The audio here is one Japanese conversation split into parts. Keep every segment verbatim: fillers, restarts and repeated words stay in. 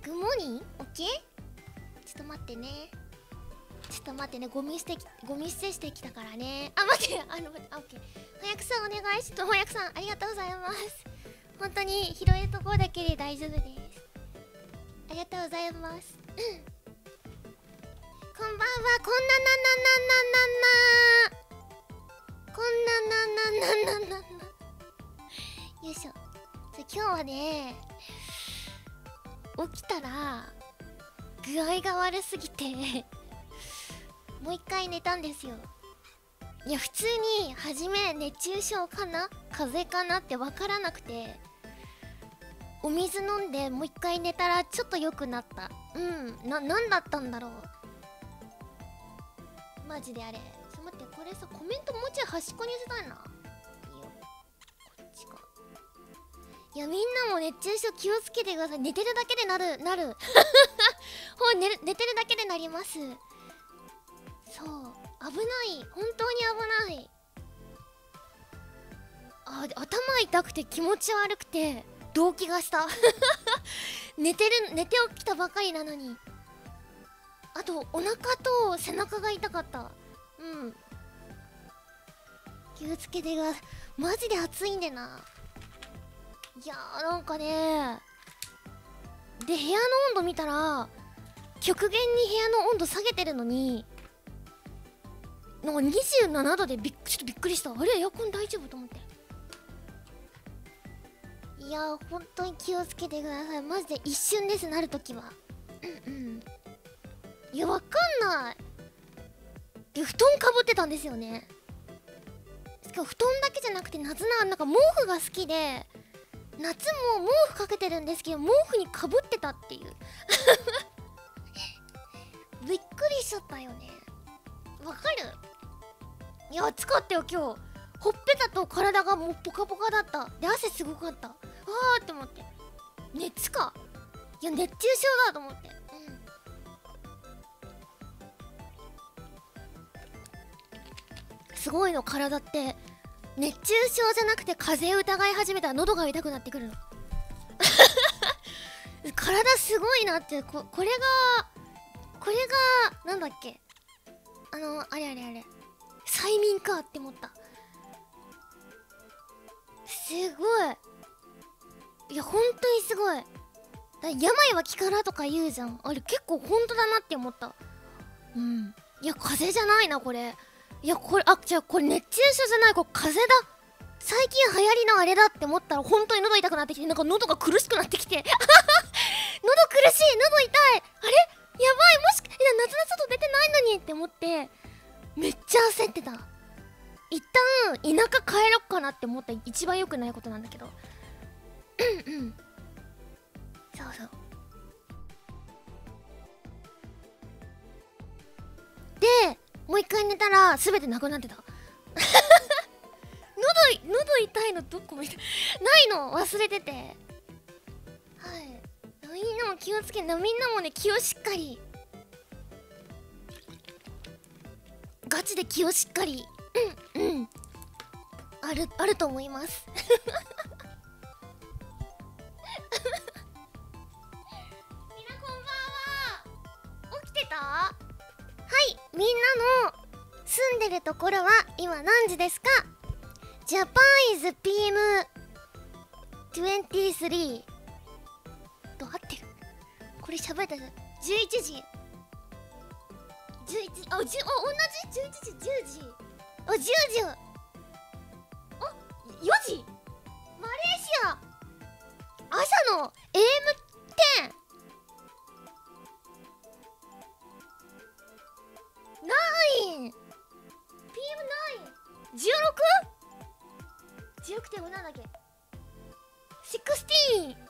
グモーニングオッケー。ちょっと待ってね。ちょっと待ってね。ゴミ捨てきゴミ捨てしてきたからね。あ、待って、あの、あ、オッケー。翻訳さんお願いします。翻訳さんありがとうございます。本当に拾えるところだけで大丈夫です。ありがとうございます。こんばんは。こんなななななななこんなななななななよいしょ。今日はね、起きたら具合が悪すぎてもう一回寝たんですよ。いや普通に初め熱中症かな風邪かなって分からなくて、お水飲んでもう一回寝たらちょっと良くなった。うんな、なんだったんだろうマジで。あれちょっと待って、これさコメントもうちょい端っこに寄せたいな。いいよ、こっちか。いやみんなも熱中症気をつけてください。寝てるだけでなるなるほん、寝る、寝てるだけでなります。そう危ない、本当に危ない。あ、頭痛くて気持ち悪くて動悸がした寝てる寝て起きたばかりなのに。あとお腹と背中が痛かった。うん、気をつけてください。マジで暑いんでな。いやーなんかねーで部屋の温度見たら極限に部屋の温度下げてるのになんかにじゅうななどでびっちょっとびっくりした。あれエアコン大丈夫と思って。いやー本当に気をつけてください。マジで一瞬です、なるときは。うんうん。いやわかんない。で布団かぶってたんですよね。しかも布団だけじゃなくて夏ななんか毛布が好きで夏も毛布かけてるんですけど毛布にかぶってたっていうびっくりしちゃったよね。わかる。いや暑かったよ今日。ほっぺたと体がもうポカポカだった。で汗すごかった。あーって思って、熱か。いや熱中症だと思って。うんすごいの、体って熱中症じゃなくて風邪疑い始めたら喉が痛くなってくるの体すごいなって。ここれがこれがなんだっけ、あのあれあれあれ催眠かって思った。すごい。いや本当にすごい。だ病は気からとか言うじゃん。あれ結構本当だなって思った。うん。いや風邪じゃないなこれ。いやこれ、あ、じゃあこれ熱中症じゃない、これ風邪だ。最近流行りのあれだって思ったら本当に喉痛くなってきて、なんか喉が苦しくなってきて喉苦しい、喉痛い、あれやばい、もしかいや夏の外出てないのにって思ってめっちゃ焦ってた。一旦田舎帰ろっかなって思った。一番良くないことなんだけどうんうんそうそう。でもう一回寝たら全てなくなってた喉喉痛いのどこ見てないの忘れてて。はい、みんなも気をつけな。みんなもね気をしっかり、ガチで気をしっかりうんうんあるあると思いますみんなこんばんは。起きてた？はい、みんなの住んでるところは今何時ですか？ジャパンイズ ピーエムにじゅうさん と合ってる？これ喋ったじゃん。じゅういちじじゅういちあ、じゅあ、同じ？ じゅういち 時、じゅうじあ、じゅうじあ、よじマレーシア朝の エーエムテン ナイン ピーエムナイン じゅうろく？ じゅうろくてんご なんだっけ、じゅうろく。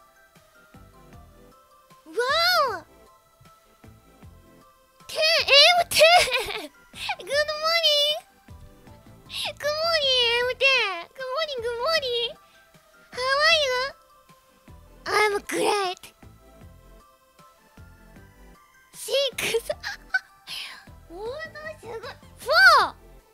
わお テン エーエムテン Good morning Good morning エーエムテン Good morning Good morning How are you? I'm great シックスほんとにすごい。フォー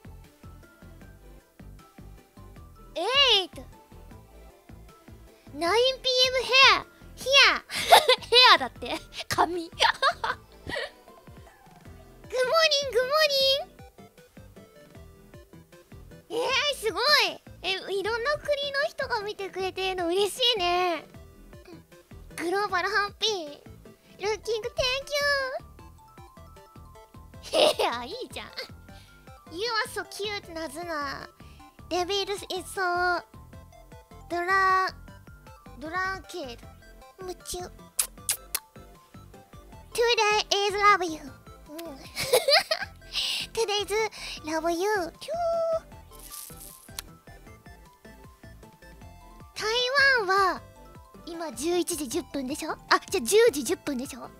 エイト ナインピーエム here here ヘアだって髪グッモーニング、グッモーニン。えー、すごい。え、いろんな国の人が見てくれてるの嬉しいね。グローバルハッピールッキングテンキュー。へや、いいじゃん。 You are so cute なずな。デビル is so ドラドランケド夢中。 Today is love you、うん、Today's love you too。 台湾は今じゅういちじじゅっぷんでしょ。あ、じゃあじゅうじじゅっぷんでしょ。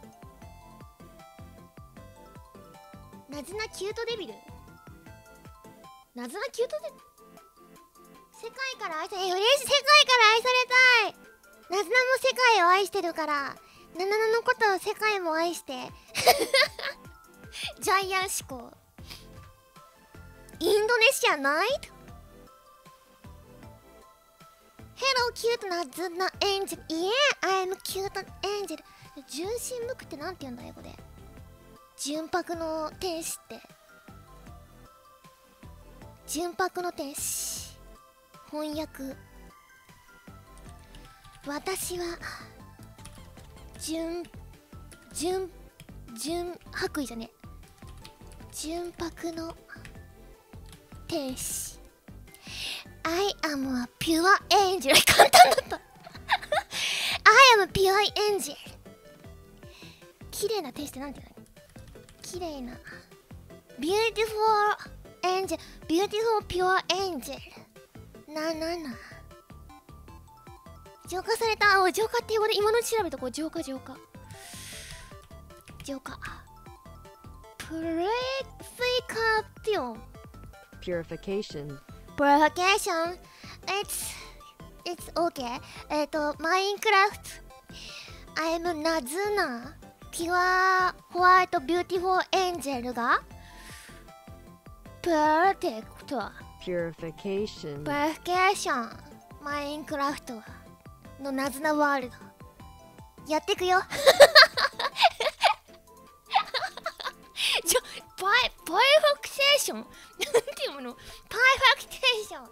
なずなキュートデビル、なずなキュートデビル。世界から愛され、え、嬉しい。世界から愛されたい。なずなも世界を愛してるから、なななのことを世界も愛してジャイアン思考。インドネシアナイト。Hello cute なずなエンジェル。いえ、I'm cute angel。純真無垢ってなんて言うんだ英語で。純白の天使って。純白の天使。翻訳。私は純純純白衣じゃね。純白の天使。I am a pure angel。 簡単だった。 I am a pure angel。 綺麗な天使ってなんて言うの。綺麗な beautiful angel、 beautiful pure angel。 ななな浄化された。お、浄化って英語で今のうち調べとこう。浄化浄化浄化。プレフィカピョン Purification。 Purification。 It's It's okay。 えっとマインクラフト。 I'm ナズナピュアホワイトビューティフォーエンジェルがプロテクト Purification。 プリフィケーション。マインクラフトのナズナワールドやってくよちょ、パイ、パイファクテーションなんていうもの。パイファクテーション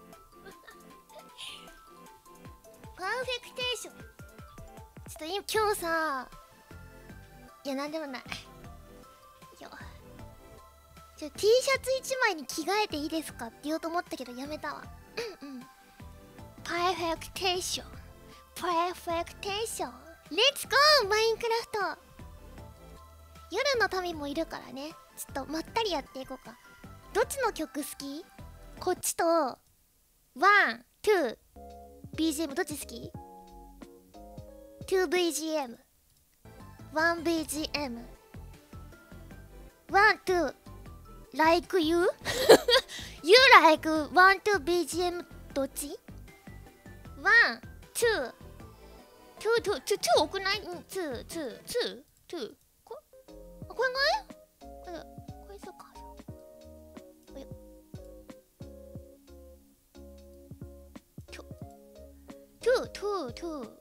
パーフェクテーション。ちょっと今今日さ、いやなんでもないよ。ちょ T シャツいちまいに着替えていいですかって言おうと思ったけどやめたわ。うんうん。パーフェクテーションパーフェクテーション。レッツゴーマインクラフト。夜の民もいるからね。ちょっとまったりやっていこうか。どっちの曲好き？こっちとワン、ツー、ビージーエム どっち好き？ ツービージーエム、ワンビージーエム、ワン、ツー、like you? You like ワン、ツー、ビージーエム どっち？ワン、ツー、ツー、ツー、ツー、ツー多くない？うん、ツー、ツー、ツー、ツー。ここれがね？これ、これそうか。これ。ツー、ツー、ツー、ツー、フォー。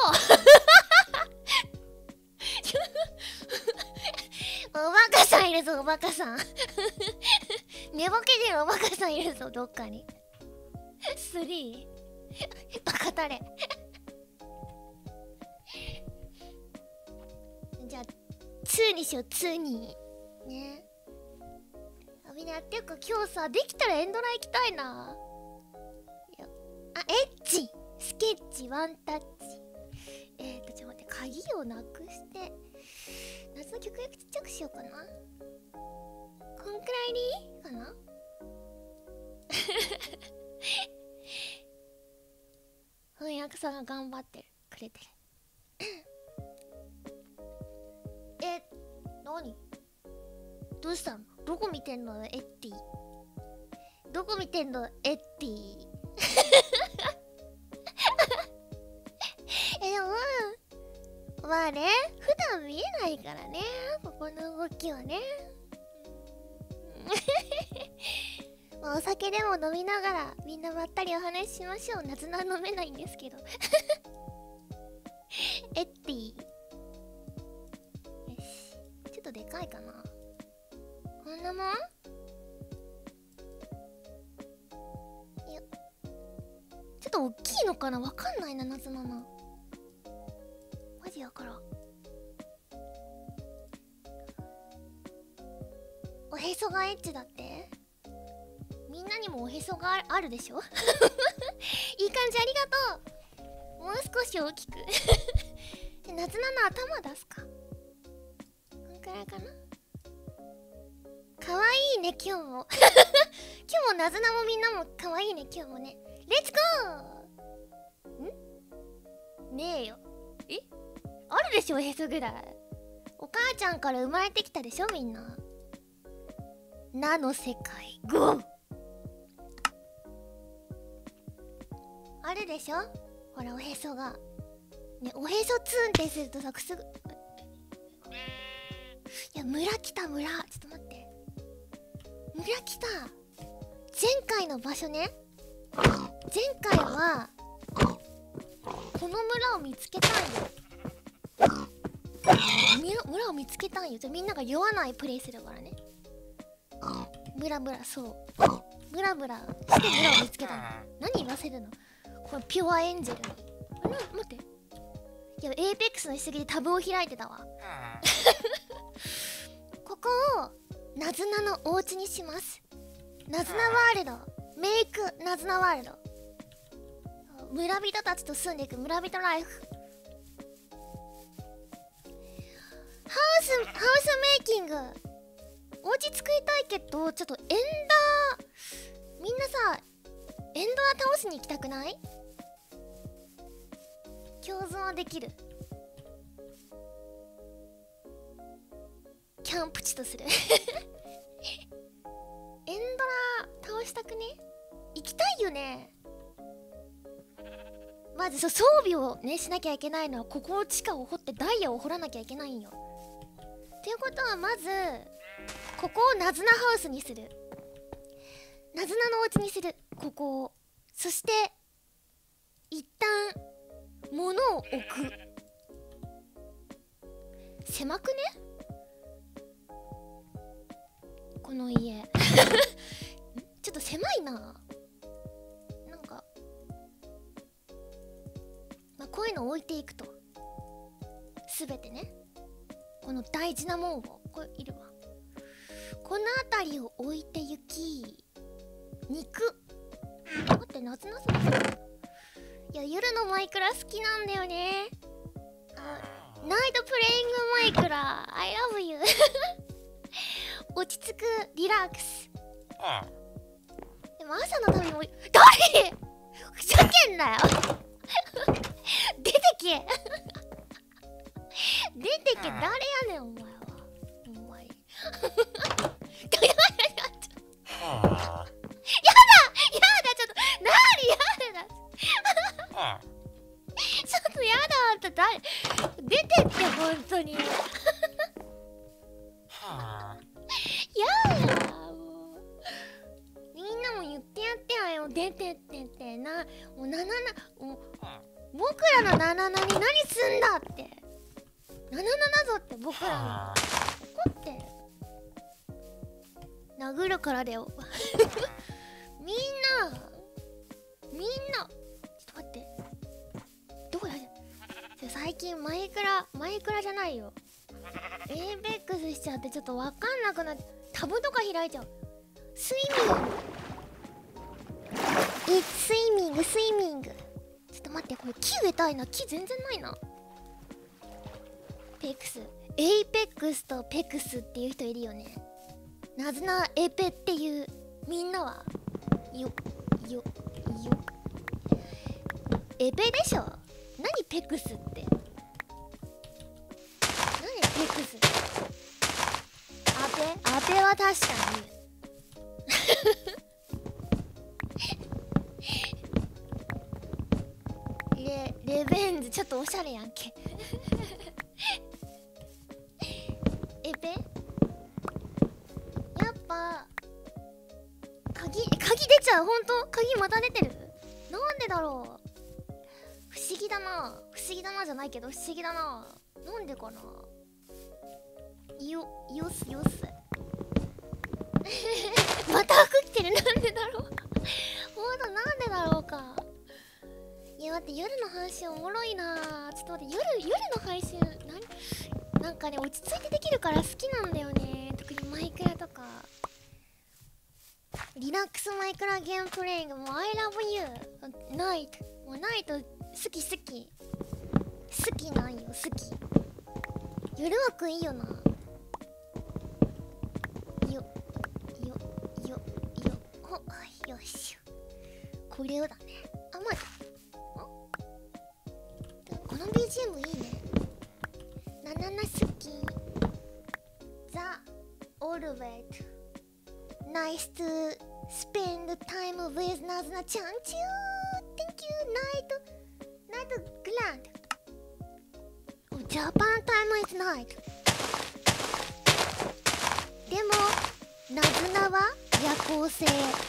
おバカさんいるぞ、おバカさん。寝ぼけてるおバカさんいるぞ、どっかに。スリー。バカタレ。じゃあツーにしよう。ツーにね。あ、みんなやってるか。今日さできたらエンドラ行きたいな。いや、あ、エッチスケッチワンタッチ。えーとちょっと待って、鍵をなくして夏の曲役ちっちゃくしようかな。こんくらいでいいかな。翻訳さんが頑張ってくれてる。え、なに？どうしたの？どこ見てんのエッティ？どこ見てんのエッティ？え、でもまあね、普段見えないからね、ここの動きはね。まあ、お酒でも飲みながらみんなまったりお話ししましょう。夏菜飲めないんですけど。エッティかいかな。こんなもん。いやちょっと大きいのかな、わかんないな。なずななマジやから。おへそがエッチだって。みんなにもおへそがあるでしょいい感じ、ありがとう。もう少し大きくでなずなの頭出すか。こんくらいかな。かわいいね今日も今日もなずなもみんなもかわいいね今日もね。レッツゴー。んねえよ。えあるでしょへそぐらい。お母ちゃんから生まれてきたでしょみんな。なの世界ゴー。あるでしょほらおへそがね。おへそツーンってするとさくすぐ。いや村来た村。ちょっと待って、村来た。前回の場所ね。前回はこの村を見つけたんよ。村村を見つけたんよ。じゃあみんなが酔わないプレイするからね。ブラブラ、そうブラブラして村を見つけたの。何言わせるのこれピュアエンジェルに。あれ待って、いやエーペックスのしすぎでタブを開いてたわここをなずなのお家にします。なずなワールドメイクなずなワールド。村人たちと住んでいく村人ライフ。ハウスハウスメイキング。お家作りたいけどちょっとエンダー、みんなさエンドラ倒しに行きたくない？共存はできる。キャンプ地とするエンドラ倒したくね？行きたいよね。まずそう装備をねしなきゃいけないのはここの地下を掘ってダイヤを掘らなきゃいけないんよ。っていうことはまずここをナズナハウスにする。ナズナのお家にする。ここを。そして一旦物を置く。狭くねこの家ちょっと狭いな。なんかまあこういうの置いていくとすべてね。この大事なもんをこれいるわ。この辺りを置いて行き肉。待って夏なすいや夜のマイクラ好きなんだよね。ナイトプレイングマイクラ I love you 落ち着くリラックス。でも朝の旅も誰ふざけんなよ出てけ出てけ誰やねんお前は。お前やだやだやだちょっとなにやだちょっとやだあんた誰出てって本当にやだもうみんなも言ってやってやよ出てってってな。もうなななもう僕らのなななに何すんだってなななだぞって僕らの怒って殴るからだよみんなみんなちょっと待ってどこだ最近マイクラマイクラじゃないよエーペックスしちゃってちょっとわかんなくなってタブとか開いちゃう。スイミングえスイミングスイミングちょっと待ってこれ木植えたいな。木全然ないな。ペクスエイペックスとペクスっていう人いるよね。なずなエペっていうみんなはよよよエペでしょ。何ペクスって何ペクスアペアペは確かにレレベンズちょっとおしゃれやんけエペやっぱ鍵鍵出ちゃう。ほんと鍵また出てる。なんでだろう。不思議だな不思議だなじゃないけど不思議だな。なんでかな。家よよすよすまた服着てる。なんでだろうほんとなんでだろうか。いや待って、夜の配信おもろいな。ちょっと待って、夜夜の配信何なんかね、落ち着いてできるから好きなんだよね。特にマイクラとかリラックスマイクラゲームプレイングも I love you ナイト、もうナイト好き好き好きなんよ。好き夜枠いいよな。よよよよほよしこれをだね。あ、まあこの ビージーエム いいね。ななな好き。ザ・オルウェイト Nice to spend time with なずなちゃんちゅー Thank you ナイトナイトグランド Japan time is night でもなずなは夜行性。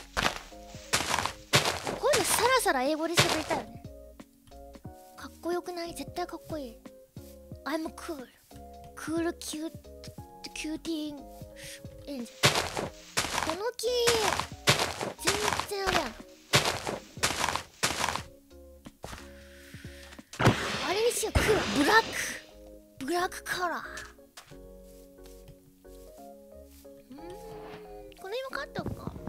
こういうのさらさら英語で喋りたいよね。かっこよくない？絶対かっこいい。I'm cool cool cute cutie angel。この木全然あれやな。あれにしよう。黒ブラックブラックカラー。うーんこの今買っておくか。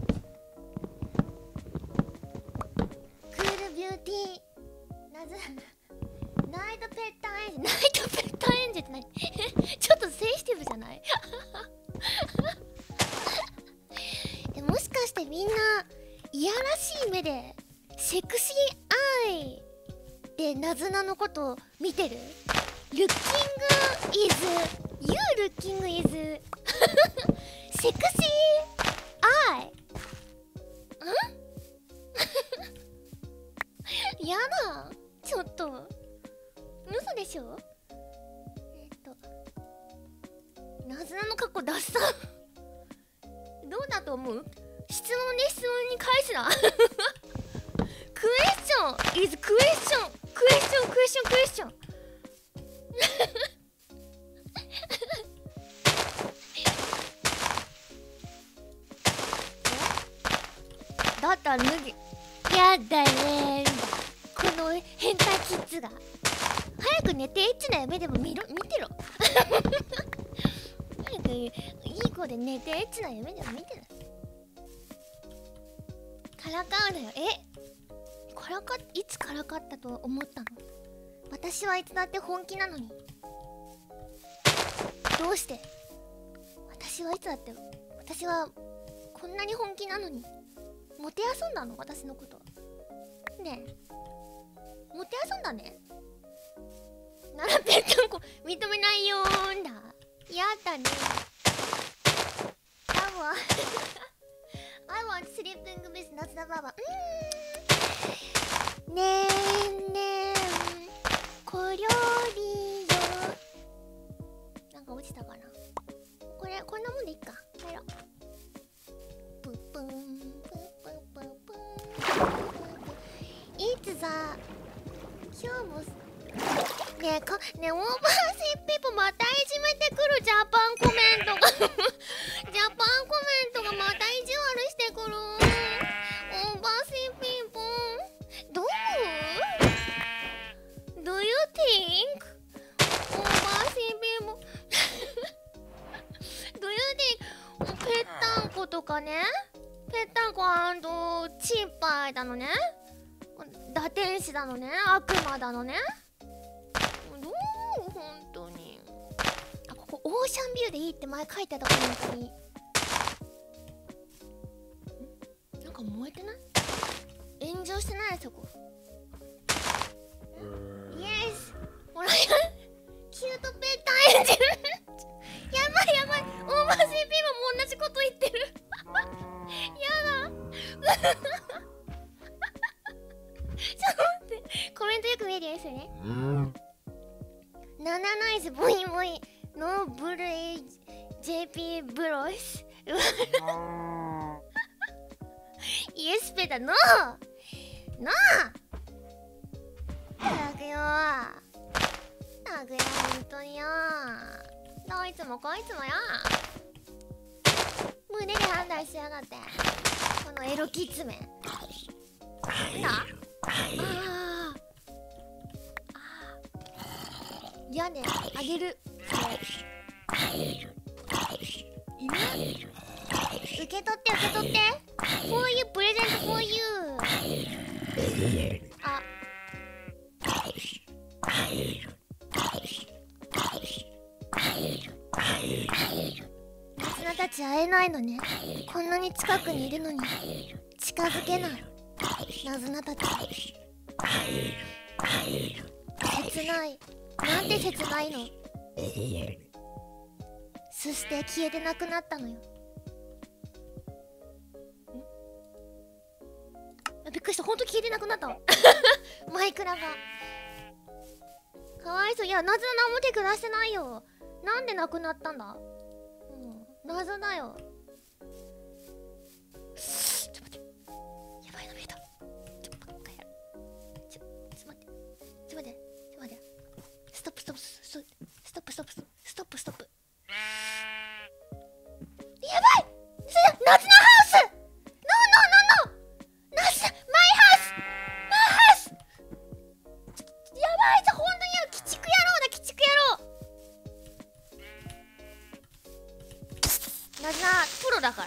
クールビューティーなぜナイトペッターエンジェル。ナイトペッターエンジェルって何ちょっとセンシティブじゃないえもしかしてみんないやらしい目でセクシーアイでなずなのこと見てる？ルッキングイズ You looking is セクシーアイんやだちょっと嘘でしょ。えっとなずなの格好ダッサどうだと思う？質問で質問に返すなクエスチョン is クエスチョンクエスチョンクエスチョンクエスチョンだったら脱ぎやだねー。この変態キッズが早く寝てエッチな夢でも見ろ見てろ早くいい子で寝てエッチな夢でも見てろ。からかうなよ。えからかいつからかったと思ったの？私はいつだって本気なのに。どうして私はいつだって私はこんなに本気なのにもてあそんだの？私のことねえもてあそんだね。ならぺったんこ認めないよーんだ。やだねあわI want sleeping with 夏田ババ。うーんねえねえこりょうりよ。なんか落ちたかな。これこんなもんでいっか。帰ろう。プップンプップンプップン。いつさ今日もねえかねえオーバーシーピーポまたいじめてくる。ジャパンコメントがジャパンコメントがまた意地悪してくる。オーバーシーピーポどう？Do you think オーバーシーピーポDo you think ぺったんことかねぺったんこチンパイだのね堕天使だのね悪魔だのねどう本当に。あここオーシャンビューでいいって前書いてあったコメントに。んなんか燃えてない？炎上してないそこ。イエスほらやキュートペッターエンジェルやばいやばいオーバーシーピーも同じこと言ってるやだちょっと待ってコメントよく見えるようにするね。ナナナイズボインボインノーブルエ ジェーピー ブロスイエスペだノーノーたくよたくよほんとによどいつもこいつもよ。胸で判断しやがって、このエロキッズめ。なんだ。ああじゃあね、あげる。犬受け取って受け取って。こういうプレゼント、こういうあナズナたち会えないのね。こんなに近くにいるのに近づけないナズナたち。切ない。なんで切ないの。そして消えてなくなったのよ。んびっくりした。ほんと消えてなくなったわマイクラがかわいそう。いや、ナズナ何も手下してないよ。なんでなくなったんだ。うん、謎だよ。ちょっと待って、やばいの見えた。ちょっと待って、ちょっと待って、ちょっと待って、ちょっと待って、ストップストップストップストップストップストップストップ。やばい、それナズナハウス。ノーノーノーノー、ナズナマイハウス、マイハウス。やばいぞ、ほんとに鬼畜野郎だ、鬼畜野郎。ナズナプロだから、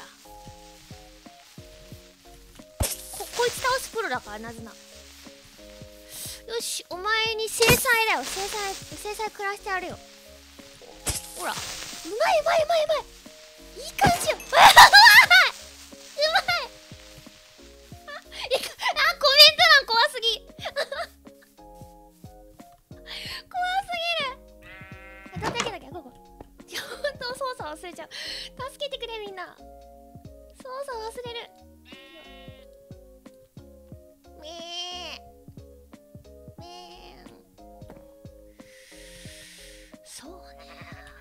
ここいつ倒すプロだからナズナ。よし、お前に制裁だよ。制裁制裁食らしてやるよ。ほら、うまいうまいうまいうまい、いい感じよ。うまいうまいあ、コメント欄怖すぎ怖すぎる。どんだけだっけ、ここちょっと操作忘れちゃう。助けてくれみんな、操作忘れる。めーめーそうね、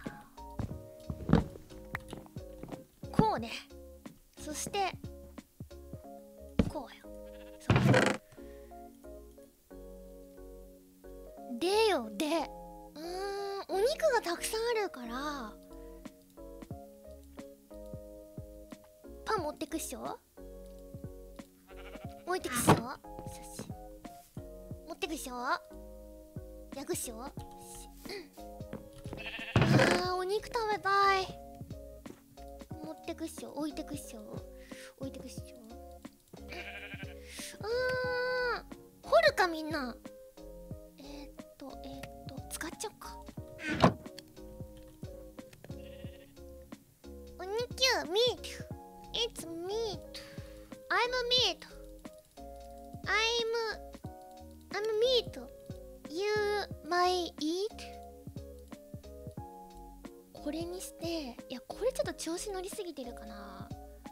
こうね。そしてこうよ。そうでよ、でうーん、お肉がたくさんあるからパン持ってくっしょ。置いてくっしょ。持ってくっしょ。焼くっしょ。あー、お肉食べたい。持ってくっしょ。置いてくっしょ。置いてくっしょ。あー、掘るかみんな。えー、っとえー、っと使っちゃおうか。お肉、ミート。It's meat. I'm meat. I'm I'm meat. You might eat. これにして、いやこれちょっと調子乗りすぎてるかな。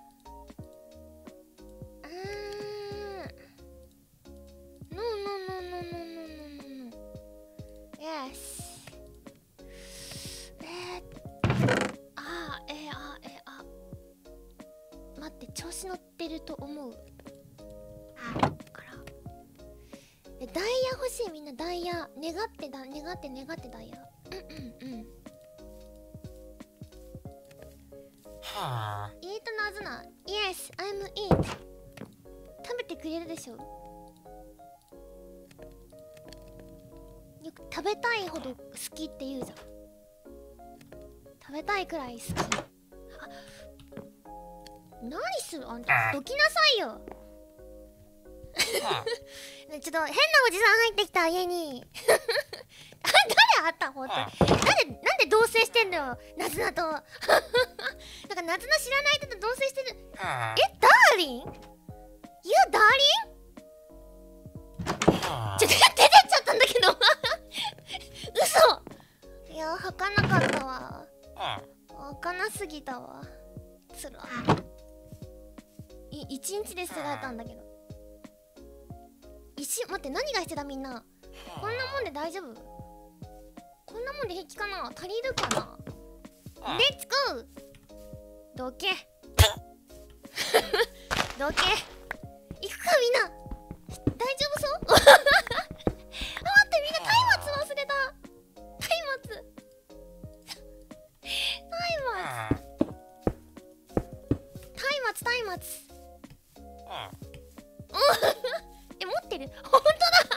うーん。No no no no no no no no no. Yes. えー、あー、えー、あー、えー、あ待って、調子乗ってると思うからえ、ダイヤ欲しい。みんなダイヤ願ってだ、願って願ってダイヤ。うんうんうん。 はあ。 イートナズナ。Yes, I'm eat. 食べてくれるでしょ。よく食べたいほど好きって言うじゃん。食べたいくらい好き。あ、何するあんた、どきなさいよね、ちょっと変なおじさん入ってきた家にあ、誰あったほんとに。なんで、なんで同棲してんのよナズナとなんかナズナ知らない人と同棲してる。え、ダーリン ?You ダーリンちょ、出てっちゃったんだけど嘘。いや、吐かなかったわ。吐かなすぎたわ。つらい。一日で捨てられたんだけど。一、待って、何がしてたみんな。こんなもんで大丈夫？こんなもんで平気かな？足りるかな？レッツゴー！どけどけ行くかみんな。大丈夫そうあ、待ってみんな、松明忘れた。松明松明。 はえ、持ってる？ほんとだ。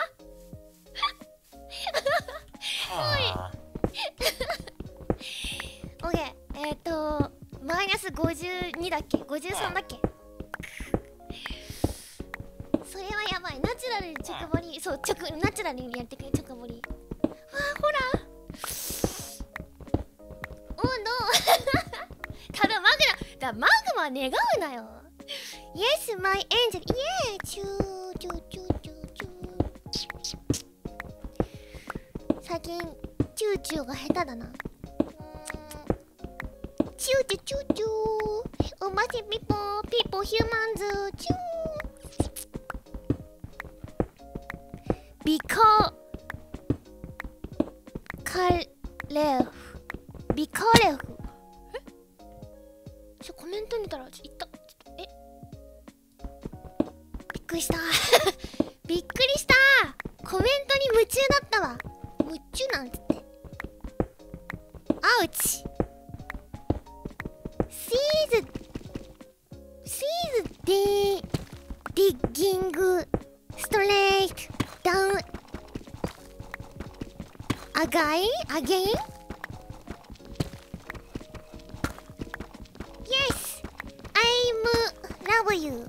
あ。はあ。 オッケー。えっとマイナスごじゅうにだっけ、ごじゅうさんだっけ。それはやばい。ナチュラルに直彫り、そう直ナチュラルにやってくれ、直彫り。わあ、ほら。おーのただマグナだ、マグマ願うなよ。Yes my angel、 イエーチューチューチューチューチュー。最近チューチューが下手だな。チューチューチューチュー、おませピポーピポヒューマンズチュー。ビコカレフ、ビカレフ。え、ちょコメント見たらちょいった、ちょっと、え、びっくりしたびっくりした。コメントに夢中だったわ。夢中なんつって。アウチ。シーズシーズディディッギングストレートダウンアガイアゲイン。 Yes I'm love you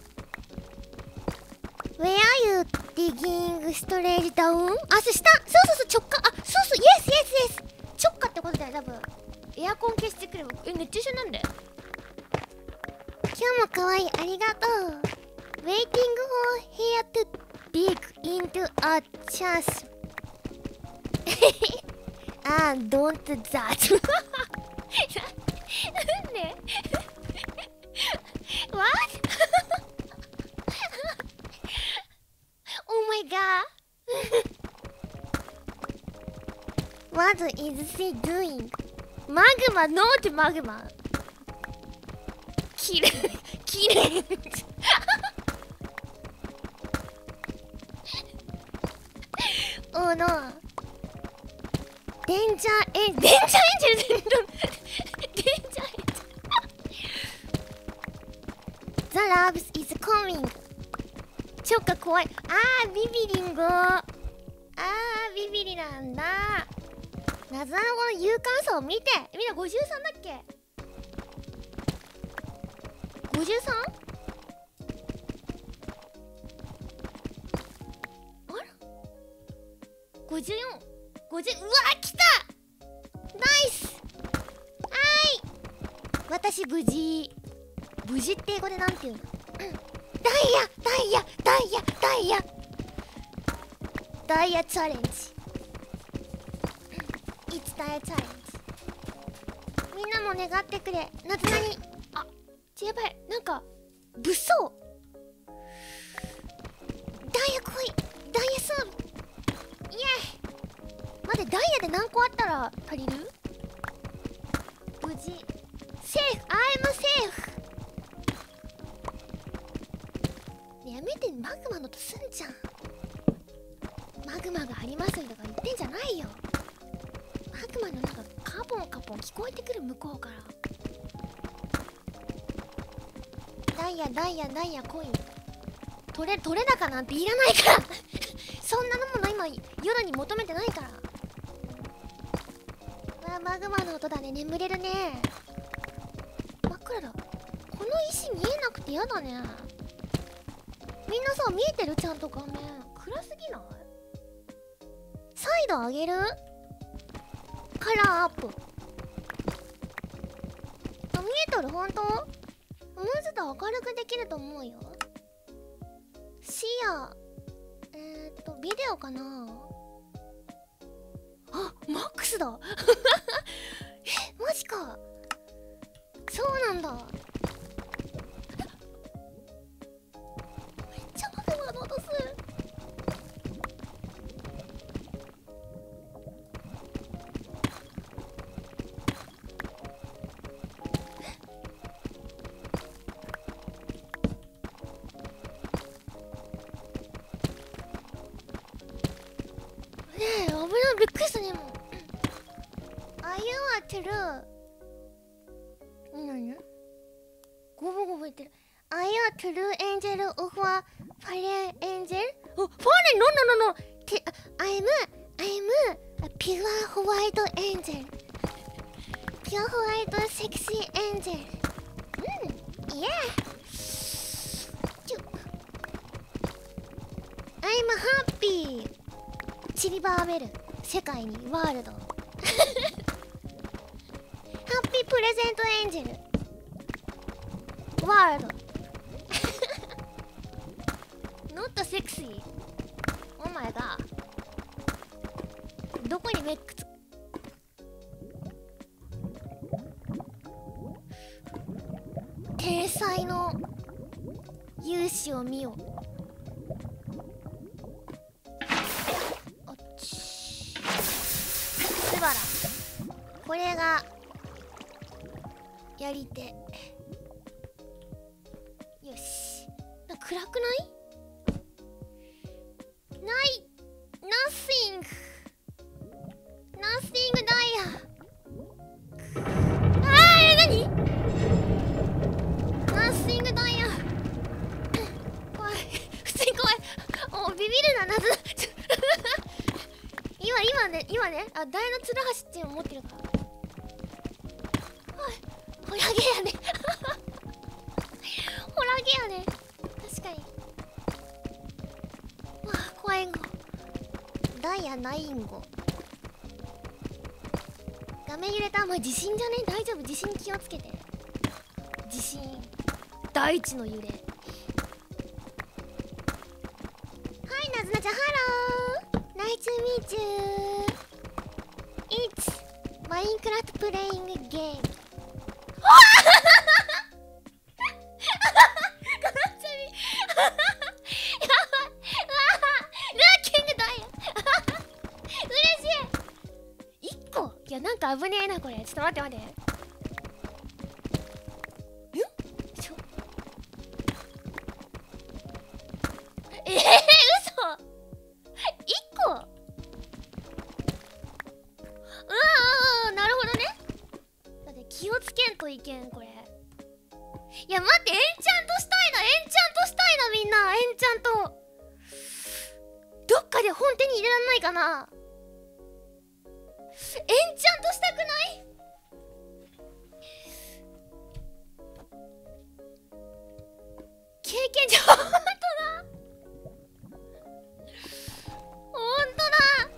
Where are you digging storage down。 あ、そしたそうそうそう直下、あ、そうそう Yes yes yes 直下ってことだよ多分。エアコン消してくれば。え、熱中症なんで。今日も可愛い、ありがとう。 Waiting for here to dig into a chance あー don't that なんでWhat Oh my god What is she doing。マグマ、ノートマグマ。きれい、きれい。おーの。デンジャーエン、デンジャーエンジェル、デンジャーエンジェル。The loves is coming。ちょっか怖い。あー、ビビリンゴ。あー、ビビリなんだ。謎のこの勇敢さを見て。みんなごじゅうさんだっけ ?ごじゅうさん？ あら ?ごじゅうよん、ごじゅう、うわー来たナイス。はーい私無事。無事って英語でなんて言うの？ダイヤダイヤダイヤダイヤダイヤチャレンジ。いつダイヤチャレンジ。みんなも願ってくれ。なずなに。あ、ちやばい。なんか物騒。ダイヤ来い。ダイヤサーブ。イエーイ。待って、ダイヤで何個あったら足りる？無事セーフ。アイムセーフ。やめて、マグマのとすんじゃん。マグマがありますとか言ってんじゃないよ。マグマのなんかカポンカポン聞こえてくる向こうから。ダイヤダイヤダイヤコイン取れ取れ高なんていらないからそんなのもの今夜に求めてないから。うわ、マグマの音だね。眠れるね。真っ暗だ。この石見えなくてやだね。みんなさ、見えてる？ちゃんと画面暗すぎない？サイド上げる？カラーアップ。あ、見えとる？ほんと？もうちょっと明るくできると思うよ。視野えーっとビデオかなあ、マックスだえ、マジか。そうなんだ。めっちゃマグマの音する。ねえ、危ない。びっくりしたね。もうあゆはてる。なになに？ 言ってる。Are you a true angel or a fallen angel? Oh, fallen? No, no, no, no. T I'm, I'm a pure white angel. Pure white sexy angel. うん、yeah. I'm happy. 散りばめる世界にワールド。ハッピープレゼントエンジェル。ワールド。Not sexy. Oh my god. どこにメックつ天才の勇姿を見よ。おっちすばら。これがやり手。よし。な暗くない？ない Nothing Nothing ダイヤ。あーえ、なに Nothing ダイヤ。怖い普通に怖い。おビビるな謎。今今ね今ねあダイナツルハシっていうの持ってるから。ホラゲやね。ホラゲやね。確かに。わあ怖いんご。ダイヤないんご。画面揺れた。まあ地震じゃね。大丈夫。地震気をつけて。地震大地の揺れ。はいなずなちゃんハロー。ナイスミーチュー。It's マインクラフトプレイングゲーム。なんか危ねえなこれ。ちょっと待って待って。んちょえー、嘘いっこ。うわあなるほどね。だって気をつけんといけんこれ。いや待ってエンチャントしたいな。エンチャントしたいなみんな。エンチャントどっかで本手に入れらんないかな。エンチャントしたくない？経験値ほんとだほんとだ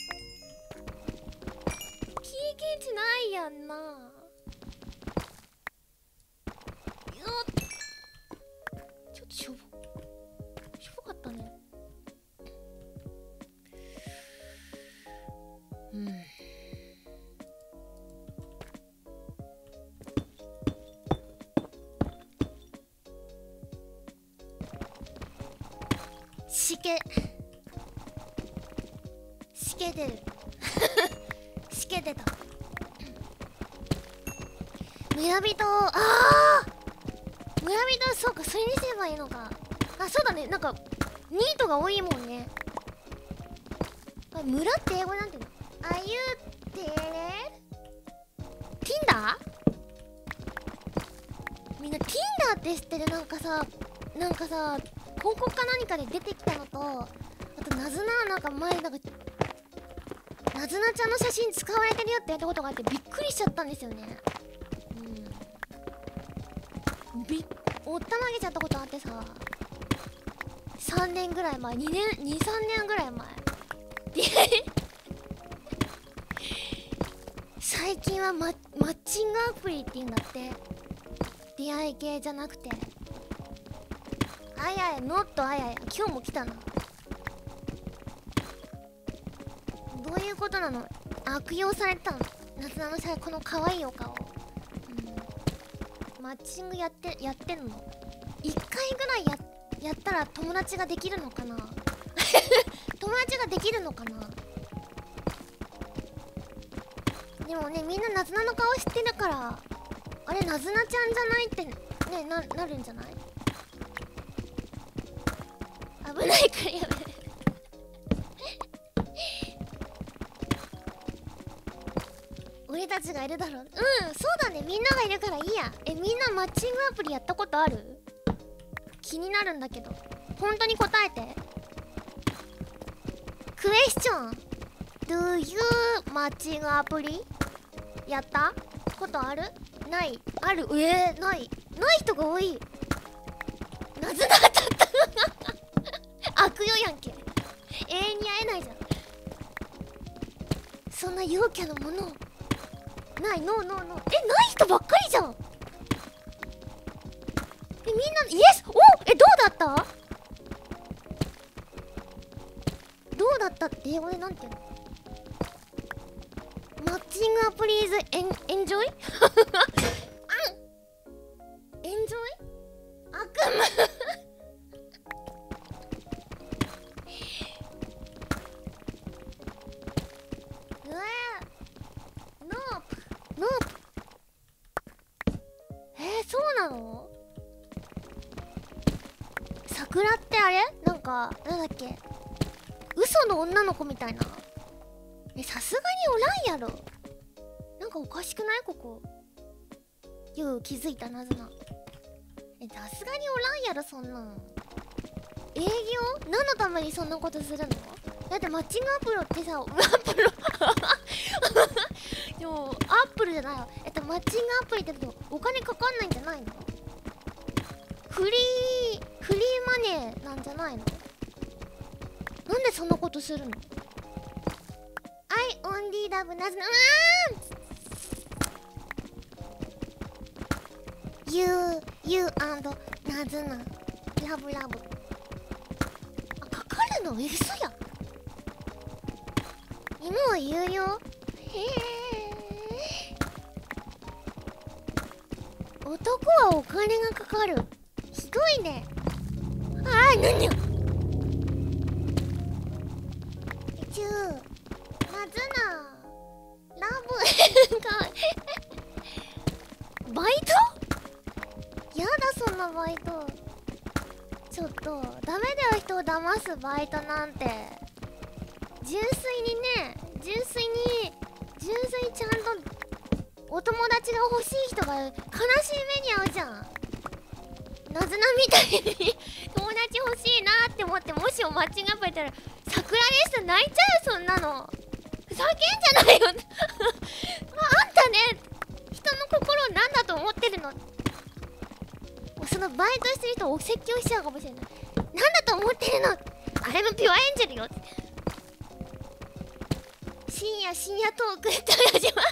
経験値ないやんな。よっちょっとしょぼしょぼかったね。うんしけしけてるしけてた。村人ああ村人そうかそれにすればいいのか。あそうだね。なんかニートが多いもんね。あ村って英語なんていうの？あゆってね Tinder？ みんな Tinder って知ってる？なんかさなんかさ広告か何かで出てきたのと、あとなずななんか前なんかなずなちゃんの写真使われてるよってやったことがあってびっくりしちゃったんですよね。うんびおったまげちゃったことあってささんねんぐらい前にねんにさんねんぐらい前で最近はマ、マッチングアプリって言うんだって。出会い系じゃなくてあややノットあやや今日も来たな。どういうことなの？悪用されたの？夏菜のさこの可愛いお顔、うん、マッチングやってやってんの？いっかいぐらい や, やったら友達ができるのかな友達ができるのかな。でもねみんななずなの顔知ってるからあれなずなちゃんじゃないってね な, なるんじゃない？危ないからやめる俺だたちがいるだろう。うん、そうだね、みんながいるからいいや。え、みんなマッチングアプリやったことある？気になるんだけど。本当に答えて。クエスチョン Do you マッチングアプリやったことある？ない？ある？えー、ない。ない人が多い。なぜだったった悪用やんけ。永遠に会えないじゃん。そんな陽キャのものない。ノーノーノー。え、ない人ばっかりじゃん。え、みんなイエス。お、え、どうだった？どうだったって英語でなんて言うの？マッチングアプリーズエンエンジョイ？エンジョイ？悪夢うわー、ノープノープ。えー、そうなの？桜ってあれ？なんかなんだっけ、嘘の女の子みたいな。え、さすがにおらんやろ。なんかおかしくない？ここよう気づいたなずな。え、さすがにおらんやろそんなん。営業？何のためにそんなことするの？だってマッチングアプリってさ、アップルでもアップルじゃないわ。えっとマッチングアプリってお金かかんないんじゃないの？フリーフリーマネーなんじゃないの？なんでそんなことするの？ I only love なずな。You you and なずなラブラブ。あ、かかるの？え、嘘や。今は有料？へえ。男はお金がかかる。ひどいね。ああ、なによ。チュー、なずな、ラブか。バイト？やだ、そんなバイト。ちょっとダメだよ、人を騙すバイトなんて。純粋にね、純粋に純粋にちゃんとお友達が欲しい人が悲しい目に遭うじゃん。なずなみたいに友達欲しいなって思って、もしもマッチングアプリやったら桜ですと泣いちゃうよ、そんなの。ふざけんじゃないよあんたね、人の心を何だと思ってるの。そのバイトしてる人をお説教しちゃうかもしれない。何だと思ってるの、あれもピュアエンジェルよ。深夜深夜トークって始まる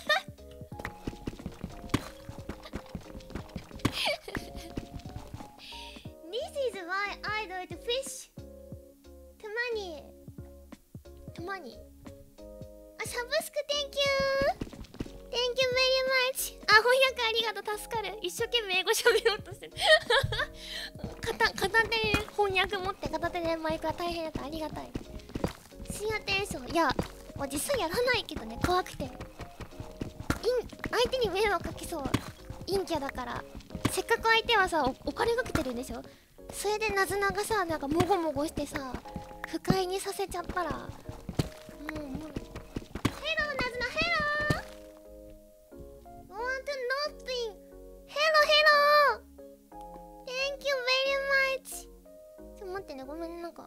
This is why I do it fish to money to money。 あ、サブスク Thank you Thank you very much。 あ、翻訳ありがとう、助かる。一生懸命英語喋ろうとしてる片片手で翻訳持って片手でマイクは大変だった。ありがたい。深夜テンション、いやまあ、実際やらないけどね、怖くて。イン相手に迷惑かけそう。陰キャだから。せっかく相手はさ お, お金かけてるんでしょ。それでなずながさ、なんかもごもごしてさ不快にさせちゃったらもうもう。ヘローなずな、ヘロー Want nothing。 ヘローヘロー Thank you very much。 ちょっと待ってね、ごめん。なんか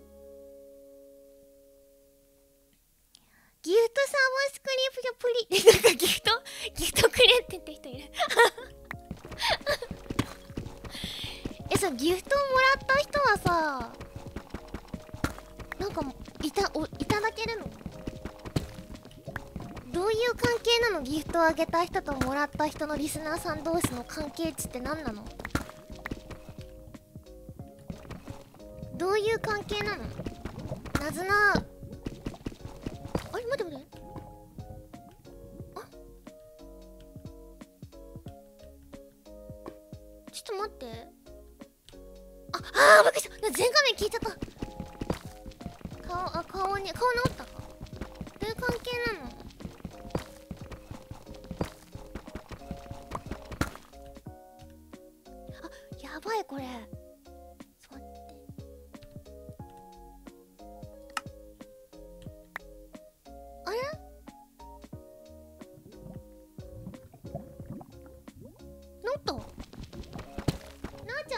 ギフトサブスクリプションプリなんかギフトギフトくれって言って人いるえ、さ、ギフトをもらった人はさ、なんかいたおいただけるの？どういう関係なの？ギフトをあげた人ともらった人のリスナーさん同士の関係値って何なの？どういう関係なの？なずな。あれ、待って待って。あ、ちょっと待って。あ、あー、びっくりした。全画面消えちゃった。顔、あ、顔に、顔治ったか。どういう関係なの？あ、やばいこれ。ちょっと待って。あれ？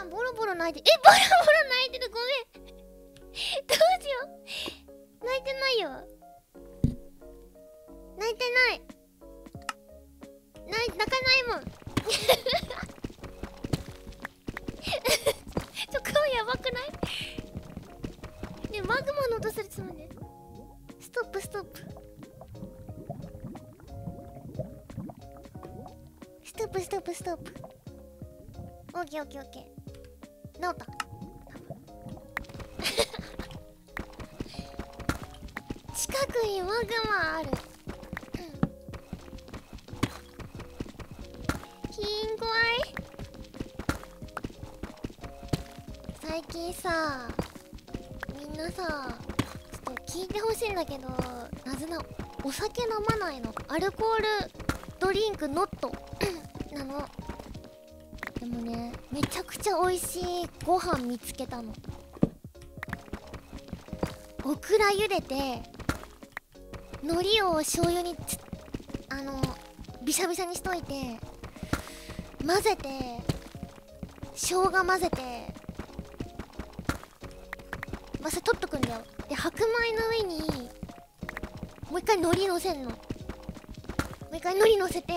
ゃんボロボロ泣いて、えボロボロ泣いてる、ごめんどうしよう。泣いてないよ、泣いてない泣い泣かないもんちょ顔やばくない？ねえマグマの音するつもりね。ストップストップストップストップストップ。オッケーオッケーオッケー、治った近くにマグマある。キン怖い。最近さみんなさちょっと聞いてほしいんだけど、なぜなお酒飲まないの。アルコールドリンクノットなの。でもねめちゃくちゃ美味しいご飯見つけたの。オクラ茹でて海苔を醤油につあのビシャビシャにしといて混ぜて生姜混ぜてまあそれ取っとくんだよ。で白米の上にもう一回海苔のせんの。もう一回海苔のせて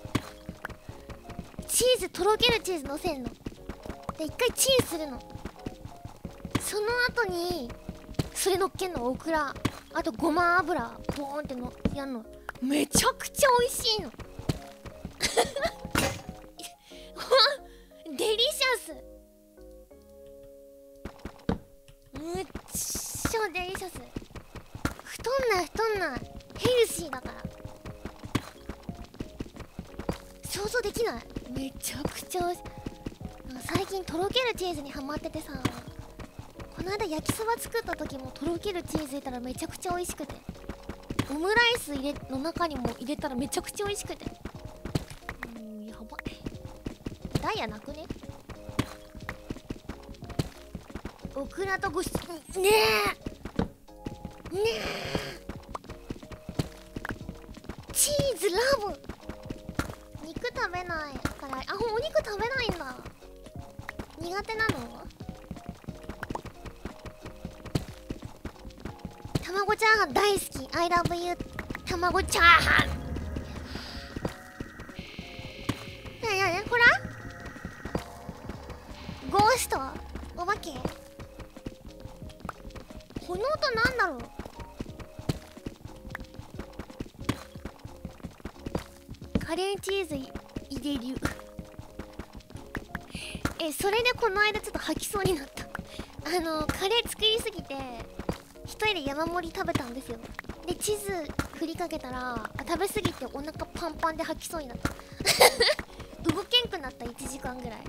チーズとろけるチーズのせんの。で一回チンするの。その後にそれのっけんの。オクラあとごま油ボーンってのやんの。めちゃくちゃ美味しいのデリシャス、むっちゃデリシャス。太んない太んないヘルシーだから想像できない。めちゃくちゃ美味しい。最近とろけるチーズにハマっててさ、この間焼きそば作った時もとろけるチーズ入れたらめちゃくちゃ美味しくて、オムライス入れの中にも入れたらめちゃくちゃ美味しくて、うん、やばい。ダイヤなくね。オクラとごしねえねえチーズラブ。肉食べないから。あ、お肉食べないんだ。苦手なの？卵チャーハン大好き。 I love you 卵チャーハン。なになにほらゴーストお化け。この音なんだろう。カレーチーズ入れるえ、それでこの間ちょっと吐きそうになった。あのカレー作りすぎて一人で山盛り食べたんですよ。でチーズ振りかけたら食べすぎてお腹パンパンで吐きそうになった動けんくなった。いちじかんぐらい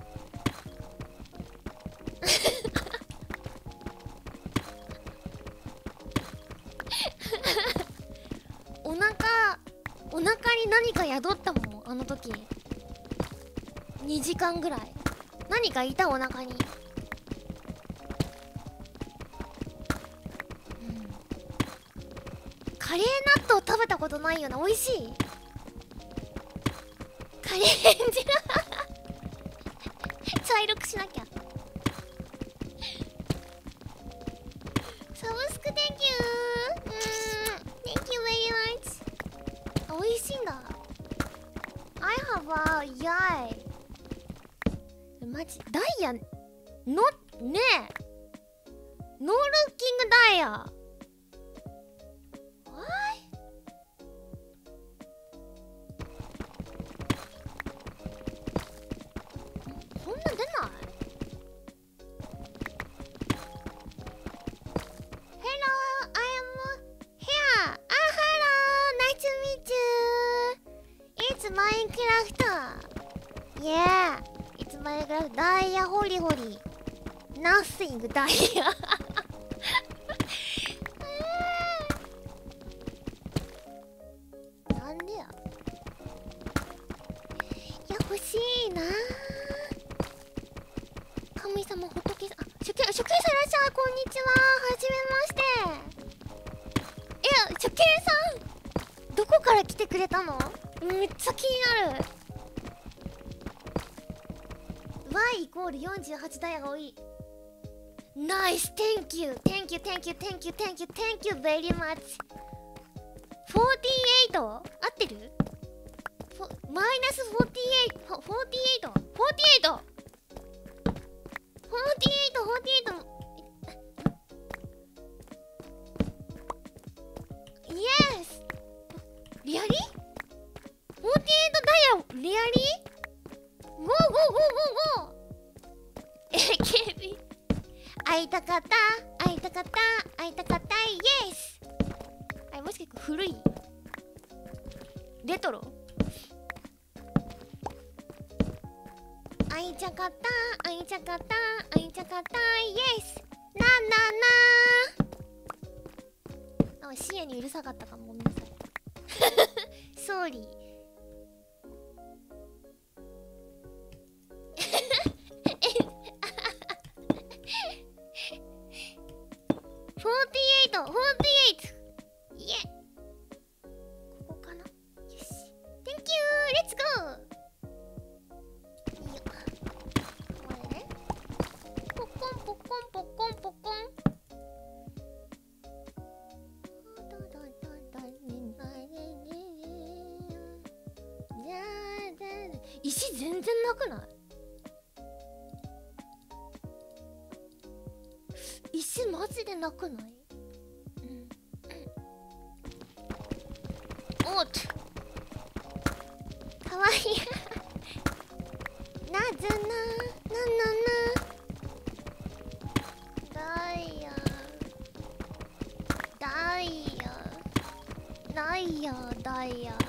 お腹お腹に何か宿ったもんあの時。にじかんぐらい何かいたお腹に。カレー納豆食べたことないよな。美味しいカレー汁茶色くしなきゃ。サブスク Thank you うーん Thank you very much。 あ、美味しいんだ。 I have a yay。 マジダイヤのねえノールッキングダイヤ。こんなん出ない。 Hello I am here。 あ、Hello nice to meet you。 It's Minecraft。 Yeah It's Minecraft。 ダイヤホリホリ Nothing ダイヤなんでや。いや欲しいな。神様仏さん、あ、初見、初見さんいらっしゃい。こんにちは、はじめまして。え、初見さんどこから来てくれたの？めっちゃ気になる。 Y イコールよんじゅうはちダイヤが多い。ナイス Thank you Thank you Thank you Thank you Thank you Thank you very much。 フォーティーエイト 合ってる？フォマイナスフォーティーエイト、フォーティーエイト、フォーティーエイト、フォーティーエイト、フォーティーエイト、イエス。リアリ？ フォーティーエイト ダイヤリアリ？ゴーゴーゴーゴーゴー。 エーケービー 会いたかった会いたかった会いたかったイエス。あれもしかして古い？レトロ？会いたかった会いたかった会いたかったイエス。なななあ、シエにうるさかったかも。ごめんなさい。ソーリー。フォーティーエイト、フォーティーエイト。イエ。ここかな。よし。Thank you! レッツゴー。いいよ。これね。ポッコンポッコンポッコンポッコン。石全然なくない？石マジでなくない？うん。おっと。かわいい。なずな、ななな。ダイヤ。ダイヤ。ダイヤ、ダイヤ。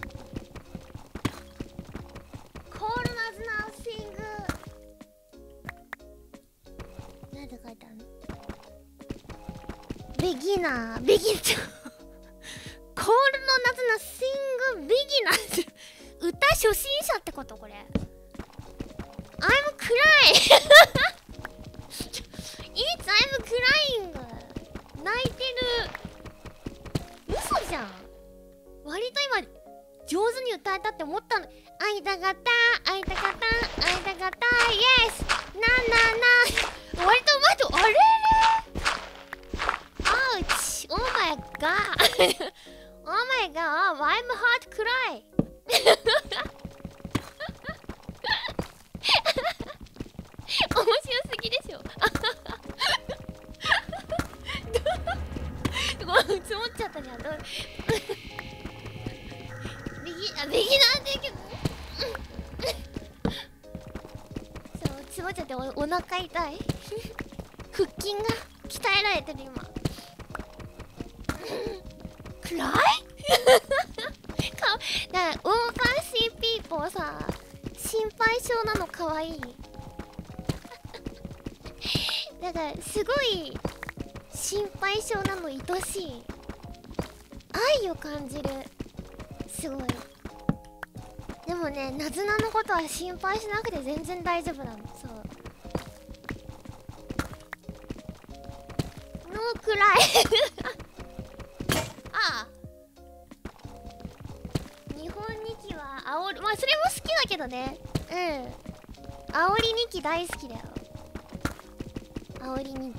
コールナズナーシング。なんて書いてあるの？ビギナー、ビギナー。コールの夏のシングビギナーズ。歌初心者ってことこれ。I'm crying. It's I'm crying. 泣いてる。嘘じゃん。割と今上手に歌えたって思ったの。会いたかった会いたかった会いたかったイエス。ななな。割とうまいと。あれれ？Ouch! Oh my god! Oh my god! I'm hard to cry! 面白すぎでしょ。積もっちゃったじゃん。どうビギあビギナーって言うけどそう積もっちゃっておお腹痛い。腹筋が鍛えられてる今。暗い？かだからオーバーシーピーポーさ心配性なのかわいい。だからすごい心配性なの愛しい。愛を感じる。すごい。でもね、なずなのことは心配しなくて全然大丈夫なの。そう。ノーくらい。ああ。日本にきはあおり、まあそれも好きだけどね。うん。あおりにき大好きだよ。あおりにき。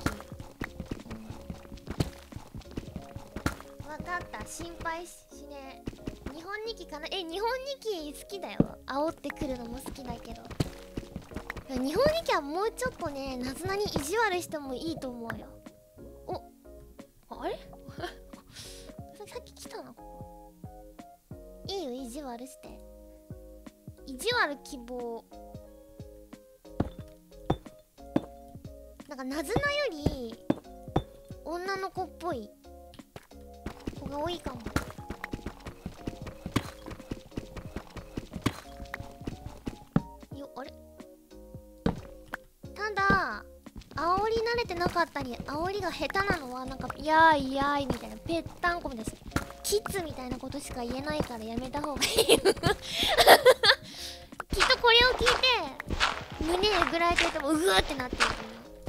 わかった、心配しねえ。日本にきかな。え、日本にき好きだよ。煽ってくるのも好きだけど。日本にきはもうちょっとね、なずなに意地悪してもいいと思うよ。お、あれさっき来たな、ここ。いいよ、意地悪して。意地悪希望。なんかなずなより女の子っぽい子が多いかも。よ、あれただ煽り慣れてなかったり煽りが下手なのはなんか「やーいやーい」みたいなぺったんこみたいなキッズみたいなことしか言えないからやめた方がいい。きっとこれを聞いて胸えぐられてるともうわーってなってると思う。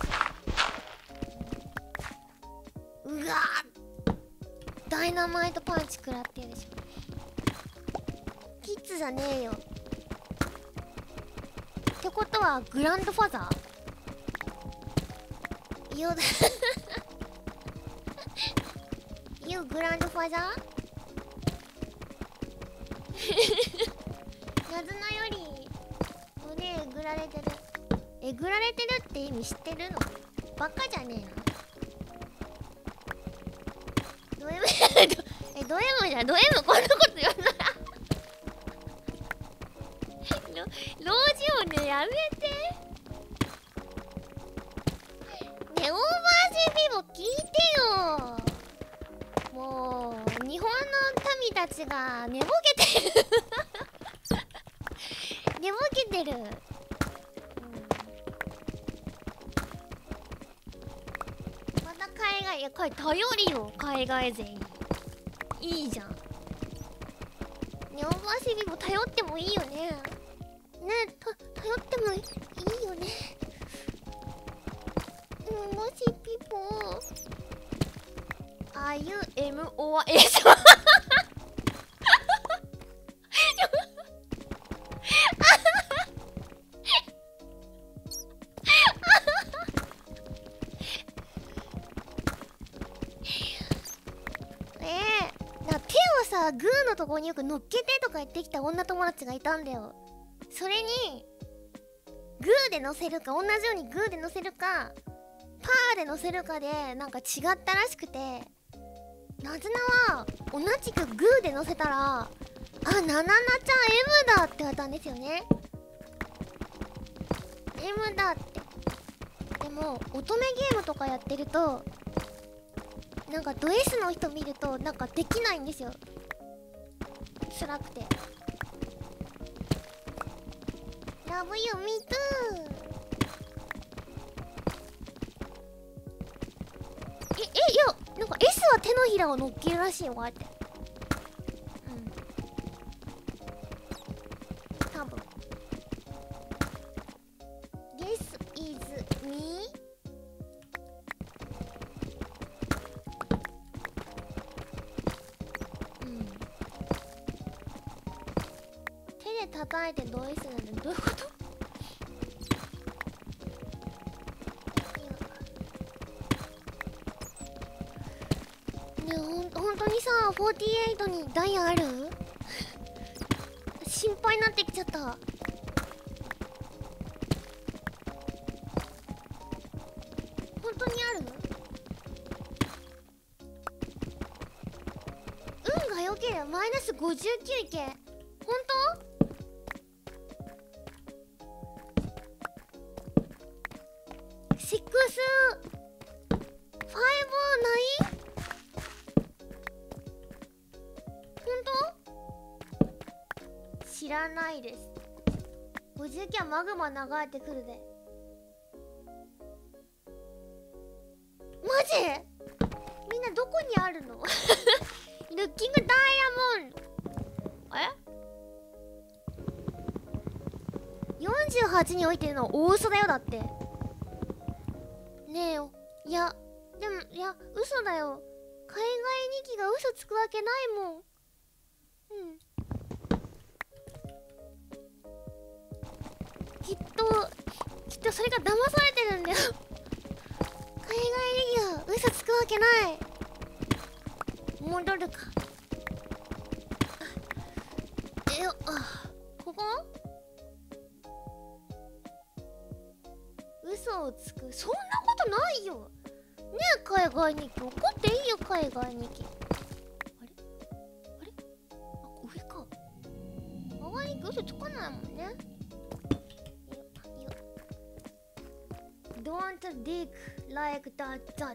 うわーダイナマイトパンチ食らってるでしょ。キッズじゃねえよってことはグランドファザーよYou グランドファザーなずなより胸えぐられてる。えぐられてるって意味知ってるの？バカじゃねえな。ド M えド M じゃん。ド M こんなこと言わない老人音ね、やめてね。オーバー ジェーピー も聞いてよ。もう日本の民たちが寝ぼけてる寝ぼけてる、うん、また海外、いやこれ頼りよ海外勢に。いいじゃんね。オーバー ジェーピー も頼ってもいいよね。ね、た頼ってもいいよね。オーバー ジェーピー も Are you エム or S グーのとこによく乗っけてとか言ってきた女友達がいたんだよ。それにグーで乗せるか、同じようにグーで乗せるかパーで乗せるかでなんか違ったらしくて、なずなは同じくグーで乗せたら、あ、なななちゃん エム だって言われたんですよね。 エム だって。でも乙女ゲームとかやってるとなんかド S の人見るとなんかできないんですよ、辛くて。 Love you, me too。 え、え、いや、なんか S は手のひらを乗っけるらしいよ、こうやって。うん、多分 This is me。叩いてド S なんてどういうこと？ねえ、ほん本当にさ、フォーティーエイトにダイヤある？心配になってきちゃった。本当にある？運が良ければマイナスごじゅうきゅういけ。本当？シックスファイブない？本当？知らないです。ごじゅうきゅうはマグマ流れてくるで。マジ？みんなどこにあるの？ルッキングダイヤモンド。え？ よんじゅうはち に置いてるの大嘘だよ。だってねえよ。いやでも、いや嘘だよ。海外にきが嘘つくわけないもん。うん、きっときっとそれが騙されてるんだよ。海外にきが嘘つくわけない。戻るか。えよ、あ、ここ嘘をつく、そんなことないよねえ。海外日記怒っていいよ。海外日記あれあれ、あ、上か。海外日記嘘つかないもんね。いやいや Don't dig like that that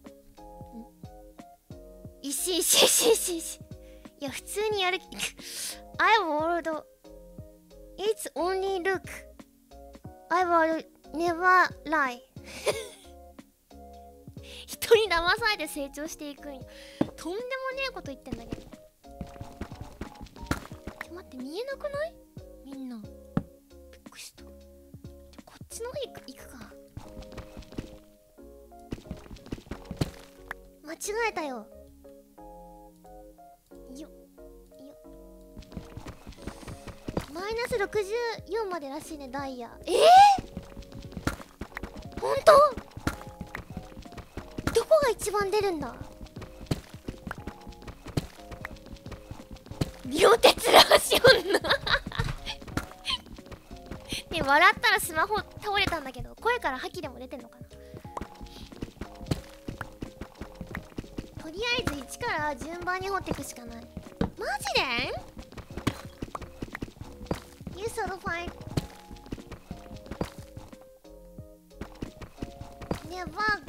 石石石石石。いや普通にやる。I would It's only look I would never lie 人に騙されて成長していくんよ。とんでもねえこと言ってんだけど。ちょ待って、見えなくない？みんなびっくりした。こっちの方行く、行くか。間違えたよ。よよマイイナスろくじゅうよんまでらしいね、ダイヤ。えー、ほんと？どこが一番出るんだ？両手つらし女ね、笑ったらスマホ倒れたんだけど、声から覇気でも出てんのかな。とりあえずいちから順番に掘っていくしかない。マジで？ You solo fine. Never.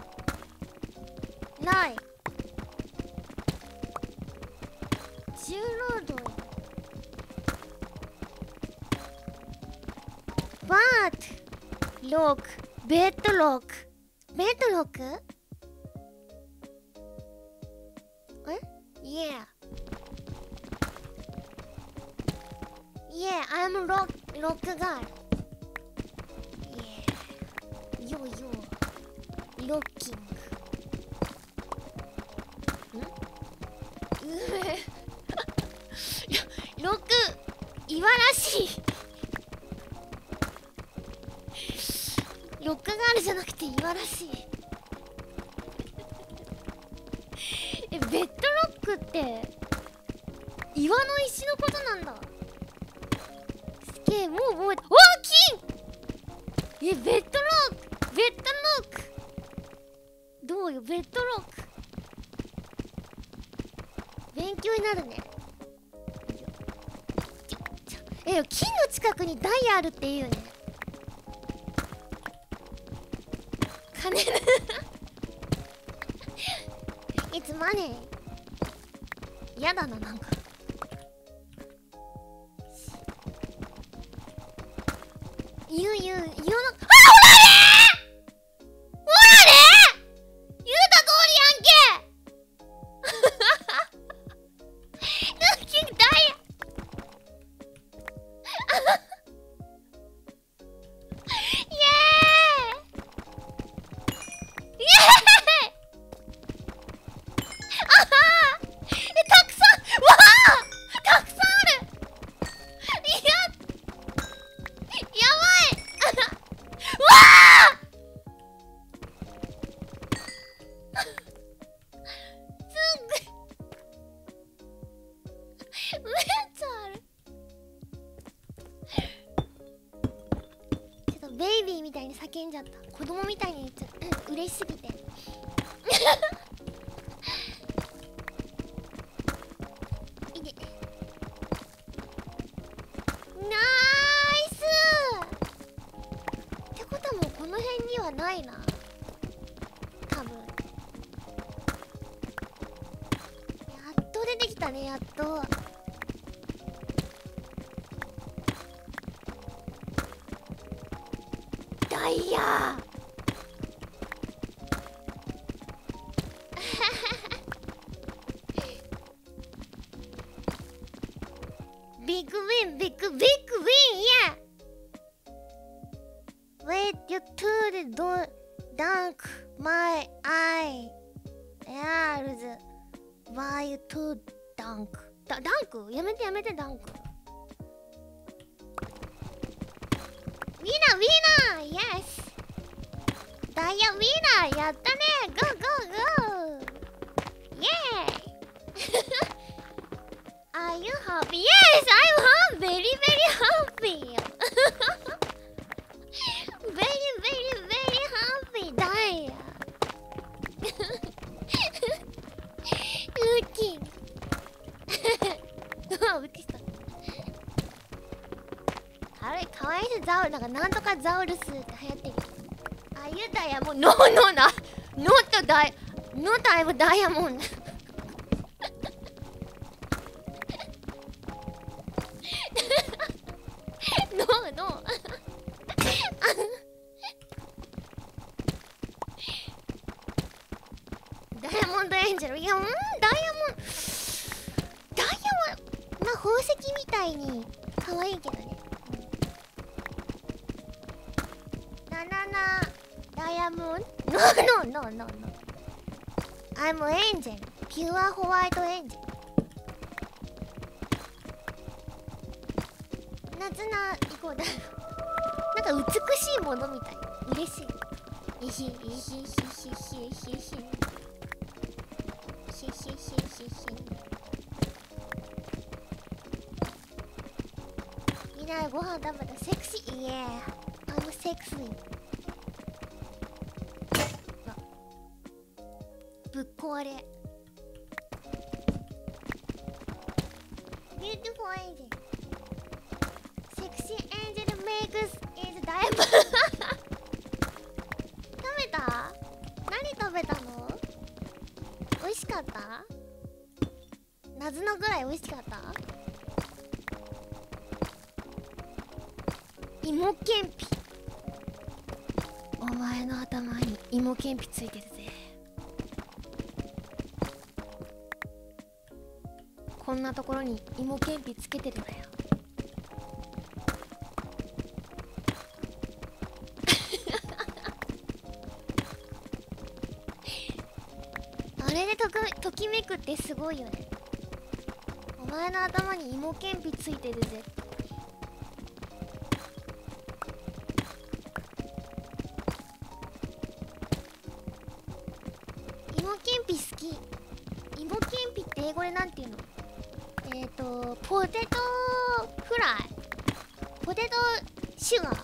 ない。重労働。バートロック、ベッドロック、ベッドロック？え？ Yeah. Yeah, I'm rock rock girl. Yeah. Yo yo. Rocking. ん？うえ。ロックいわらしい。ロックガールじゃなくていわらしいえ、ベッドロックって岩の石のことなんだ。すげえ、もう覚えた。大きい。え、ベッドロック、ベッドロックどうよ、ベッドロック勉強になるね。え、金の近くにダイヤあるっていうね。金いつマネーやだな、なんか言う言う言うの。あ、ほらねーほらねー言うた通りやんけルッキングダイヤベイビーみたいに叫んじゃった。子供みたいに言っちゃった。嬉しすぎていでナイスってことはもうこの辺にはないな、多分。やっと出てきたね、やっと。ダイヤビッグウィン、ビッグビッグウィン、yeah. Wait, you two don't dunk my eye. Yes. Why you two dunk? ダダンクやめてやめて、ダンク。ウィナーウィナー Yes ダイヤウィナーやったね。ゴーゴーゴーイェーイAre you happy? Yes, I'm happy. Very, very happy. Very, very, very happy. Daya. Looking. あ、びっくりした。あれ、かわいいザウル、なんかなんとかザウルスって流行ってる。あゆダイヤモンド。ノーノーな。ノットダイ、ノットアイムダイヤモンド。ノーノーダイヤモンドエンジェル。いや、うん、ダイヤモンダイヤモンまあ宝石みたいに可愛いけどね。なななダイヤモンド。ノーノーノーノーノー I'm angel ピュアホワイトエンジェル。 切なイコールなんか美しいものみたい。嬉しい。いひいひひひひひひひひひひみんなご飯食べた。セクシー。イエー。あのセクシー。ぶっ壊れ。Beautiful angel. Sexy angel makes is diamond. 食べた？何食べたの？美味しかった？謎のぐらい美味しかった？芋けんぴ。お前の頭に芋けんぴついてるぜ。こんなところに芋けんぴつけてるなよ。あれでとくときめくってすごいよね。お前の頭に芋けんぴついてるぜ。芋けんぴ好き。芋けんぴって英語でなんていうの？えっとポテトフライ、ポテトシュガー。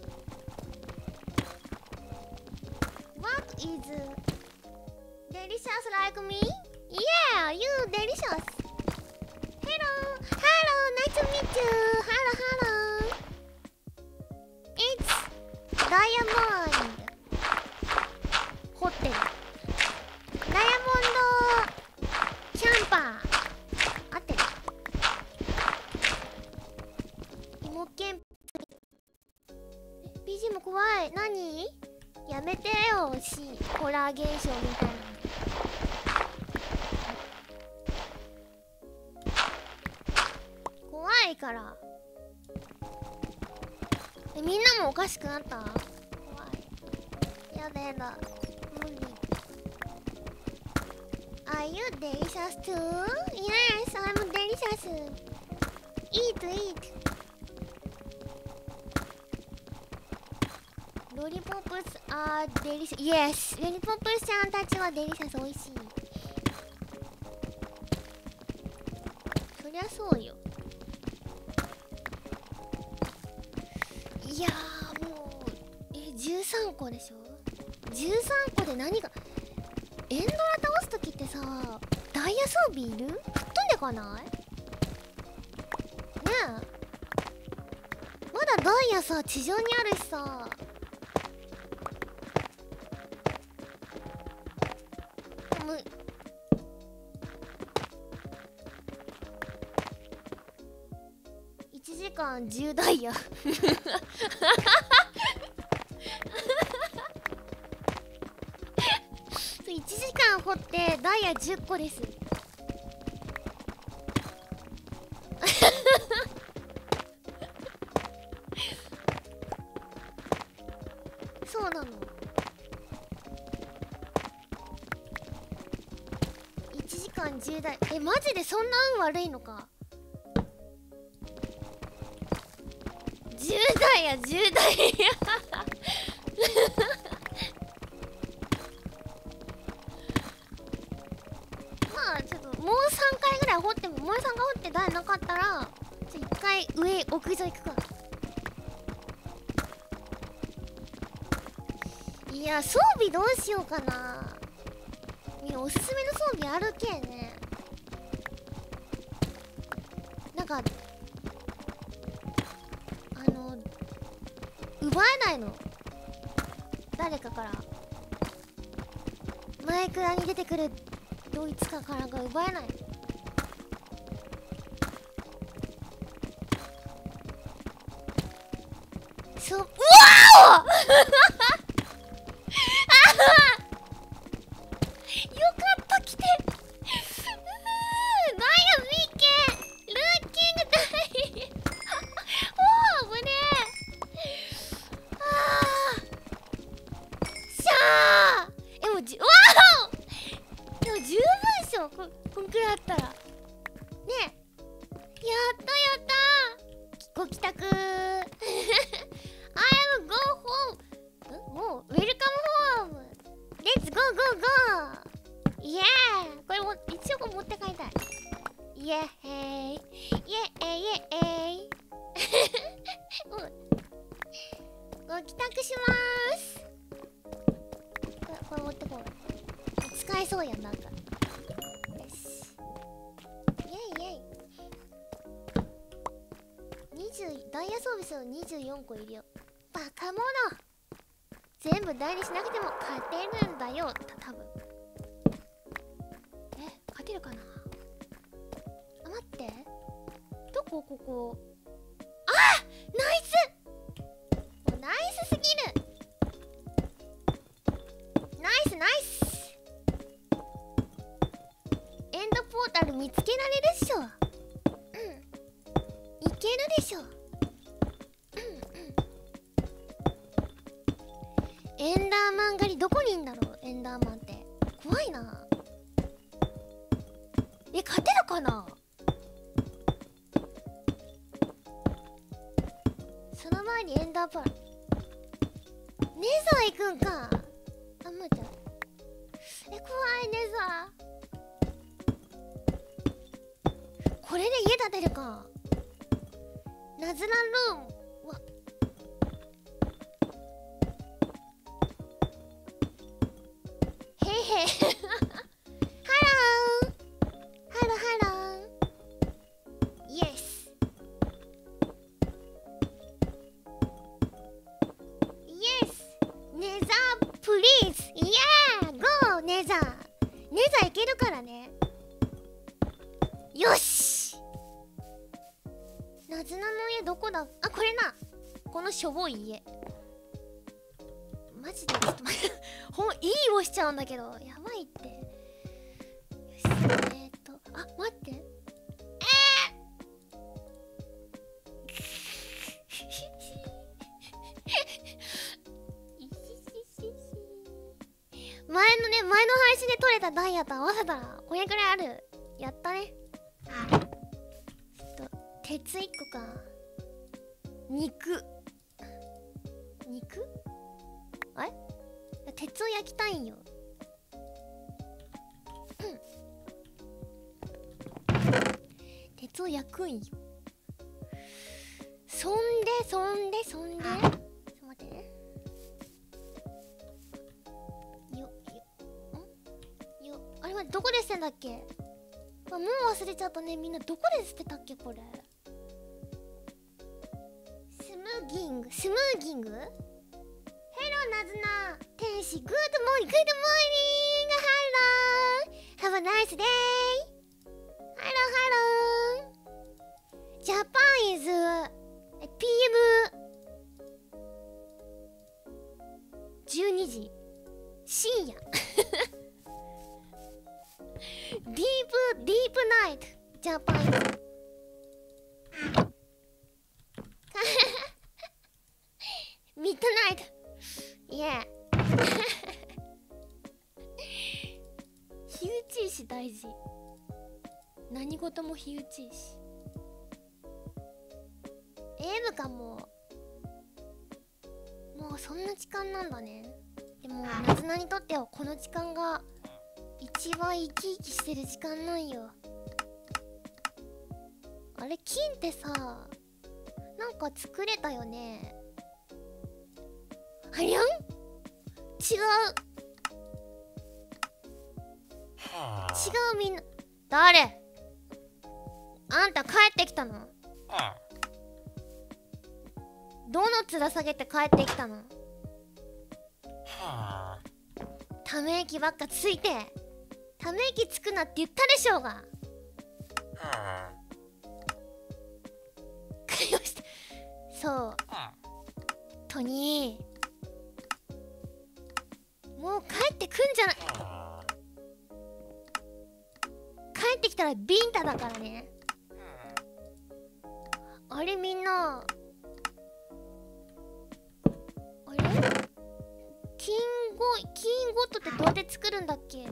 What is delicious like me? Yeah, you delicious. Hello, hello, nice to meet you. Hello, hello. It's diamond. 掘ってる。ダイヤモンドキャンパー。ビージーエム 怖い。何？やめてよ。しホラー現象みたいな。怖いから。え、みんなもおかしくなった？怖い。やだやだ。無理。Are you delicious too? Yes, I'm delicious. Eat, eat. ロリポップスあーデリシャス。イエス。ロリポップスちゃんたちはデリシャス美味しい。そりゃそうよ。いやーもうえじゅうさんこでしょ。じゅうさんこで何がエンドラ倒すときってさ、ダイヤ装備いる？吹っ飛んでかない？ねえ、まだダイヤさ地上にあるしさ。むいちじかんじゅうダイヤいちじかん掘ってダイヤじゅっこです。そうなの。いちじかんじゅうダイヤ。え、マジでそんな運悪いのか。じゅうダイヤじゅうダイヤまあちょっともうさんかいぐらい掘っても、もうさんかい掘ってダイヤなかったらちょいっかい上屋上行くか。いや、装備どうしようかな。みんなおすすめの装備あるけんね。なんかあの奪えないの、誰かから。マイクラに出てくるドイツかからが奪えない。そう、うわおよかった、来て。うーダイヤ見っけ、ルッキングダイヤおー、危ねえ。あーしゃー。え、もうじ、わおでも十分っしょ、こ、こんくらいあったらねえ。やったやったー、ご帰宅ー。 エーイイエーイイエーイご帰宅しまーす。これこれ持ってこう。使えそうやんなんか。よしイエイイエイ。にじゅうダイヤ装備数にじゅうよんこいるよ。バカ者。全部代理しなくても勝てるんだよた多分。え勝てるかなあ。待って、どこここ。あナイス、もうナイスすぎる。ナイスナイス。エンドポータル見つけられるっしょ。うんいけるでしょ。うんうんエンダーマン狩りどこにいんだろう。エンダーマンって怖いな。え勝てるかな。その前にエンダーパールネザー行くんか。あむちゃんえ怖いネザー。これで家建てるか。ナズラルームわへいへいハローハローハローイエスイエスネザープリーズイエーゴーネザーネザーいけるからね。よしナズナの家どこだ。あこれな。このしょぼい家マジでちょっと待ってほんいいをしちゃうんだけどやばいって。よしえー、っとあ待ってえー前のね前の配信で取れたダイヤと合わせたらこれくらいある。やったね。ちょっと鉄いっこか。肉肉あれ鉄を焼きたいんよ。うん鉄を焼くんよ。そんでそんでそんでちょっと待ってね。よよんよあれはどこで捨てんだっけ。あもう忘れちゃったね。みんなどこで捨てたっけこれ。スムーギングスムーギング。ヘローナズナ天使グッドモーニンググッドモーニングハロー Have a nice day ハローハロージャパンイズ ピーエムじゅうにじ深夜ディープディープナイトジャパンイズミッドナイトイエー火打ち石大事。何事も火打ち石。エムかももうそんな時間なんだね。でもナズナにとってはこの時間が一番生き生きしてる時間なんよ。あれ金ってさなんか作れたよね。はりゃん違う違うみんな誰あんた帰ってきたの。どの面下げて帰ってきたの。ため息ばっかついてため息つくなって言ったでしょうが。よしそうトニーもう帰ってくんじゃない。帰ってきたらビンタだからね。あれみんなあれキンゴキンゴットってどうやって作るんだっけ。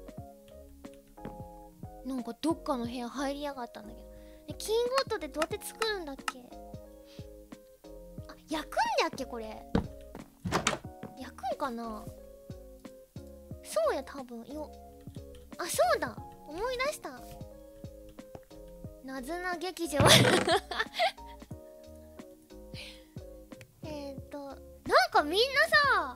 なんかどっかの部屋入りやがったんだけどキンゴットってどうやって作るんだっけ。あ焼くんだっけこれ。焼くんかな。そうや多分よ。あそうだ思い出した。 なずな劇場えっとなんかみんなさ、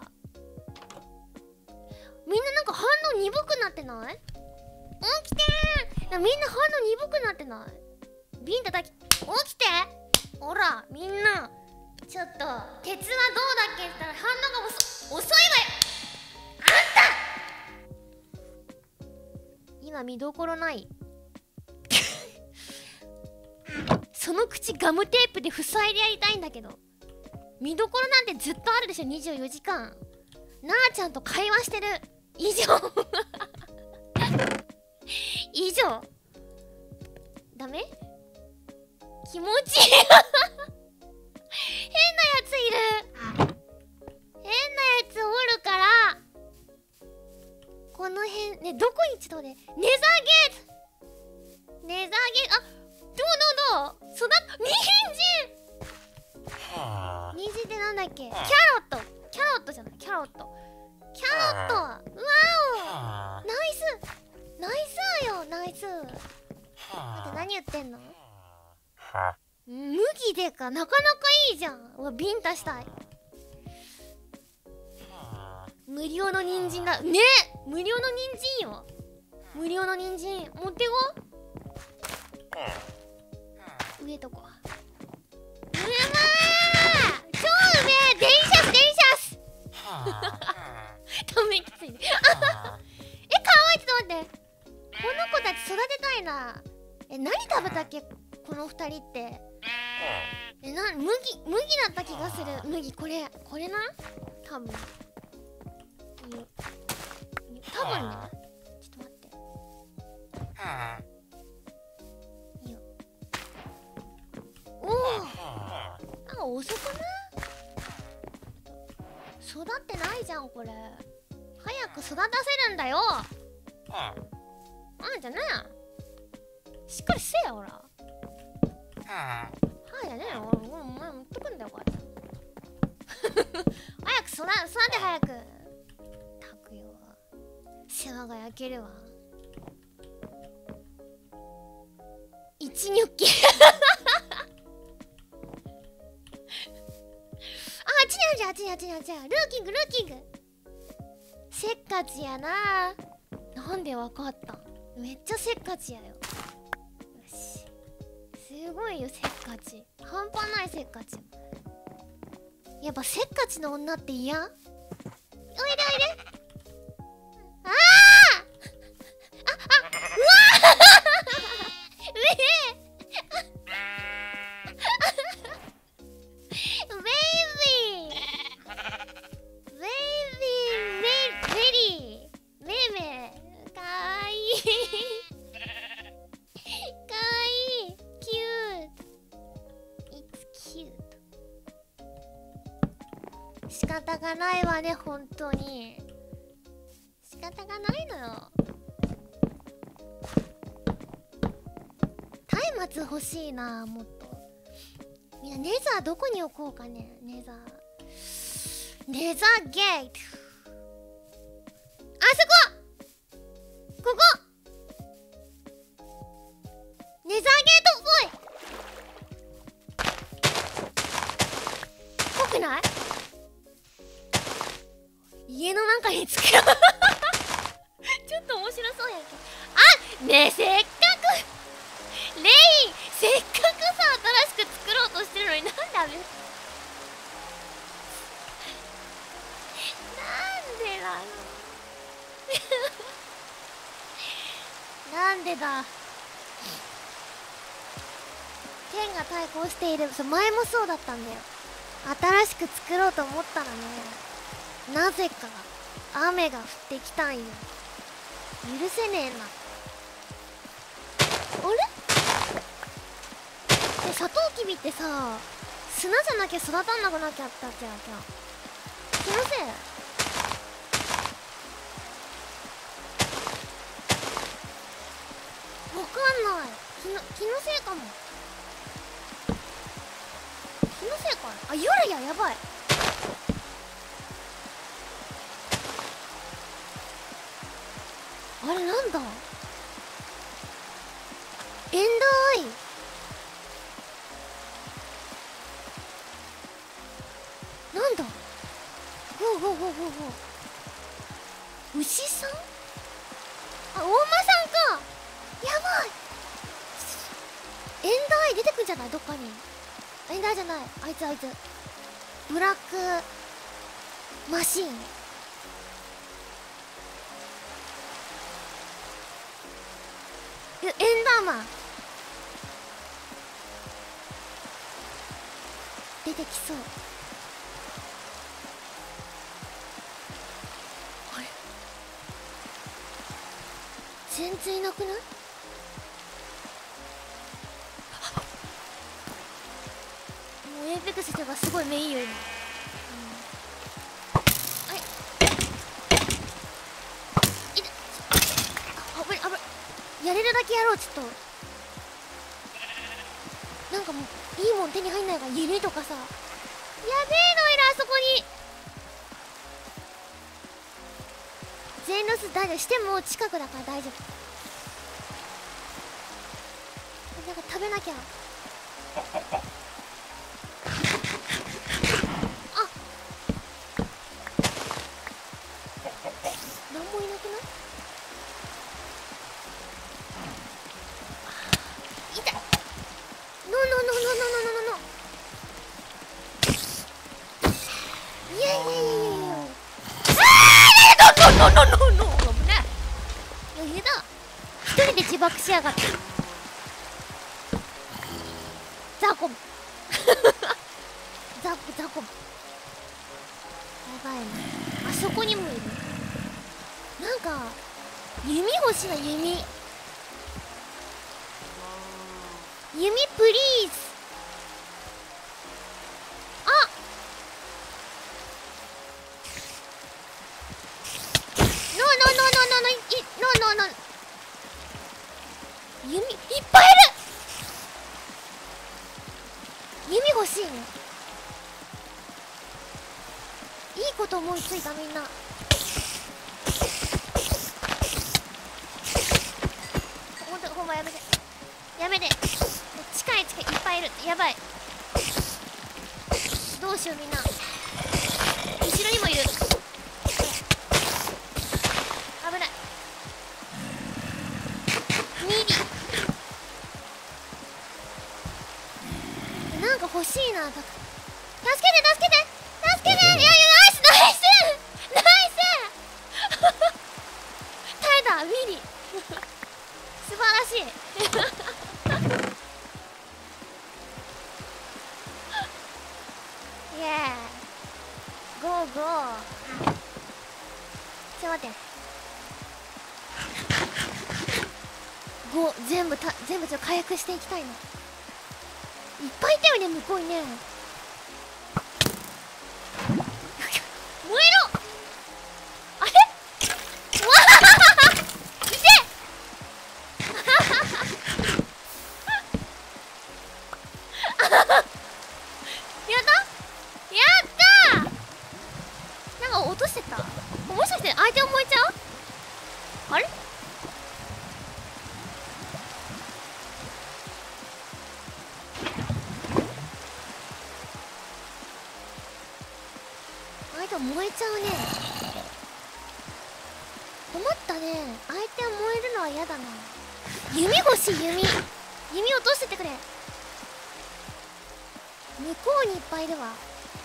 みんななんか反応鈍くなってない？起きてー。みんな反応鈍くなってない？ビンタだき起きて。ほらみんなちょっと鉄はどうだっけって言ったら反応が遅遅いわよ。あんた今見どころないその口ガムテープで塞いでやりたいんだけど、見どころなんてずっとあるでしょ。にじゅうよじかんなあちゃんと会話してる以上以上ダメ？気持ちいい変なやついる。変なやつおるからこの辺ね。どこにちょっとね、ネザーゲートネザーゲート。あ、どうどうどう育っ人参人参ってなんだっけ？キャロットキャロットじゃない、キャロットキャロット。うわおナイスナイスよナイス。待って何言ってんの？麦でかなかなかいいじゃん。うわビンタしたい。無料の人参だね。無料の人参よ。無料の人参持ってこ。上とこうまー超うめえ。デリシャスデリシャスためきついねえ、かわいい。ちょっと待って、この子たち育てたいな。え、何食べたっけこの二人って。え、な、麦、麦だった気がする。麦、これ、これな多分。いいよ。多分ね。ちょっと待って。いいよ。おお。なんか遅くない？育ってないじゃん、これ。早く育たせるんだよ。あんじゃねえ。しっかりせえよ、ほら。はいやねえよ。俺、お前持ってくんだよ、こうやって。早く育、育て早く。たくよ。世話が焼けるわ。一ニョッキ。あ、あっちにあるじゃん、あっちにあっちにあっちに。ルーキング、ルーキング。せっかちやな。なんでわかった？めっちゃせっかちやよ。よし。すごいよ、せっかち。半端ないせっかち。やっぱせっかちの女って嫌？おいでおいで。あああ、あ、うわうえベイビーベイビーメメリーメメかわいいかわいいキュート It's cute。 仕方がないわね、本当に仕方がないのよ。松明欲しいな、もっと。みんなネザーどこに置こうかね。ネザーネザーゲート。あそこここネザーゲートっぽい。ぽくない？家の中に作ろうちょっと面白そうやけど。あ、ねえ、せっかくレイン、せっかくさ新しく作ろうとしてるのになんであれなんでだろうなんでだ。天が対抗している。そう、前もそうだったんだよ。新しく作ろうと思ったらね、なぜか雨が降ってきたんよ。許せねえな。あれで、サトウキビってさ、砂じゃなきゃ育たんなくなっちゃったっけやきゃ。気のせい？わかんない。気の、気のせいかも。気のせいかな。あ、夜や、やばい。あれなんだ？エンダーアイ。 ほうほうほうほう。牛さん、あ、お馬さんか。やばい、エンダーアイ出てくんじゃない、どっかに。エンダーアイじゃない、あいつあいつブラックマシーン。エンダーマン出てきそう。あれ、全然いなくない？もうエイペックスしてがすごいメインよ今、うん、はい、いて、あぶりあぶり、やれるだけやろう。ちょっとなんかもういいもん手に入んないから、弓とかさ。やべえのいる、あそこに。全ロス大丈夫、しても近くだから大丈夫。なんか食べなきゃ。あ、なんもいなくない？痛い。ノーノーノーノーノーノーノーノー。いやいやいやいやいや。あー、ノーノーノーノーノー。危ない。余裕だ。一人で自爆しやがって。ザコム。ザコザコム。やばいね。あそこにもいる。なんか弓欲しいな、弓。弓プリーズ。あ、ノーノーノーノーノーノーいノーノーノー。弓いっぱいいる。弓欲しいね。いいこと思いついたみんな。ほんと、ほんまやめてやめて。近い近い、いっぱいいる。やばい、どうしようみんな。後ろにもいる。危ない。ミリなんか欲しいな。助けて助けて助けて。いやいや、ナイスナイスナイス耐えた、ミリ素晴らしいイエーゴーゴー。ちょっと待って、ご全部た全部ちょっと回復していきたいな。いっぱいいたよね、向こうにね。燃えろ。あれわあいてやったやったー。なんか落としてた。もしかして相手を燃えちゃう？あれ相手燃えちゃうね。困ったね。相手を燃えるのは嫌だな。弓欲しい、弓。弓落としててくれ。向こうにいっぱいいるわ。ね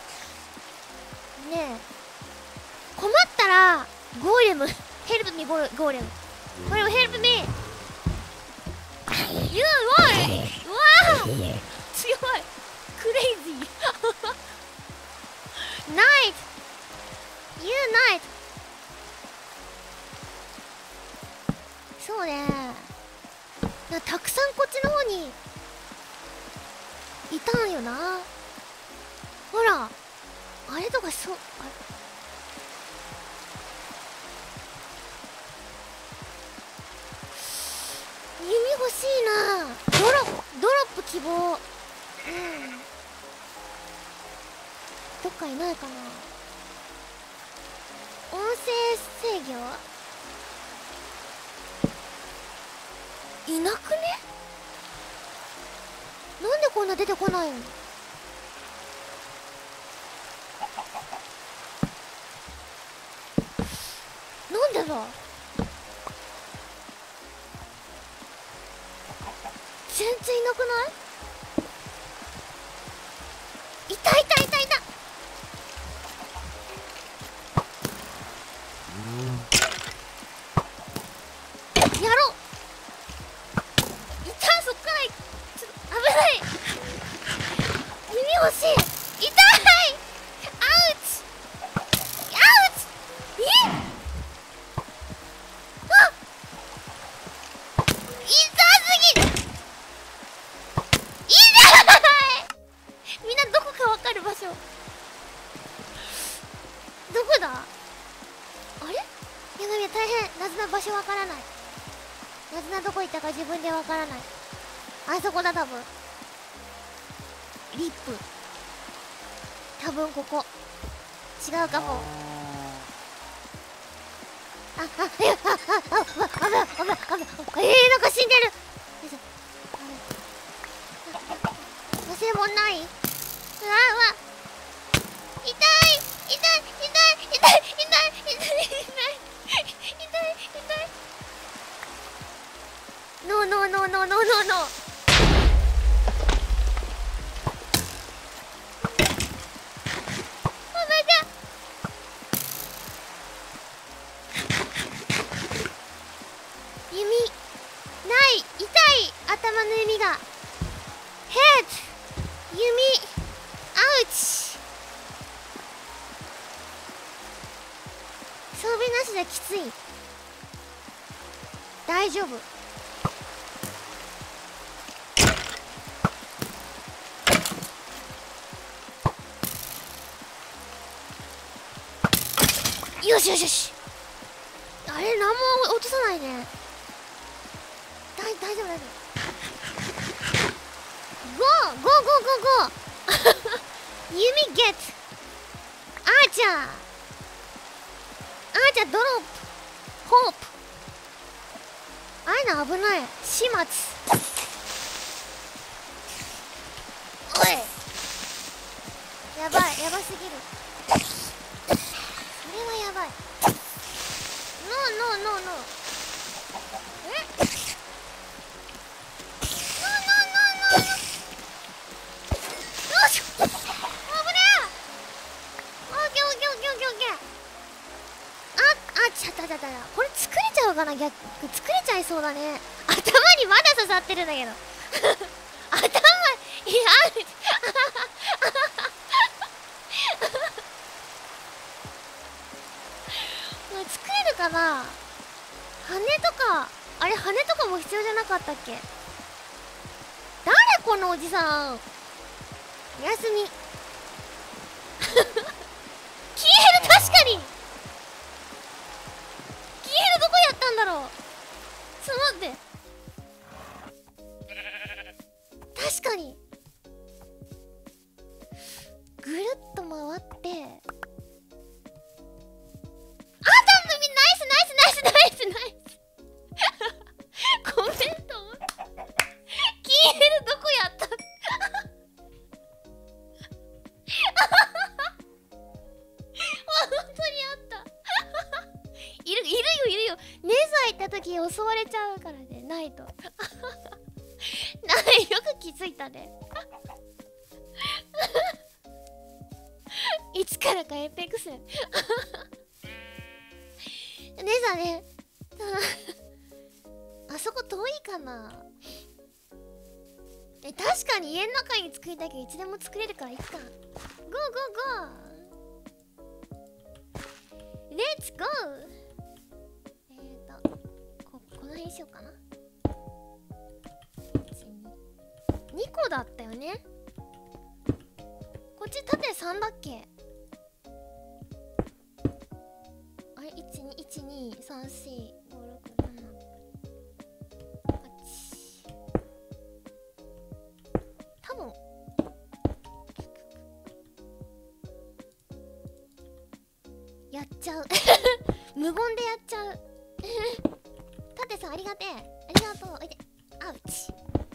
え、困ったらゴーレムヘルプミゴーゴーレムゴーレムヘルプミ。You are うわあ強い。クレイジーナイト You ナイト。そうね、なたくさんこっちの方にいたんよな。ほらあれとか、そう、あれ弓欲しいな。ドロドロップ希望。うん、どっかいないかな。音声制御いなくね。なんでこんな出てこないの。 なんでだ。全然いなくない？いたいたいたいた。やろう。いた、そっからいちょっと危ない。耳欲しい。痛い。アウチアウチ。えあ痛すぎる。痛い。みんなどこかわかる場所どこだ。あれ、やばいや、大変。なずな場所わからない。なずなどこ行ったか自分でわからない。あそこだ、多分。リップ。多分ここ。違うかも。あ、あ、いや、あ、あ、あ、あ、危ない、危ない、危ない、危ない。えー、なんか死んでる。よいしょ。忘れ物ない？うわ、うわ。痛い、痛い、痛い、痛い、痛い、痛い、痛い、痛い、痛い。ノーノーノーノーノーノーノー。弓ない、痛い、頭の弓が。ヘッド弓アウチ。装備なしじゃきつい。大丈夫。よしよしよし。あれ、何も落とさないね。大大丈夫大丈夫。ゴーゴーゴーゴーゴー。弓ゲット。アーチャー。アーチャードロップ。ホープ。ああいうの危ない。始末。おい。やばい、やばすぎる。それはやばい。ノーノーノーノー。え？ノーノーノーノーノー。よし。危ねえ。オッケーオッケーオッケーオッケーオッケー。あ、あ、ちゃったちゃった。これ作れちゃうかな。逆作れちゃいそうだね。頭にまだ刺さってるんだけど。頭、いや、作れるかな。羽とか、あれ羽とかも必要じゃなかったっけ。誰このおじさん。おやすみ。消える。確かに消える。どこやったんだろう。ちょっと待って。確かにぐるっと回って。あ、たぶんナイスナイスナイスナイスナイス。コメント消える。どこやった。本当にあった。いるいるよいるよ。ネザー行った時襲われちゃうからね。ないと。ない、よく気づいたね。いつからかエイペックス。ネザーね。あそこ遠いかな。え、確かに家の中に作りたいけどいつでも作れるからいっか。ゴーゴーゴー。レッツゴー。えーとこ、この辺しようかな。にこだったよね。こっち縦さんだっけ。あれ、いちにいちにさんよんごろくななはち。多分やっちゃう。無言でやっちゃう。縦さんありがてえ。ありがとう。おいで。アウチ。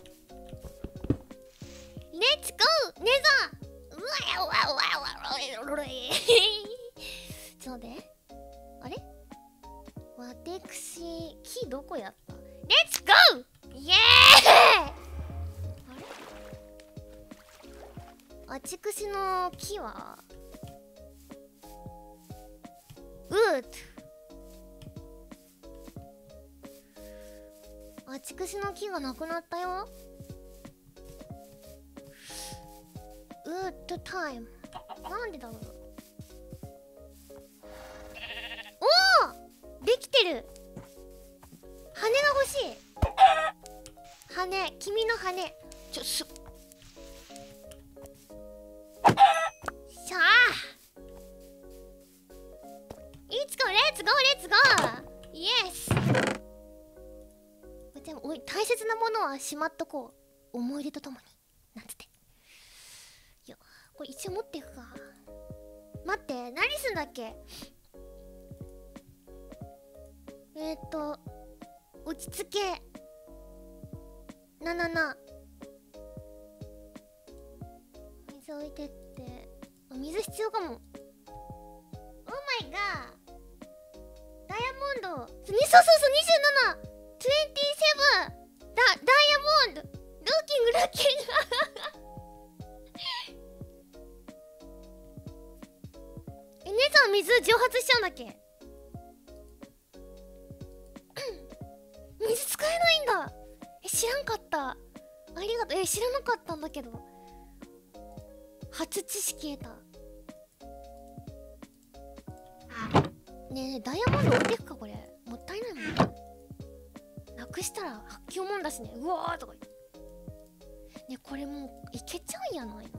レッツゴーネザー。うわわわわわわ。ちょっと待って。あれ私木どこやった？レッツゴー！イエーイ！あれ？あちくしの木はウート。あちくしの木がなくなったよ。ウートタイム。なんでだろう。おお、できてる。羽が欲しい。羽、君の羽。ちょすしゃあ、いつかレッツゴーレッツゴーイエス。でもおい、大切なものはしまっとこう。思い出とともになんつって。いや、これ一応持っていくか。待って、何すんだっけ。えーっと落ち着けななな。水置いてって。あ、水必要かも。オーマイガー。ダイヤモンド。そうそうそう、にじゅうなな、にじゅうなな、ダ、ダイヤモンド。ルーキングルーキングえ、姉さん水蒸発しちゃうんだっけ。水使えないんだ。え、知らんかった。ありがとう。え、知らなかったんだけど。初知識得た。ねえねえ、ダイヤモンド置いてくかこれ。もったいないもん。なくしたら発狂もんだしね。うわーとか言って。ね、これもういけちゃうんやないの。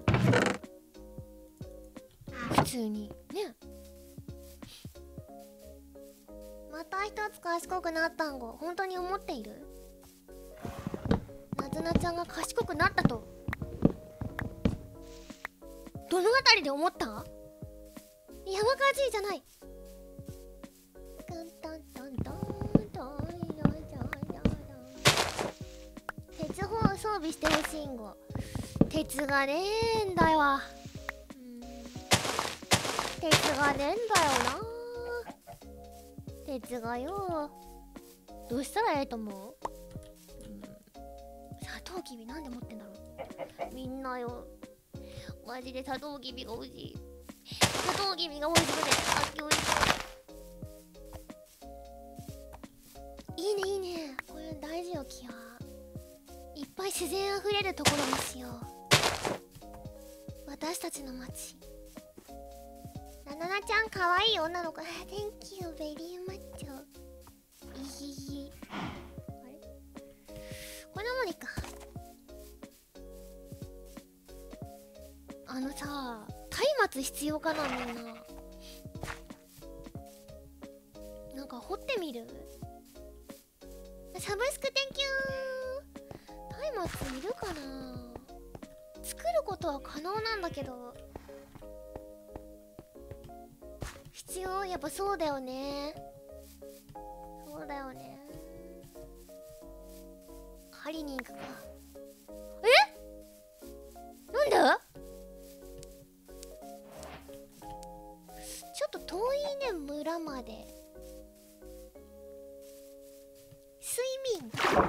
普通にね。また一つ賢くなったんご本当に思っている？なずなちゃんが賢くなったとどのあたりで思った？山川じいじゃない。鉄砲を装備してほしいんご。鉄がねえんだよ。鉄がねえんだよな。鉄がよ。どうしたらええと思う？うん、サトウキビなんで持ってんだろう。みんなよ、マジでサトウキビが欲しい。サトウキビが欲しくてあっきおいしい。いいねいいね、これ大事よ。キアいっぱい自然あふれるところにしよう。私たちの街。なななちゃんかわいい女の子。Thank you very much。 いひひ。あれこれもでいいか。あのさ、松明必要かな。みんななんか掘ってみる。サブスク Thank you。 松明いるかな。作ることは可能なんだけど必要。やっぱそうだよね。そうだよね。狩りに行くか。え？なんで？ちょっと遠いね、村まで。睡眠。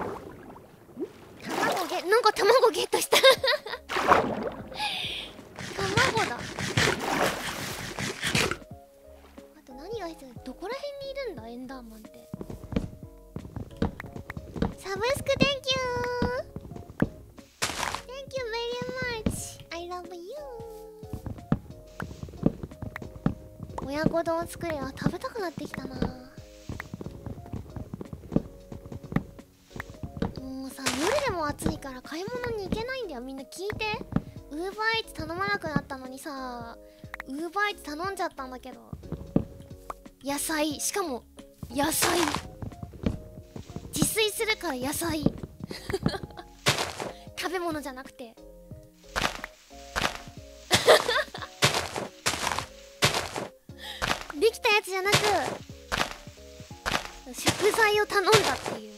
卵ゲッ、なんか卵ゲットした卵だ。あと何が必要？どこら辺にいるんだエンダーマンって。サブスク Thank you Thank you very much I love you。 親子丼作れ。あ、食べたくなってきたな。もうさ、夜でも暑いから買い物に行けないんだよ。みんな聞いて。ウーバーイーツ頼まなくなったのにさ、ウーバーイーツ頼んじゃったんだけど、野菜、しかも野菜、自炊するから野菜食べ物じゃなくてできたやつじゃなく食材を頼んだっていう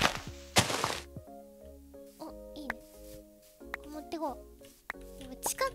お、いいね。持ってこう。近く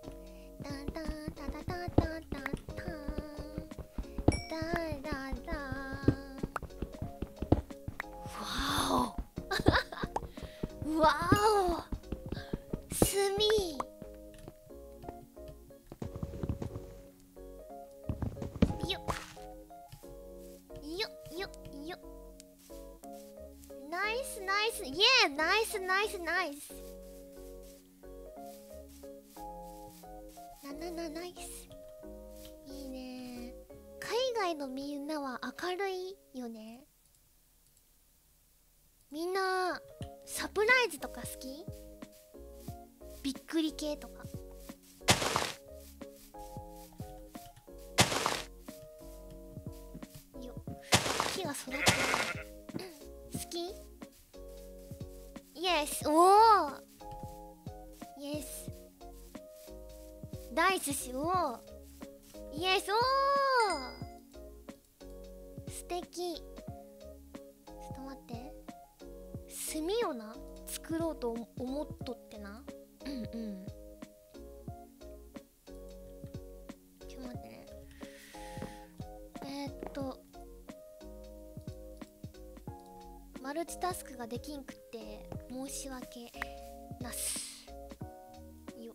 タンタンタタタタタタンダダダわおわお炭よっよっよっよっナイスナイスイエーナイスナイスナイスなななナイスいいね。海外のみんなは明るいよね。みんなサプライズとか好き？びっくり系とか。よ木が育ってる好き？イエスおおイエス大寿司おおイエスおお素敵。ちょっと待って炭をな作ろうと思っとってな。うんうんちょっと待ってね。えー、っとマルチタスクができんくって申し訳なすよ。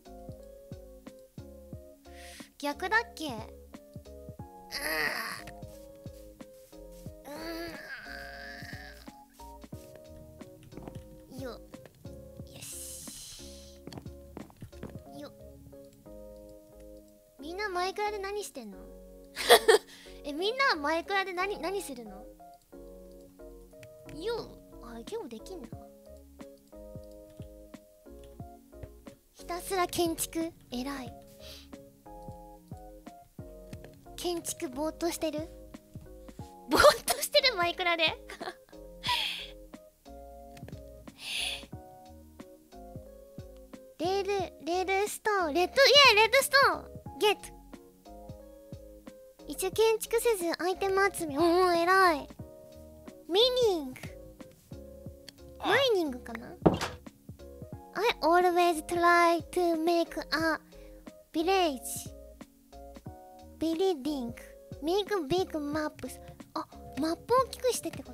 逆だっけ？うーんよよしよ。みんなマイクラで何してんの？え、みんなはマイクラで何何するの？よあ、結構できんな。ひたすら建築えらい。建築ぼーっとしてるぼーっとしてるマイクラでレールレールストーンレッドイエーレッドストーンゲット。一応建築せずアイテム集め。おおえらい。ミニングマイニングかな。 I always try to make a village building make big maps。 あ、マップを大きくしてってこと？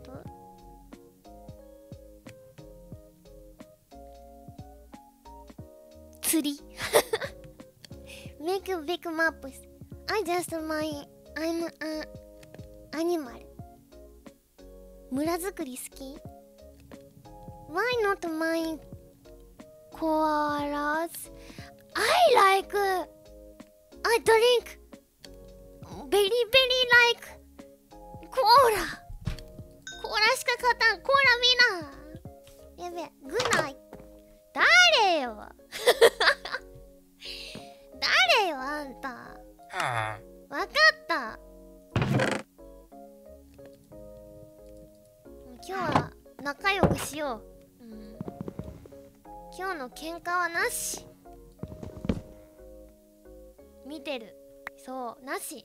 釣りmake big maps I just my I'm an animal。 村作り好き？ Why not my koalas? I like I drink very very like コーラコーラしか勝たん。コーラ見な。やべえグッナイ。誰よ誰よあんた。わかった。今日は仲良くしよう。うん、今日の喧嘩はなし。見てる。そうなし。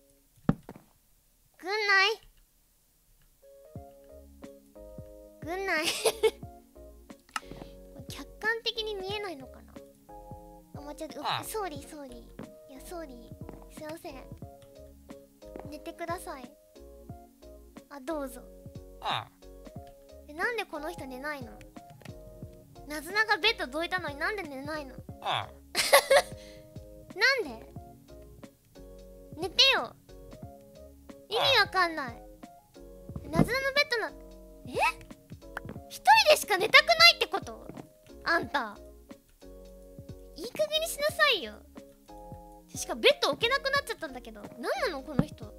ぐんないぐんない客観的に見えないのかな。あ、間違えた。ソーリーソーリー。いやソーリーすいません。寝てください。 あ、どうぞ。え、なんでこの人寝ないの？なずながベッドどいたのになんで寝ないの？なんで？寝てよ。意味わかんない。なずなのベッドな、え？一人でしか寝たくないってこと？あんたいい加減にしなさいよ。しかもベッド置けなくなっちゃったんだけど、なんなのこの人。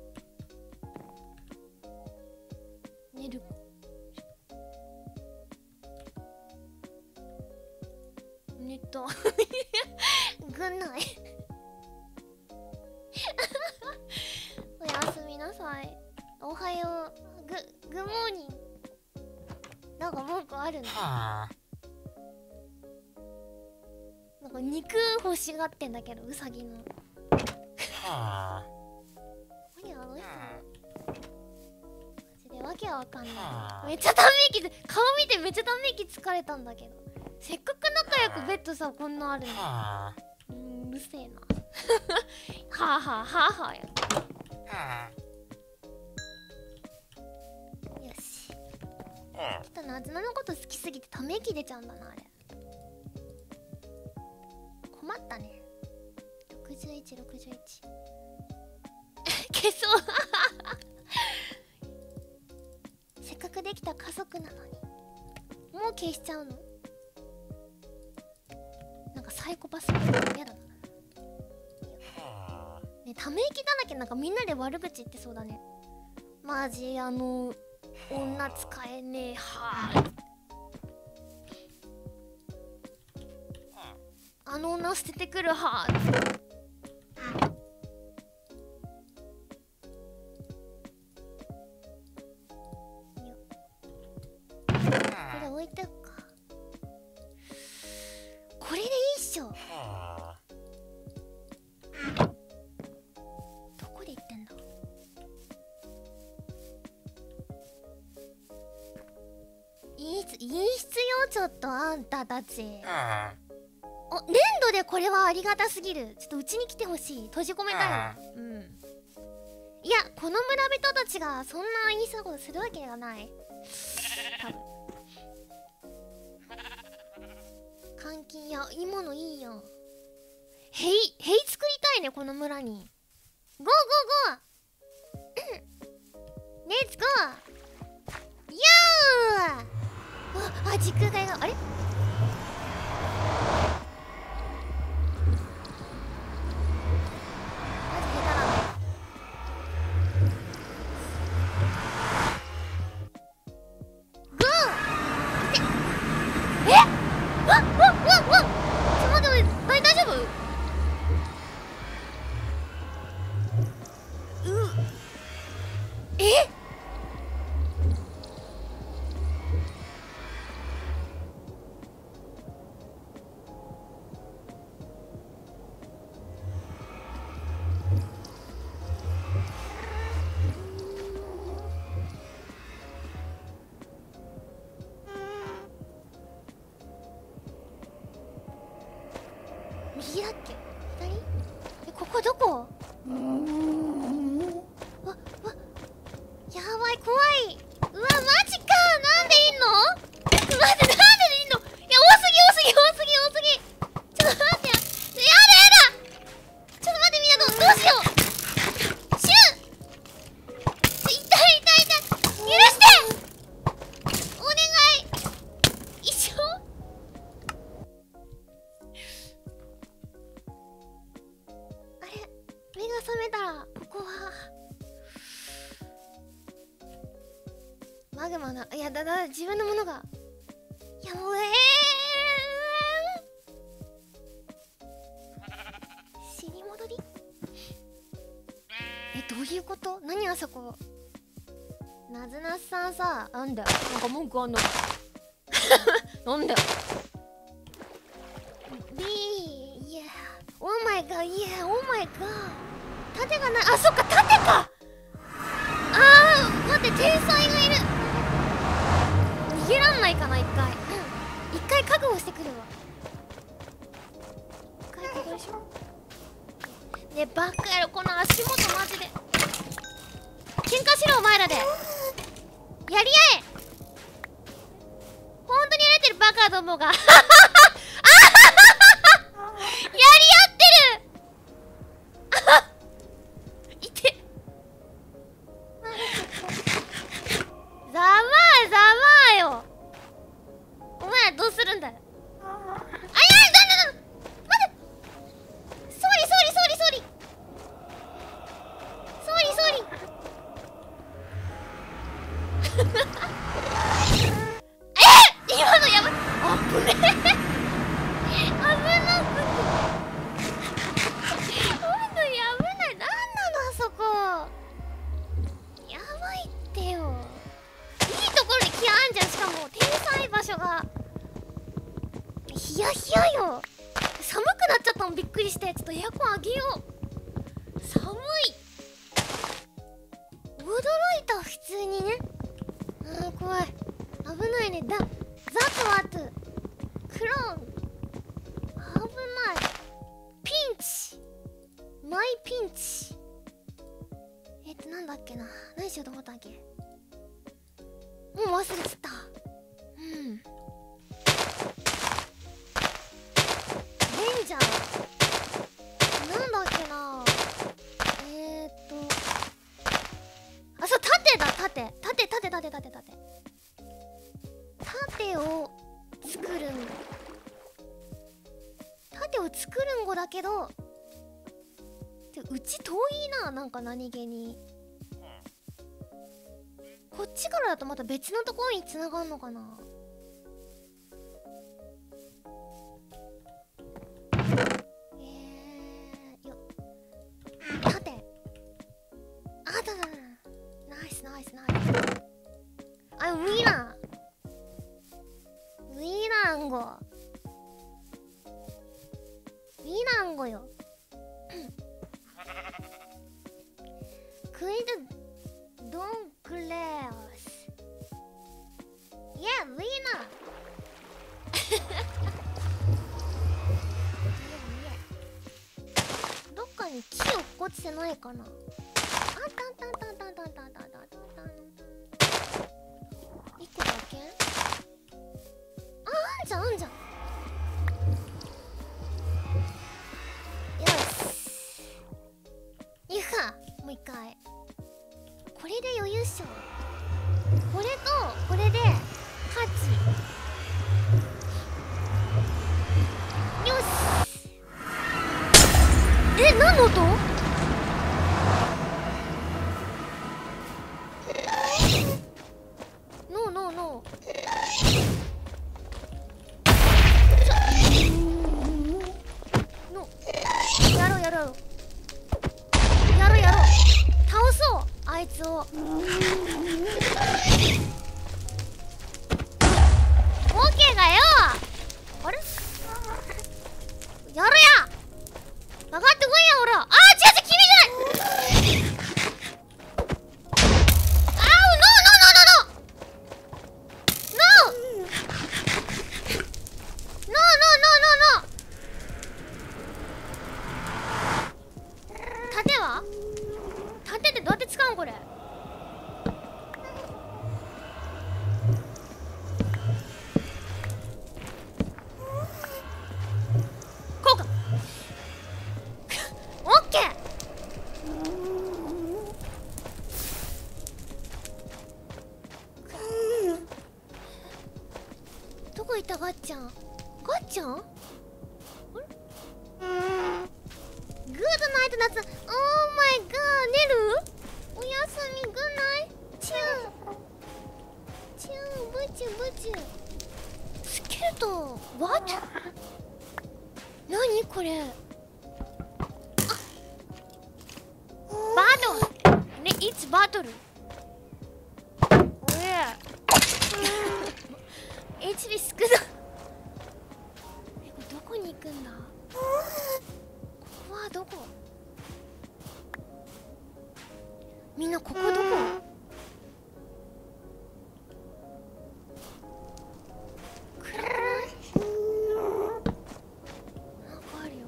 寝る。寝た。ぐんない。おやすみなさい。おはよう。ググモーニング。なんか文句あるの？なんか肉欲しがってんだけど、ウサギの。何あの人。マジでわけわかんない。めっちゃため息で、顔見てめっちゃため息疲れたんだけど。せっかく仲良くベッドさ、こんなあるの。うん、うるせえな。はあはあはあはあや。よし。きっとなずなのこと好きすぎてため息出ちゃうんだな、あれ。困ったね。ろくじゅういち、ろくじゅういち。消そう。せっかくできた家族なのにもう消しちゃうの？なんかサイコパスみたいなの嫌だな。ね、ため息だらけ。なんかみんなで悪口言ってそうだね。マジあの女使えねえはー。あの女捨ててくるはー。これ置いてくか。これでいいっしょ。どこで言ってんだ。いいつ、いい必要ちょっとあんたたち。お、粘土でこれはありがたすぎる。ちょっとうちに来てほしい。閉じ込めたいわ。うん。いや、この村人たちがそんな言いそうなことするわけがない。多分。監禁、いや、今のいいよ。塀、塀作りたいね、この村に。ゴーゴーゴーレッツゴー。よー。あ、あ、時空がいが、あれマジ下手だな。ゴー。えっ、わっわっわっわっ、ちょっと待って、大大丈夫？うえっ、右だっけ？左？え、ここどこ？わ、わ、やばい、怖い。うわ、マジか。なんでいんの？待って、なんでいんの？いや、多すぎ多すぎ多すぎ多すぎ。ちょっと待って。やだやだ。ちょっと待って、みんな、ど、どうしよう。シュン。痛い痛い痛い。許して。お願い。一緒。あれ、目が覚めたらここはマグマの、いやだだ自分のものが、いやもうえー、死に戻り。え、どういうこと？何あそこ。なずなさんさ、なんだよ、なんか文句あんの？なんだよ。B、いや、オーマイガー、いや、オーマイガー。盾がない、あ、そっか、盾か。あー、待って、天才がいる。逃げらんないかな、一回。うん、一回覚悟してくるわ。一回覚悟しよう。ねえ、バカ野郎、この足元マジで。喧嘩しろ、お前らで。 やり合え。本当にやられてるバカどもがやり合ってるいてざまあざまあよ。お前どうするんだよ。あ、いや、だだだ、待って、ソーリーソーリーソーリーソーリーソーリーソーリーえっ、今のやばい。あぶねえ危なくて今のやばない。なんなのあそこ。やばいってよ。いいところに木あんじゃん。しかも天才場所がヒヤヒヤよ。寒くなっちゃったのびっくりして。ちょっとエアコン上げよう。寒い。驚いた。普通にね。あー怖い。危ないね。だザクワトクローン危ない。ピンチマイピンチ。えっとなんだっけな。何しようと思ったっけ。もう忘れてた。うん。レンジャーなんだっけな。えーっとあ、そう、盾だ。盾盾盾盾盾盾盾を作るんだ。盾を作るんごだけどでうち遠いな。なんか何気にこっちからだとまた別のところに繋がんのかな。えーよ盾。あだだだナイスナイスナイス。あ、ウィナーウィナンゴウィナンゴよクイドドンクレース。いやウィナーどっかに木落っこちてないかな。あたんたんたんたんたんたんたんたんたんたん一個だけ。あ、あんじゃんあんじゃん。よしいくか。もう一回これで余裕っしょ。これとこれで勝ち。よし。え、何の音。ノーノーノー。のやろうやろうやろうやろう。倒そうあいつを。オーケーがよ。あれやるや。上がってこいやほら。あー違う違う君じゃない。あーノーノーノーノーノーノーノーノーノーノー。盾は盾ってどうやって使うんこれ。こうかオッケー。どこ行ったガッチャン。ガッチャンあれグッドナイト夏。オーマイガー寝る。おやすみグッナイチューチューブチュブチュ。スケルトン What？ 何これ。あバトルね。いつバトルおえエイチピー 少な。え、これどこに行くんだ。ここはどこ。みんなここどこ。くるーなんかあるよ。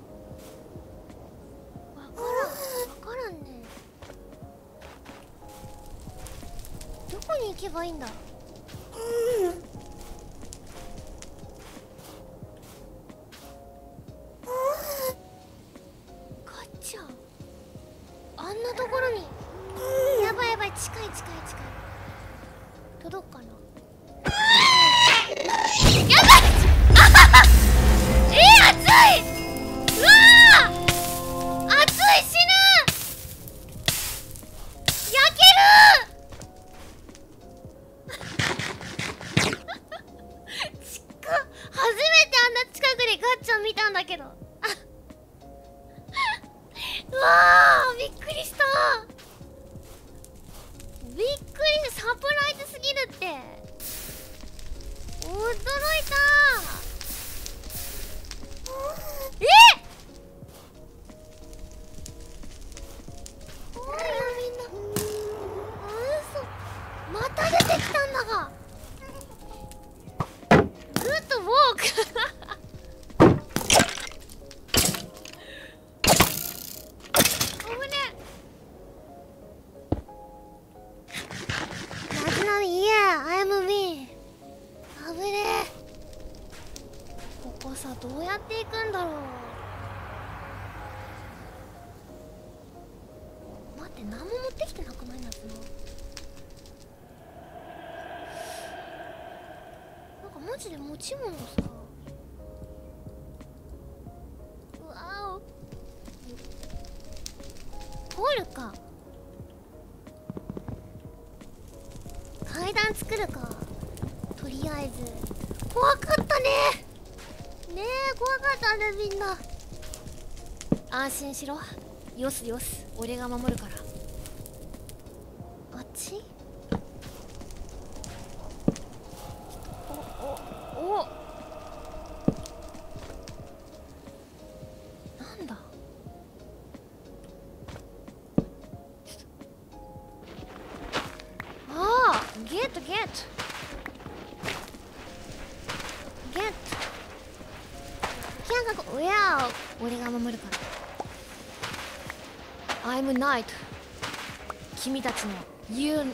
わからんわからんね。どここに行けばいいんだ。ガチャ、あんなところに。やばいやばい、近い近い近い。届くかな。やばいえー、熱い。うわー、熱い、死ぬ。焼けるちっか、初めてあんな近くでガッチャン見たんだけど。うわー、びっくりした。びっくり、サプライズすぎるって。驚いた。えっ、怖いよみんな。うそ、また出てきたんだが。グッドウォーク危ねえ。なずなみ、いや、I am me。危ねえ。ここさ、どうやって行くんだろう。待って、何も持ってきてなくない？なずな。なんかマジで持ち物さ。うわお、掘るか。階段作るか。とりあえず怖かったね。ねえ、怖かったね、みんな。安心しろ。よすよす、俺が守るから。あっち。おおお、なんだ。ああ、ゲットゲットゲット。キャンがこ、うやー、俺が守るから。I'm Knight。君たちの You, You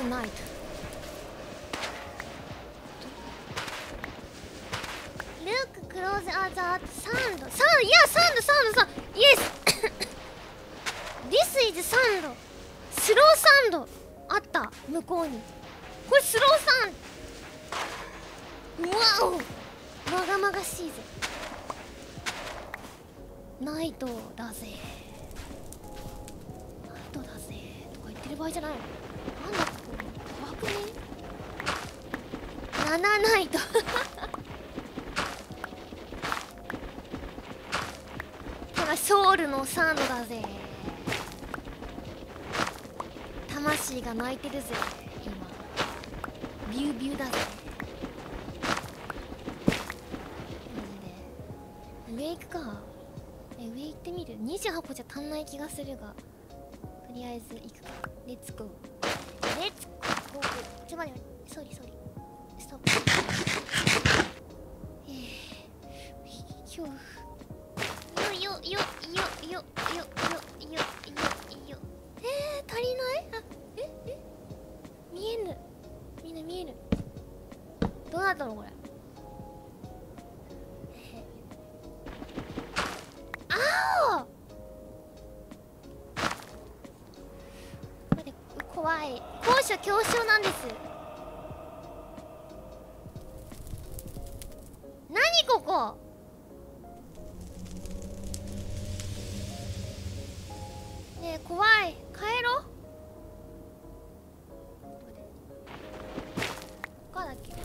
Knight。Look close at the sound。サウンド、いや、サウンド、サウンド、サウンド。Yes 。This is sound。スローサウンド。あった、向こうに。これスローサウンド。わお、まがまがしいぜ。ナイトだぜ。ナイトだぜとか言ってる場合じゃないの。なんだここ、怖くね。ナナナイトほら、ソウルのサウンドだぜ。魂が泣いてるぜ今。ビュービューだぜマジで。上行くか。え、上行ってみる。にじゅうはっこじゃ足んない気がするが、とりあえず行くか。レッツゴーレッツゴー。ちょっと待って、ソーリーソーリー、ストップ。えー、ひょうよよよよよよよよよよよ。えー、足りない。あ、ええ、見えぬ。みんな見えぬ。どうなったのこれ。あお、待って、怖い。高所恐怖症なんです。何ここ。ねえ、怖い。帰ろう。どこだっけ。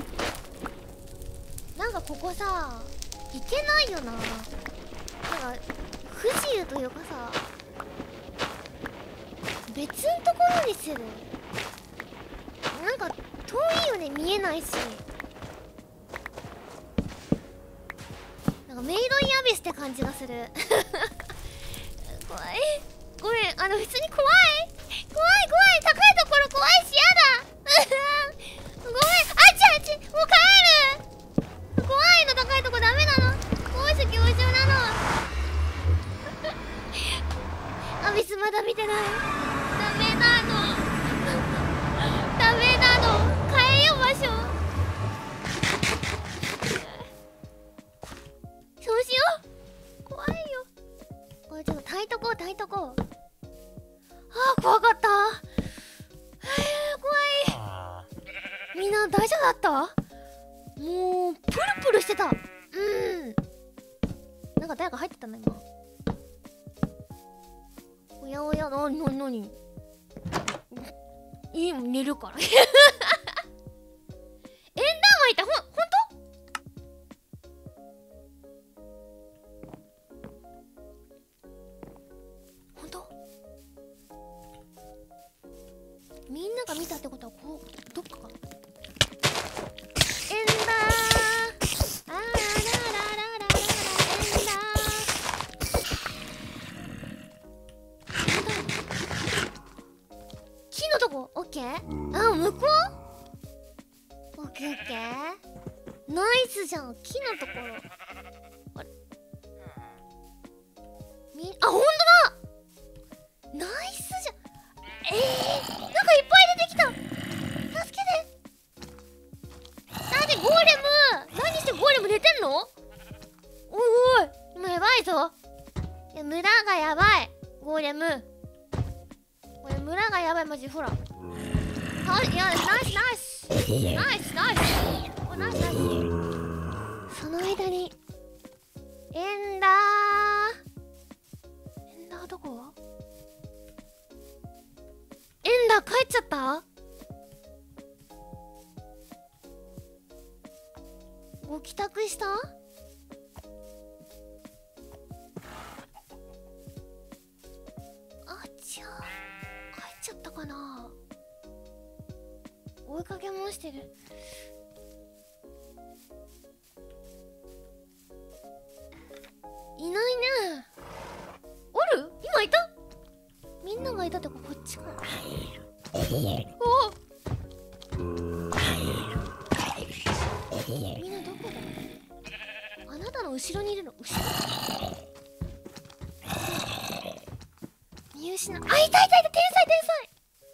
なんかここさ、行けないよな。なんか不自由というかさ、別のところにする。なんか遠いよね、見えないし。なんかメイドインアビスって感じがする怖い。ごめん、あの普通に怖い怖い怖い。高いところ怖いし、やだごめん、あっちあっち、もう帰る。怖いの、高いとこダメなの。高所恐怖症なのアビスまだ見てない。ダメなのダメ大丈夫だった？もうプルプルしてた。うん。なんか誰か入ってたな今。おやおや、なになになに。いいもん寝るから。エンダーマンいた。ほんほんと？ほんと？みんなが見たってことはこうどっかかな。エンダーあーらららららららエンダー木のとこオッケー。あ、向こうオッケーオッケー。ナイスじゃん。木のところあれみあ、ほんとだ。ナイスじゃん。えー、なんかいっぱい出てきた。助けて。なんでゴーレム何してゴーレム寝てんの？おいおい今やばいぞ。いや村がやばいゴーレム。これ村がやばいマジ。ほらはい、いやナイスナイスナイスナイスおナイスナイス。その間にエンダーエンダーどこ？エンダー帰っちゃった？ご帰宅した？あっちゃ帰っちゃったかな。追いかけ回してる。いないね。おる？今いた？みんながいたってこっちか。おみんなどこだ？あなたの後ろにいるの。後ろ見失う。あ、いたいたいた。天才天才。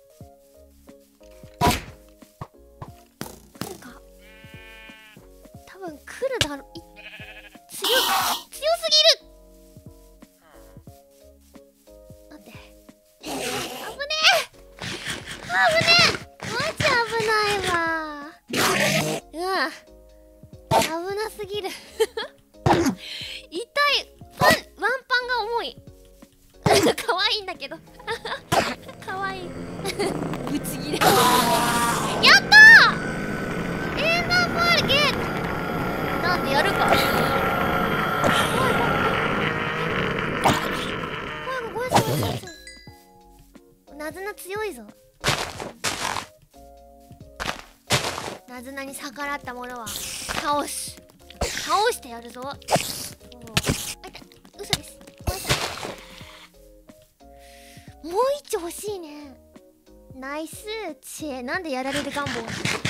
来るか？多分来るだろ。い強い強すぎる。待って危ねえ危ねえマジ危ないわ。うわ危なすぎる。痛い。パンワンパンが重い。可愛いんだけど。可愛い。ぶち切れ。やったー。エンダーパールゲット。なんでやるか。怖い怖い怖い怖い怖い怖い。ナズナ強いぞ。ナズナに逆らった者は倒す。倒してやるぞ。おお。あいた。嘘です。ごめんなさい。もう一丁欲しいね。ナイスチェ。なんでやられる願望。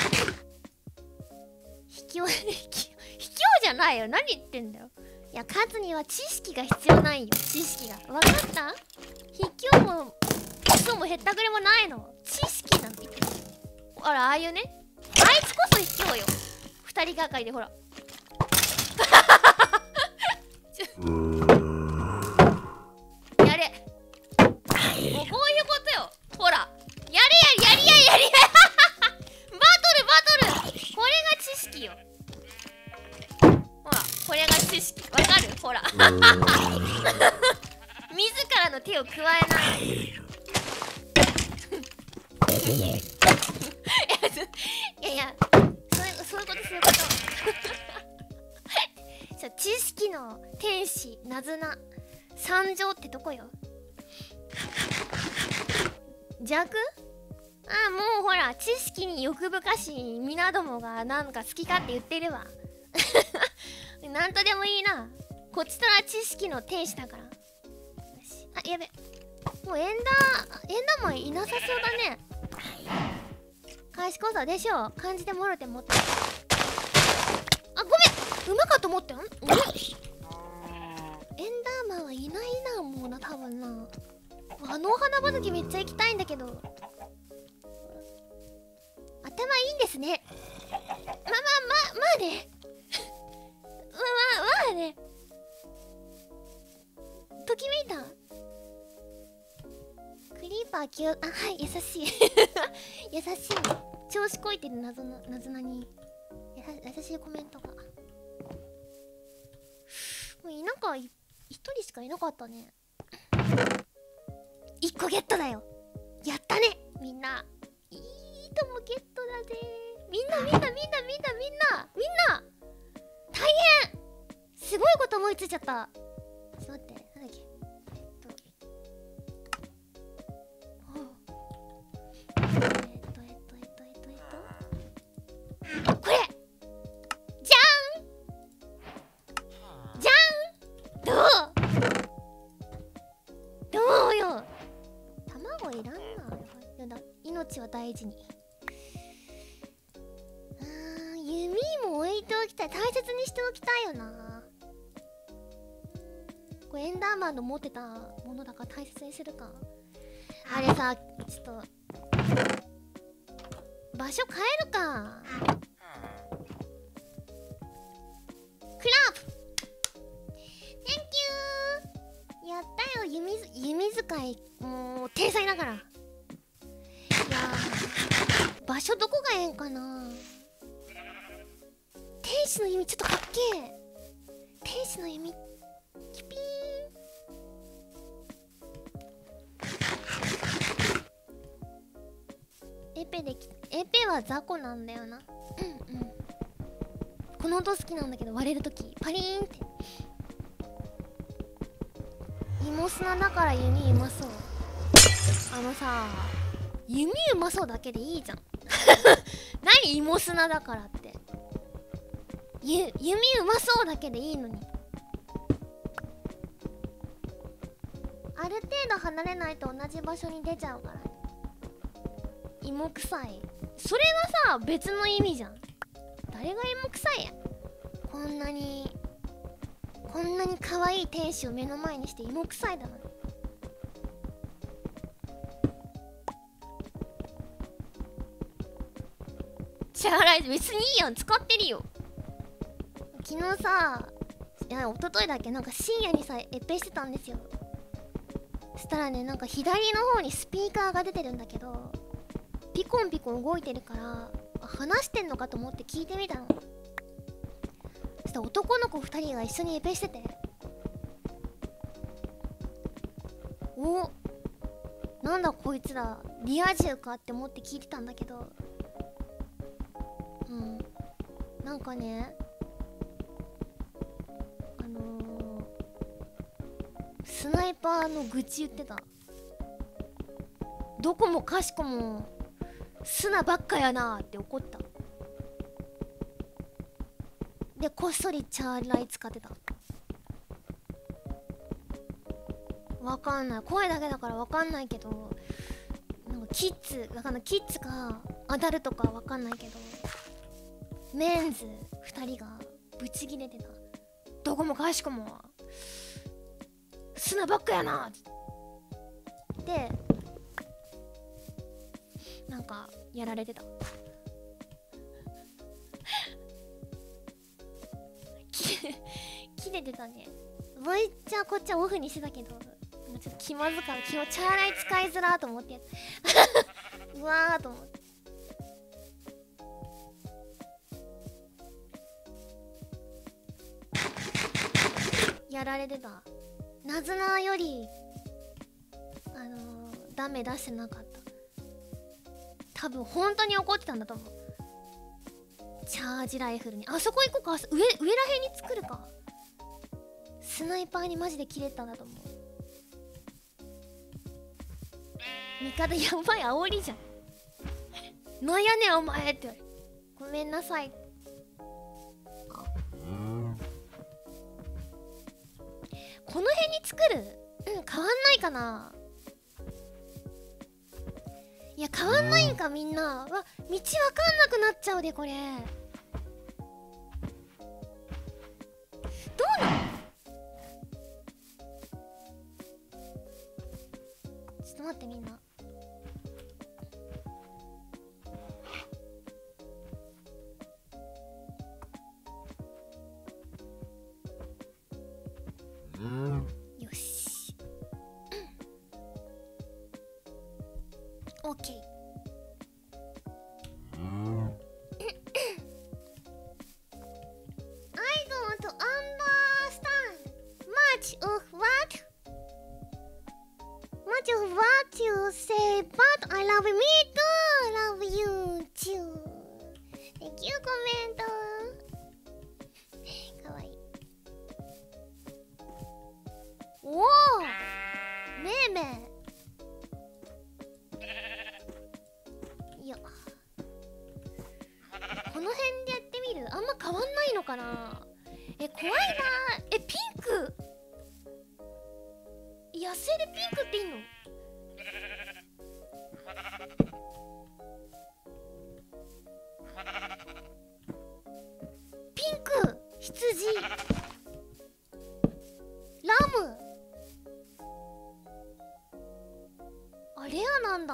卑怯卑怯卑怯じゃないよ。何言ってんだよ。いや勝つには知識が必要ないよ。知識が分かった。卑怯もクソもへったくれもないの。知識なんて言ってる。あらああいうね。あいつこそ卑怯よ。二人がかりでほら。やれ。もうこういうことよ。ほら。やれやりやりややりや。バトルバトル。これが知識よ。ほら。これが知識。わかる？ほら。自らの手を加えない。いやいや、そういうそういうことそういうこと。そう、知識の天使ナズナ参上ってとこよ。弱？ああ、もうほら知識に欲深しい皆どもがなんか好きかって言ってるわ。なんとでもいいな。こっちとら知識の天使だから。よし、あ、やべ。もうエンダーエンダーマンいなさそうだね。賢さでしょ。感じてもろてもって。あ、ごめん、うまかと思ったよ。エンダーマンはいないな、もうな、多分な。あのお花畑めっちゃ行きたいんだけど。頭いいんですね。ま、ま、ま、まあね。ま、ま、まあね。ときめいた。クリーパーきゅう、あ、はい、優しい。 優しい調子こいてる謎な謎なにやさ優しいコメントが。もういなんかい一人しかいなかったね。一個ゲットだよ。やったねみんな。いいともゲットだぜ。みんなみんなみんなみんなみんなみんな大変。すごいこと思いついちゃった。ちょっと待って、なんだっけ。えっとえっとえっとえっとえっとえっとこれじゃんじゃん。どうどうよ。卵いらんな。やだ、命は大事に。あー、弓も置いておきたい。大切にしておきたいよな。これエンダーマンの持ってたものだから大切にするか。あれさ、ちょっと場所変えるか。クラップ Thank you。 やったよ。弓弓使いもう天才だから。いやー、場所どこがええんかな。天使の弓ちょっとかっけえ。天使の弓キピーン。エペできエペは雑魚なんだよな。うんうん。この音好きなんだけど、割れるときパリーンって。芋砂だから弓うまそう。あのさ、弓うまそうだけでいいじゃん。何芋砂だからって。ゆ弓うまそうだけでいいのに。ある程度離れないと同じ場所に出ちゃうから。芋臭い。それはさ別の意味じゃん。誰が芋臭いや。こんなにこんなに可愛い天使を目の前にして芋臭いだな。支払い別にいいやん。使ってるよ。昨日さ、いや一昨日だっけ、なんか深夜にさエペしてたんですよ。そしたらね、なんか左の方にスピーカーが出てるんだけど、ピコンピコン動いてるから話してんのかと思って聞いてみたの。そしたら男の子ふたりが一緒にエペしてて、お、なんだこいつらリア充かって思って聞いてたんだけど、うん、なんかね、あのー、スナイパーの愚痴言ってた。どこもかしこも砂ばっかやなーって怒った。でこっそりチャーライ使ってた。わかんない、声だけだからわかんないけど、なんかキッズわかんない、キッズかアダルトかわかんないけど、メンズふたりがブチギレてた。どこもかしこも砂ばっかやなーってなんかやられてた。切れてたね。ボイチャーこっちはオフにしてたけど、ちょっと気まずかった。気をチャーライ使いづらーと思ってやつうわーと思って。やられてた。ナズナよりあのー、ダメ出してなかった。多分本当に怒ってたんだと思う。チャージライフルにあそこ行こうか。上上らへんに作るか。スナイパーにマジで切れたんだと思う。味方やばい煽りじゃん。なんやねんお前って言われる。ごめんなさい。この辺に作る？うん、変わんないかな。いや変わんないんかみんな。わ、道わかんなくなっちゃうでこれ。どうなの？ちょっと待ってみんな。よし、オッケー。 のかな。え、怖いな。え、ピンク野生でピンクっていんの？ピンク、羊、ラム。あ、レアなんだ。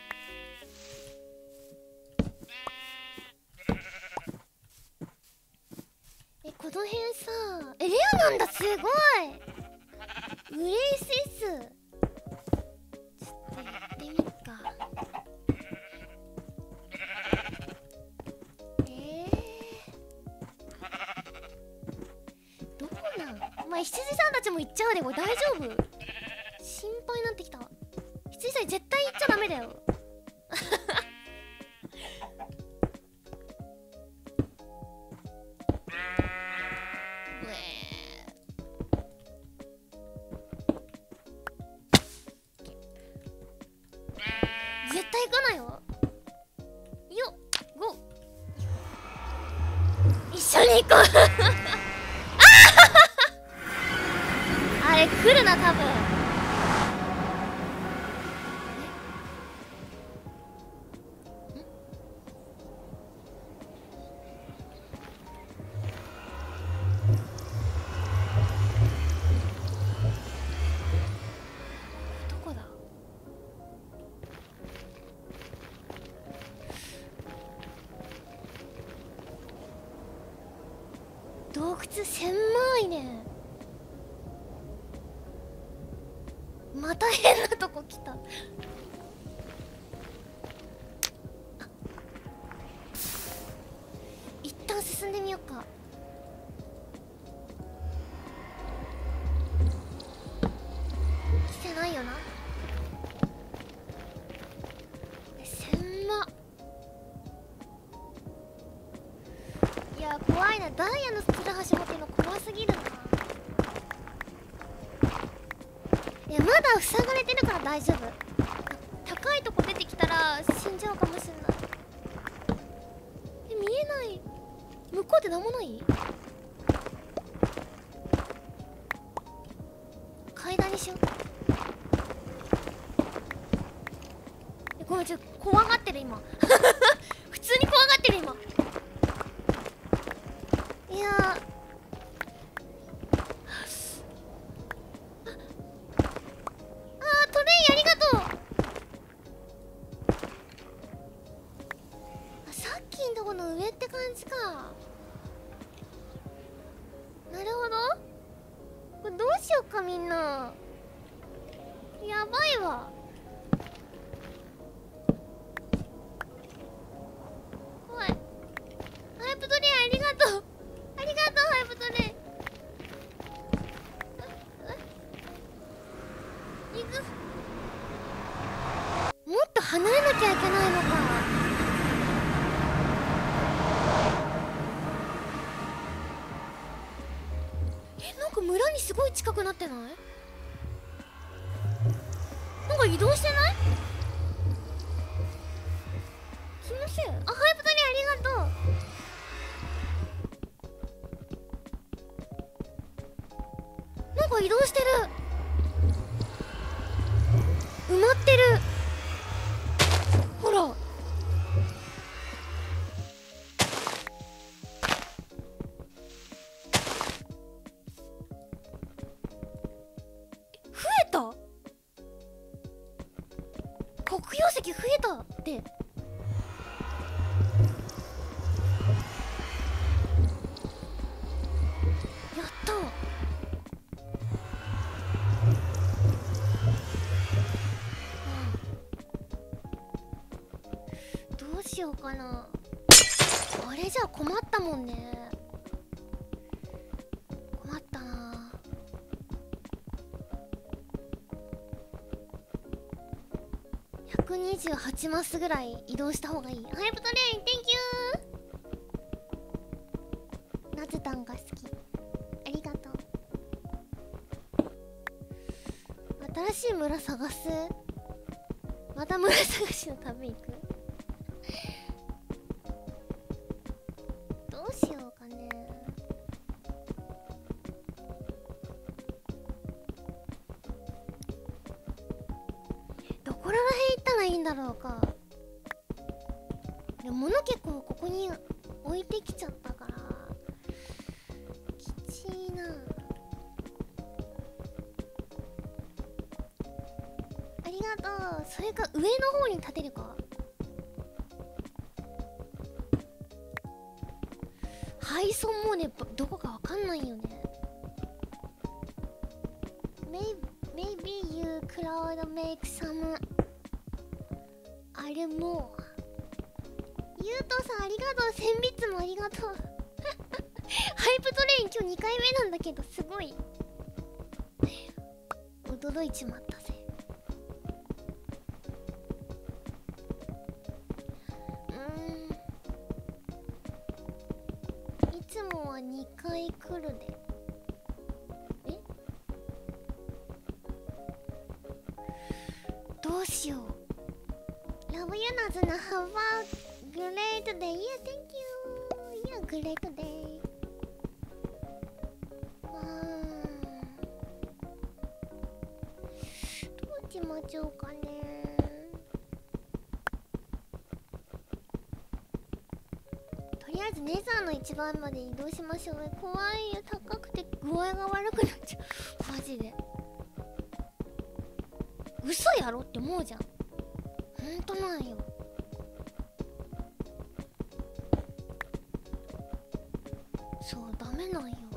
え、この辺さ、え、レアなんだ。すごい。ウレイセス。ちょっとやってみっか。えー、どこなん？まあ、羊さんたちも行っちゃうで、これ大丈夫？心配になってきた。羊さん絶対行っちゃダメだよ。絶対行かないよ。よっ、ゴー。一緒に行こう。あれ来るな、多分。どこだ？洞窟狭いね。また変なとこ来た。一旦進んでみようか。来てないよな。狭っ。いや怖いな。ダイヤのツルハシ持ってるの怖すぎるな。いやまだ塞がれてるから大丈夫。高いとこ出てきたら死んじゃうかもしれない。え、見えない。向こうって何もない？階段にしよう。え、ごめん、ちょっと怖がってる今。普通に怖がってる今。いやー、ああ、トレイありがとう。あ、さっきんとこの上って感じか。なるほど。これどうしよっかみんな。やばいわ。怖い。ハイプトレイありがとう。ありがとうハイプトレイ。行く。もっと離れなきゃいけないのか。え、なんか村にすごい近くなってない？なんか移動してない？気のせい？あ、ハイプトレイありがとう。なんか移動してる。埋まってる。ほら。増えた。黒曜石増えたって。やったー。どうしようかな。あれじゃ困ったもんね。困ったな。ひゃくにじゅうはちマスぐらい移動した方がいい。ハイプトレイン Thank you。 ナズタンが好き。ありがとう。新しい村探す。また村探しの旅行く。どうしようかね。 ろうか。でも物結構ここに置いてきちゃったからきちいな。ありがとう。それか上の方に立てるか。配送もねどこかわかんないよね。Maybe you could make some あれもゆうとさんありがとう。せんビッツもありがとうハイプトレイン今日にかいめなんだけどすごい驚いちまったぜ。うーんいつもはにかい来るで。えどうしよう。Love you, Nazuna. Have a great day. Yeah, thank you. Yeah, great day. あーどうしましょうかね。とりあえずネザーの一番まで移動しましょうね。怖いよ。高くて具合が悪くなっちゃうマジで。嘘やろって思うじゃん。ほんとなんよ。そうダメなんよ。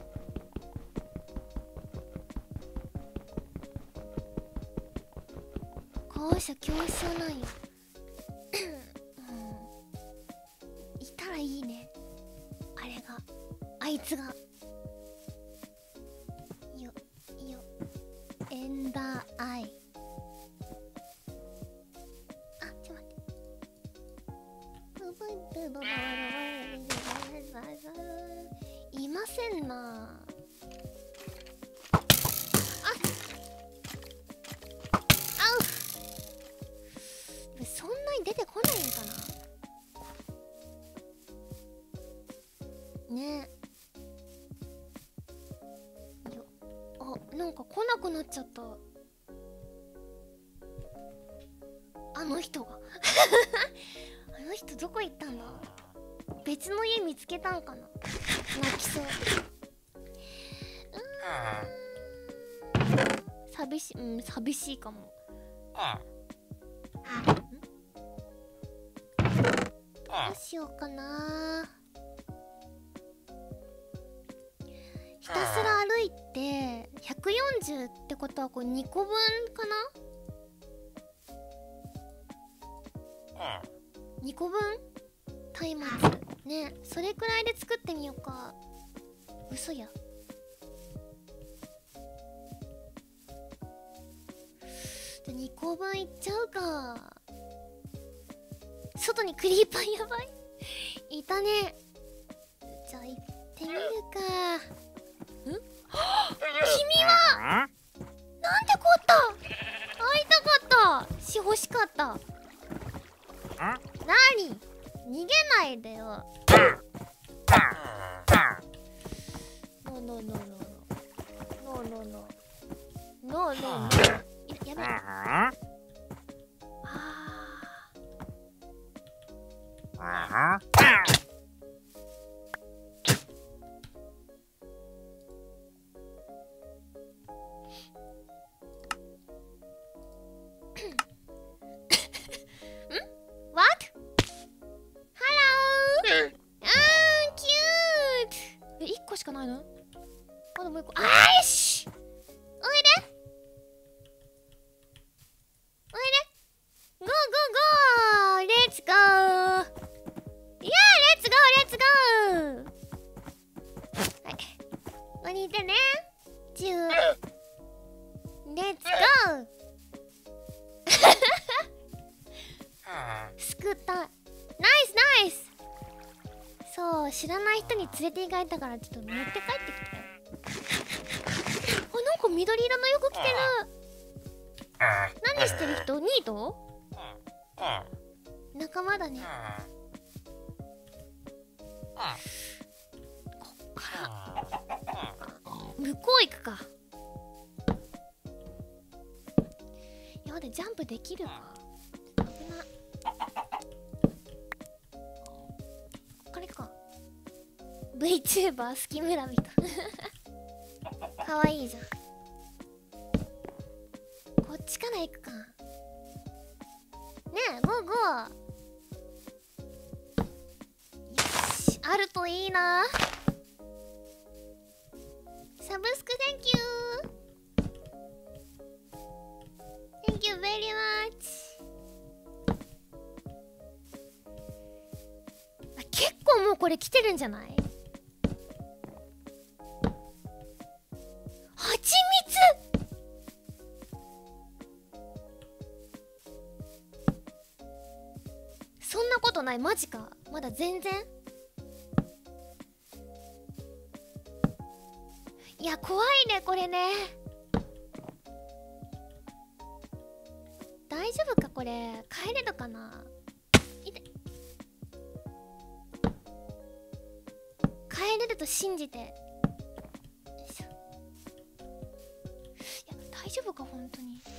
高所恐怖症なんようん、いたらいいね。あれがあいつがよよエンダーアイ。いませんなあ。あうそんなに出てこないんかなねえ。よあなんか来なくなっちゃった。あの人があの人どこ行ったんだ。別の家見つけたんかな。泣きそう。うーん寂しい、うん寂しいかも。どうしようかな。ひたすら歩いてひゃくよんじゅうってことはこれにこぶんかな。にこぶん松明ね。それくらいで作ってみようか。嘘や。じゃにこぶんいっちゃうか。外にクリーパーやばいいたね。じゃあ行ってみるか。ん君はなんてこった会いたかったし欲しかった。なに逃げないでよ。ノーノーノーノーノーノーノーノーノーノーやべえ。ああしかないの？まだもう一個。あーしおいでおいでゴーゴーゴーレッツゴーいやーレッツゴーレッツゴーはいおにいてねじゅうレッツゴーすくったナイスナイス。そう知らない人に連れて行かれたからちょっと持って帰ってきたよ。あなんか緑色の服着てる。何してる人？ニート？仲間だね。こっから向こう行くか。やだジャンプできるか。危な。 VTuber スキ村人かわいいじゃん。こっちから行くか。ねえ、ゴーゴー。よし、あるといいな。サブスク Thank you Thank you very much。 あ、結構もうこれ来てるんじゃない？はちみつ。そんなことない。マジか。まだ全然。いや、怖いねこれね。大丈夫かこれ。帰れるかな。いて、帰れると信じて。よいしょ。いや、大丈夫か本当に。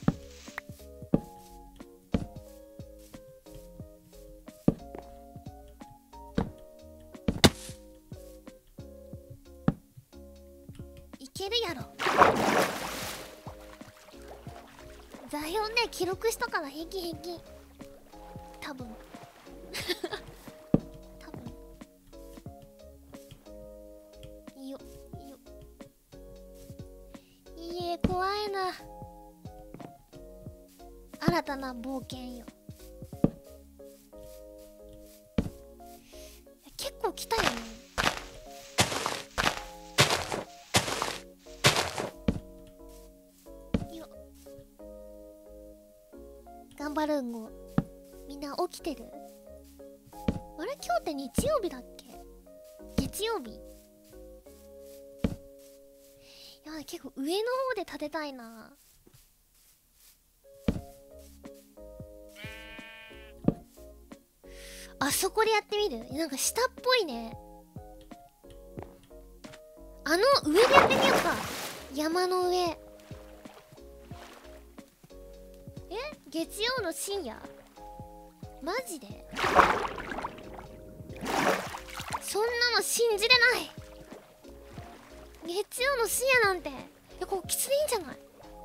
いけるやろ。座標ね、記録したから平気平気。多分多分いいよいいよ。いいえ、怖いな。新たな冒険よ。結構来たよね。頑張るんご。みんな起きてる？あれ、今日って日曜日だっけ？月曜日？いや、結構上の方で立てたいな。あそこでやってみる？なんか下っぽいね。あの上でやってみようか。山の上。え？月曜の深夜？マジで？そんなの信じれない。月曜の深夜なんて。いや、ここきついんじゃない？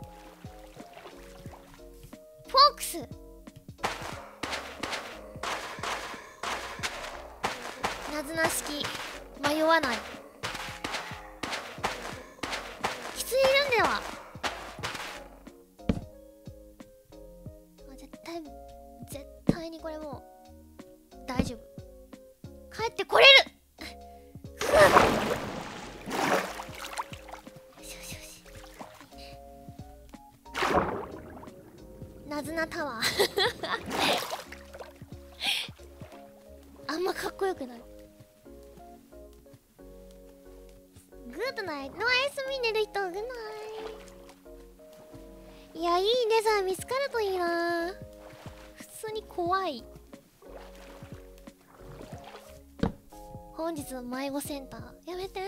フォークス。なずな式迷わない。きついるんでは。あ、絶対絶対にこれもう大丈夫。帰ってこれる。よしよしよし。いいね。なずなタワーあんまかっこよくない。グッドナイト。おやすみ、寝る人。グッドナイト。いや、いいね。さ、見つかるといいな。普通に怖い。本日の迷子センターやめて。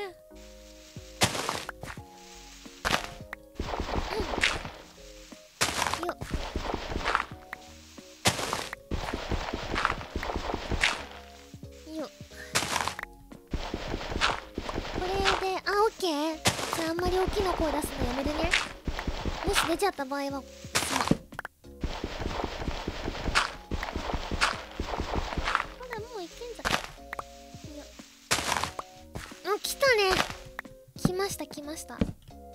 うん。よっ。よっ。これで、あ、オッケー。じゃあ、あんまり大きな声出すのやめてね。もし出ちゃった場合は、ま、ほら、もういけんじゃん。よっ。あ、来たね。来ました来ました。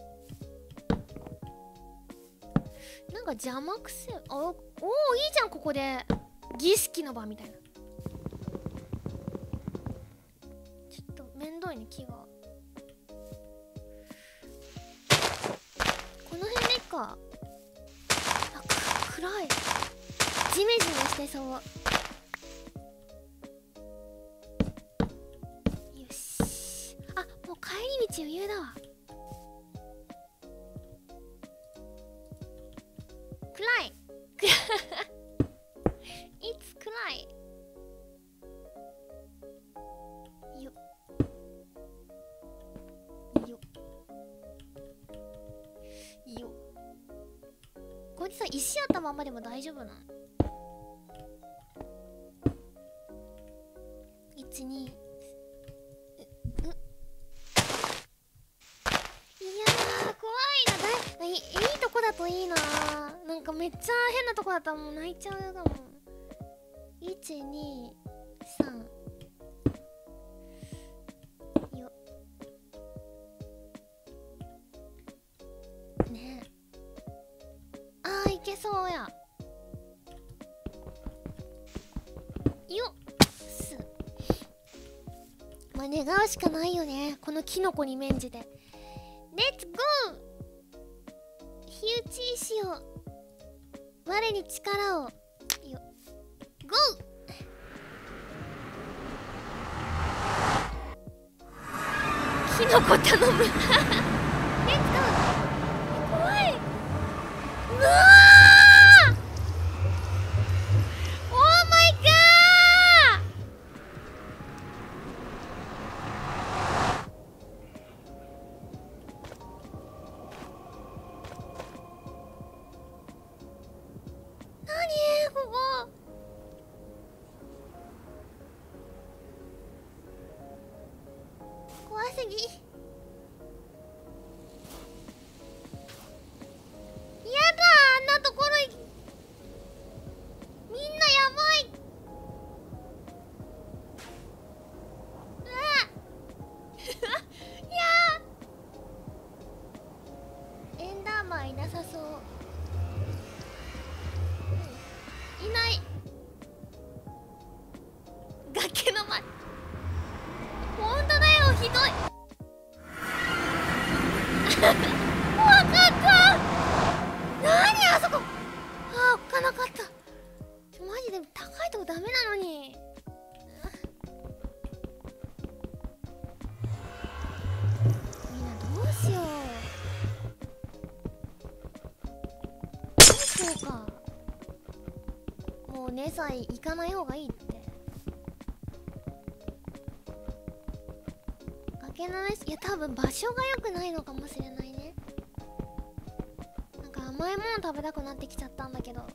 なんか邪魔くせ。あ、おお、いいじゃん。ここで儀式の場みたいな。ちょっとめんどいね、木が。この辺でいっか。あ、く暗い。ジメジメしてそう。よし。あ、もう帰り道余裕だわ。暗いいつ暗いよよよ。こいつさ、石あったままでも大丈夫なの？いち、にめっちゃ変なとこだったらもう泣いちゃうかも。いちにさんよねえ。あーいけそうやよっす。まあ願うしかないよね、このキノコに免じて。レッツゴー。火打ち石を我に力をよ。ゴー。キノコ頼むレッツゴー。怖い。うわー、オーマイガー。なにここ。怖すぎ。やだ、あんなところいみんなやばい。うわいやー、エンダーマンいなさそう。いない。崖の前。ほんとだよ、ひどい。わかった。なにあそこ。あー、おっかなかった。ちょマジで高いとこダメなのに。みんなどうしよう。どうしようか。もうねさえ行かない方がいいって。崖の上、いや多分場所が良くないのかもしれないね。なんか甘いもの食べたくなってきちゃったんだけど、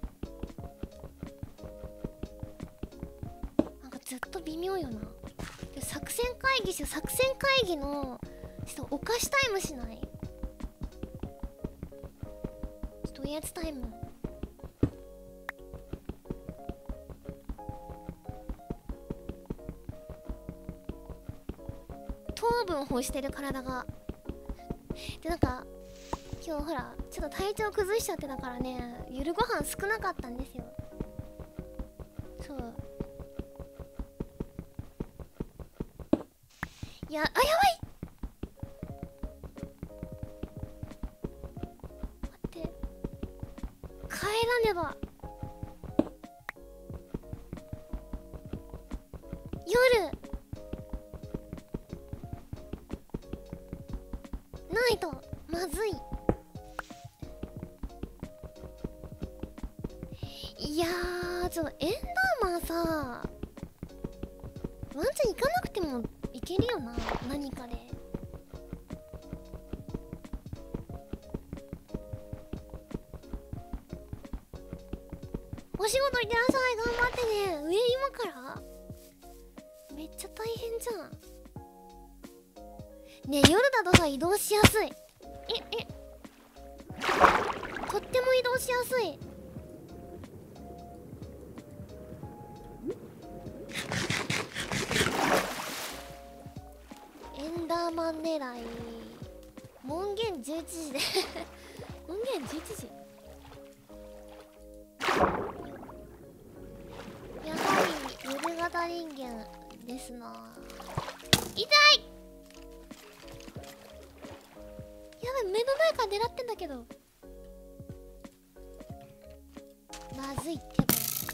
なんかずっと微妙よな。で作戦会議しよう。作戦会議のちょっとお菓子タイムしない？ちょっとおやつタイム。糖分欲してる体が。でなんか今日ほらちょっと体調崩しちゃってたからね、夜ご飯少なかったんですよ。そう、いや、あ、やばい。待って、帰らねば。夜ないとまずい。いやー、ちょっとエンダーマンさ、ワンチャン行かなくてもいけるよな、何かで。お仕事行ってらっしゃい、頑張ってね。上今からめっちゃ大変じゃん。ねえ、夜だとさ移動しやすい。ええとっても移動しやすい。エンダーマン狙い。門限じゅういちじで門限じゅういちじ。やはり夜型人間ですな。痛い。やばい、目の前から狙ってんだけどまずいってば。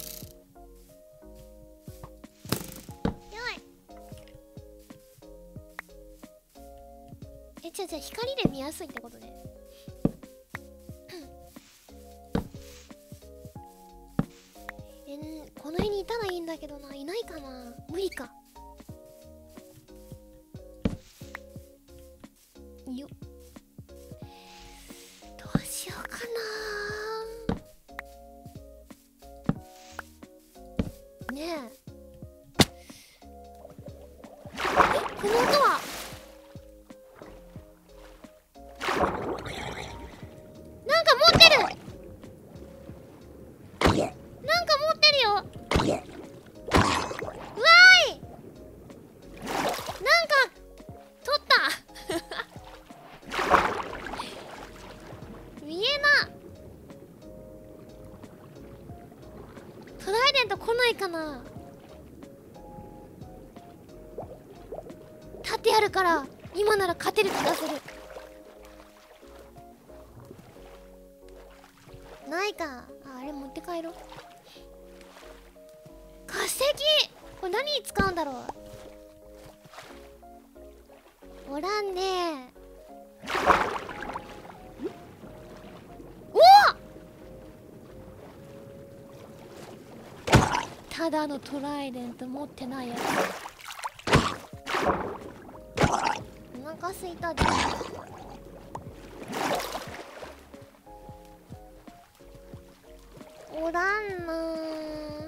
やばい。え、じゃあじゃあ光で見やすいってことでえん、この辺にいたらいいんだけどな。いないかな。無理かよっ。どうしようかな。ねえ、え、この音はなんか持ってる。 あるから今なら勝てる気がする。ないか。あ、あれ持って帰ろう。化石、これ何に使うんだろう。おらんね。おお、ただのトライデント持ってないやつ。お腹すいたで。おらんなー。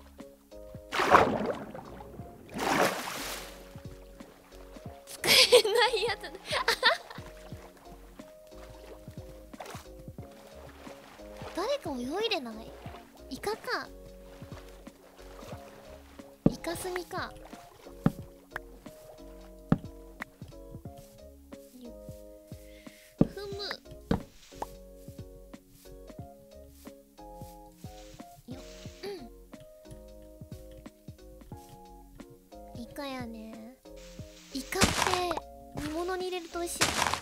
使えないやつだ。誰か泳いでない？イカか。イカスミか。ふむ。よっ、うん。イカやね。イカって煮物に入れると美味しい。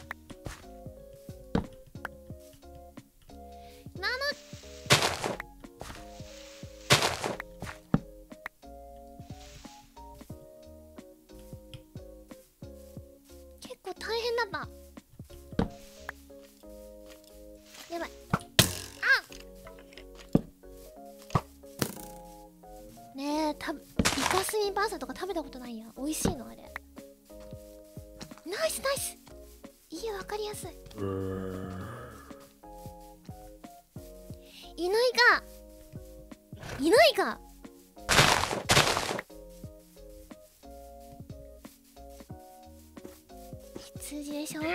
なの結構大変だった。やばい。あねえ、たイカスミバーサとか食べたことないや。美味しいのあれ。ナイスナイス。いいよ、わかりやすい。いないかいないか。羊でしょ。うん。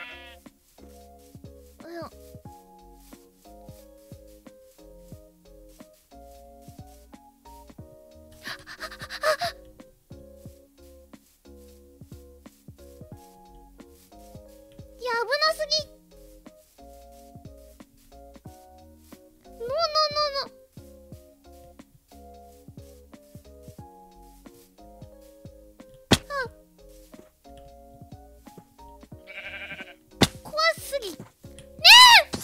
いや、危なすぎ。ノーノーノーノー。あ、怖すぎ。ねえ。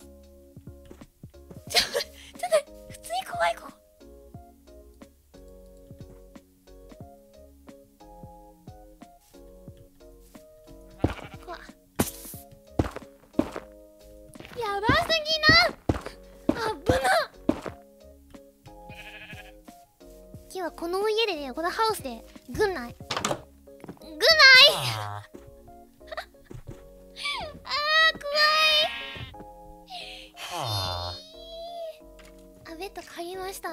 ちょ、ちょっと普通に怖い子。怖っ。やばすぎな。あぶな。今日はこの家でね、このハウスで軍内軍内ああー怖い。 はあ、ベッド借りました。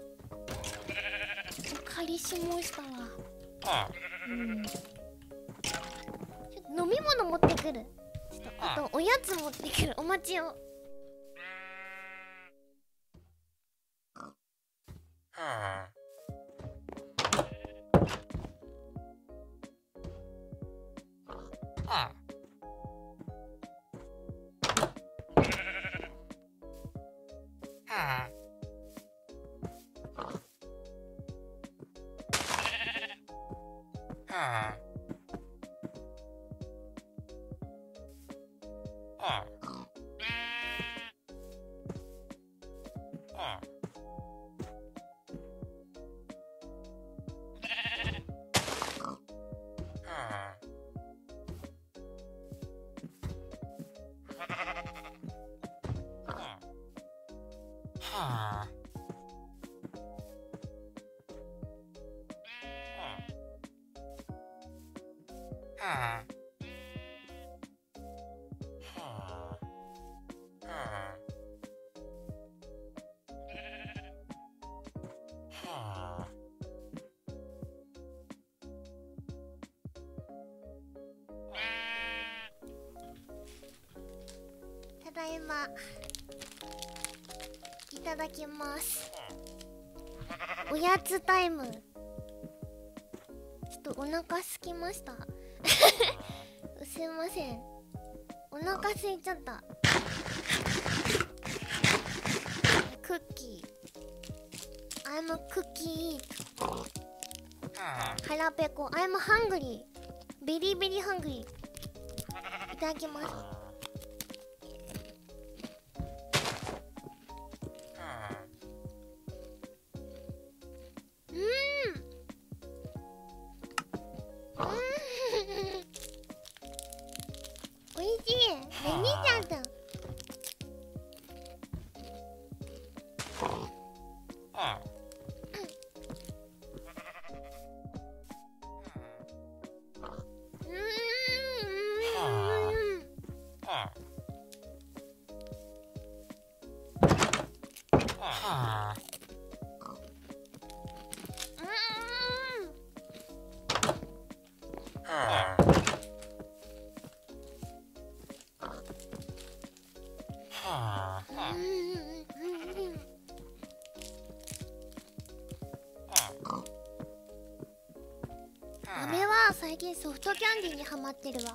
借りしもしたわ。 あうん、ちょっと飲み物持ってくる。ちょっとあとおやつ持ってくる。お待ちを。 はあはあああはあはあただいま。いただきます。おやつタイム。ちょっとお腹すきました。すいません。お腹すいちゃった。クッキー。I'm a cookie eat。腹ペコ。I'm hungry。 ベリーベリーハングリー。いただきます。うん。うん。おいしい。ベニーちゃんだ。飴は最近ソフトキャンディーにハマってるわ。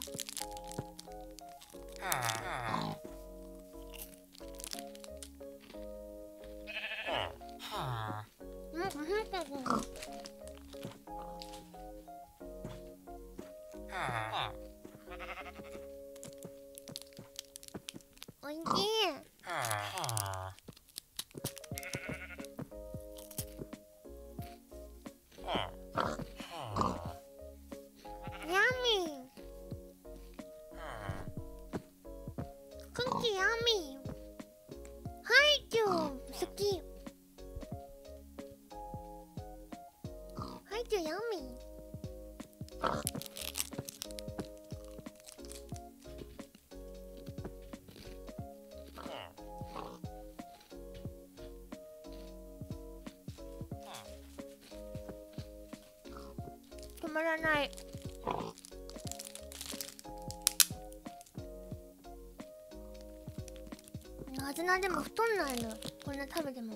うん、うん、おいしい。ヤミー。クッキーヤミー。ハイチュウ好き。ハイチュウヤミー。止まらない。なぜなでも太んないの。こんな食べても。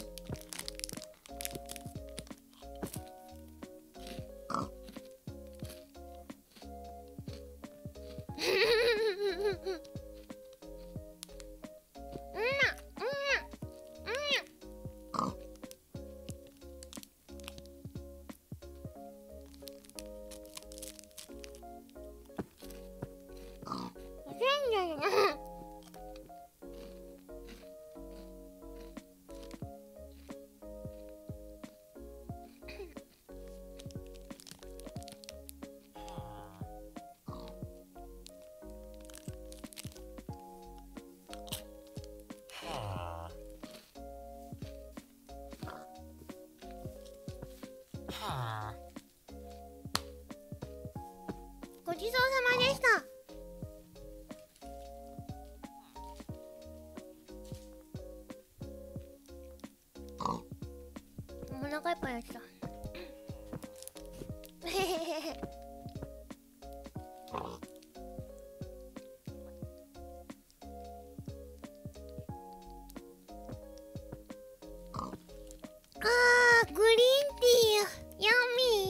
ごちそうさまでした。お腹いっぱいやってた。あー、グリーンティーヤミ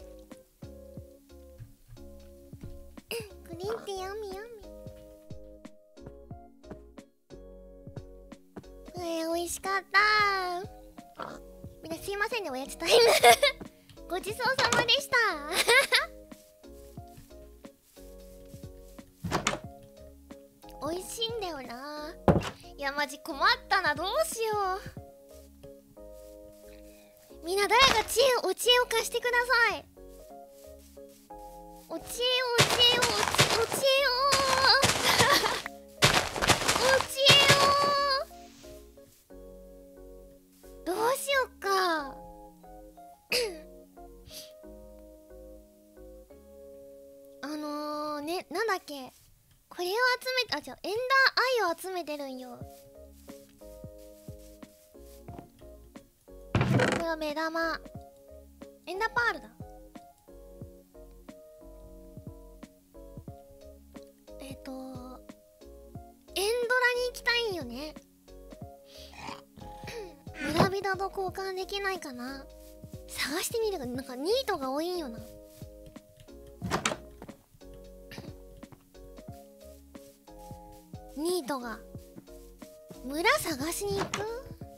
ー。グリーンティーヤミーヤミー。えー、美味しかったー。みんなすいませんね、おやつタイム。ごちそうさまでした。美味しいんだよな。いやマジ困ったな、どうしよう。みんな誰か知恵お知恵を貸してください。お知恵をお知恵をお知恵をお知恵をどうしよっか。あのー、ね、なんだっけ、これを集めて、あ、じゃあエンダーアイを集めてるんよ。これは目玉、エンダーパールだ。えっとエンドラに行きたいんよね。村人と交換できないかな。探してみるが、なんかニートが多いんよな。ニートが村探しに行く。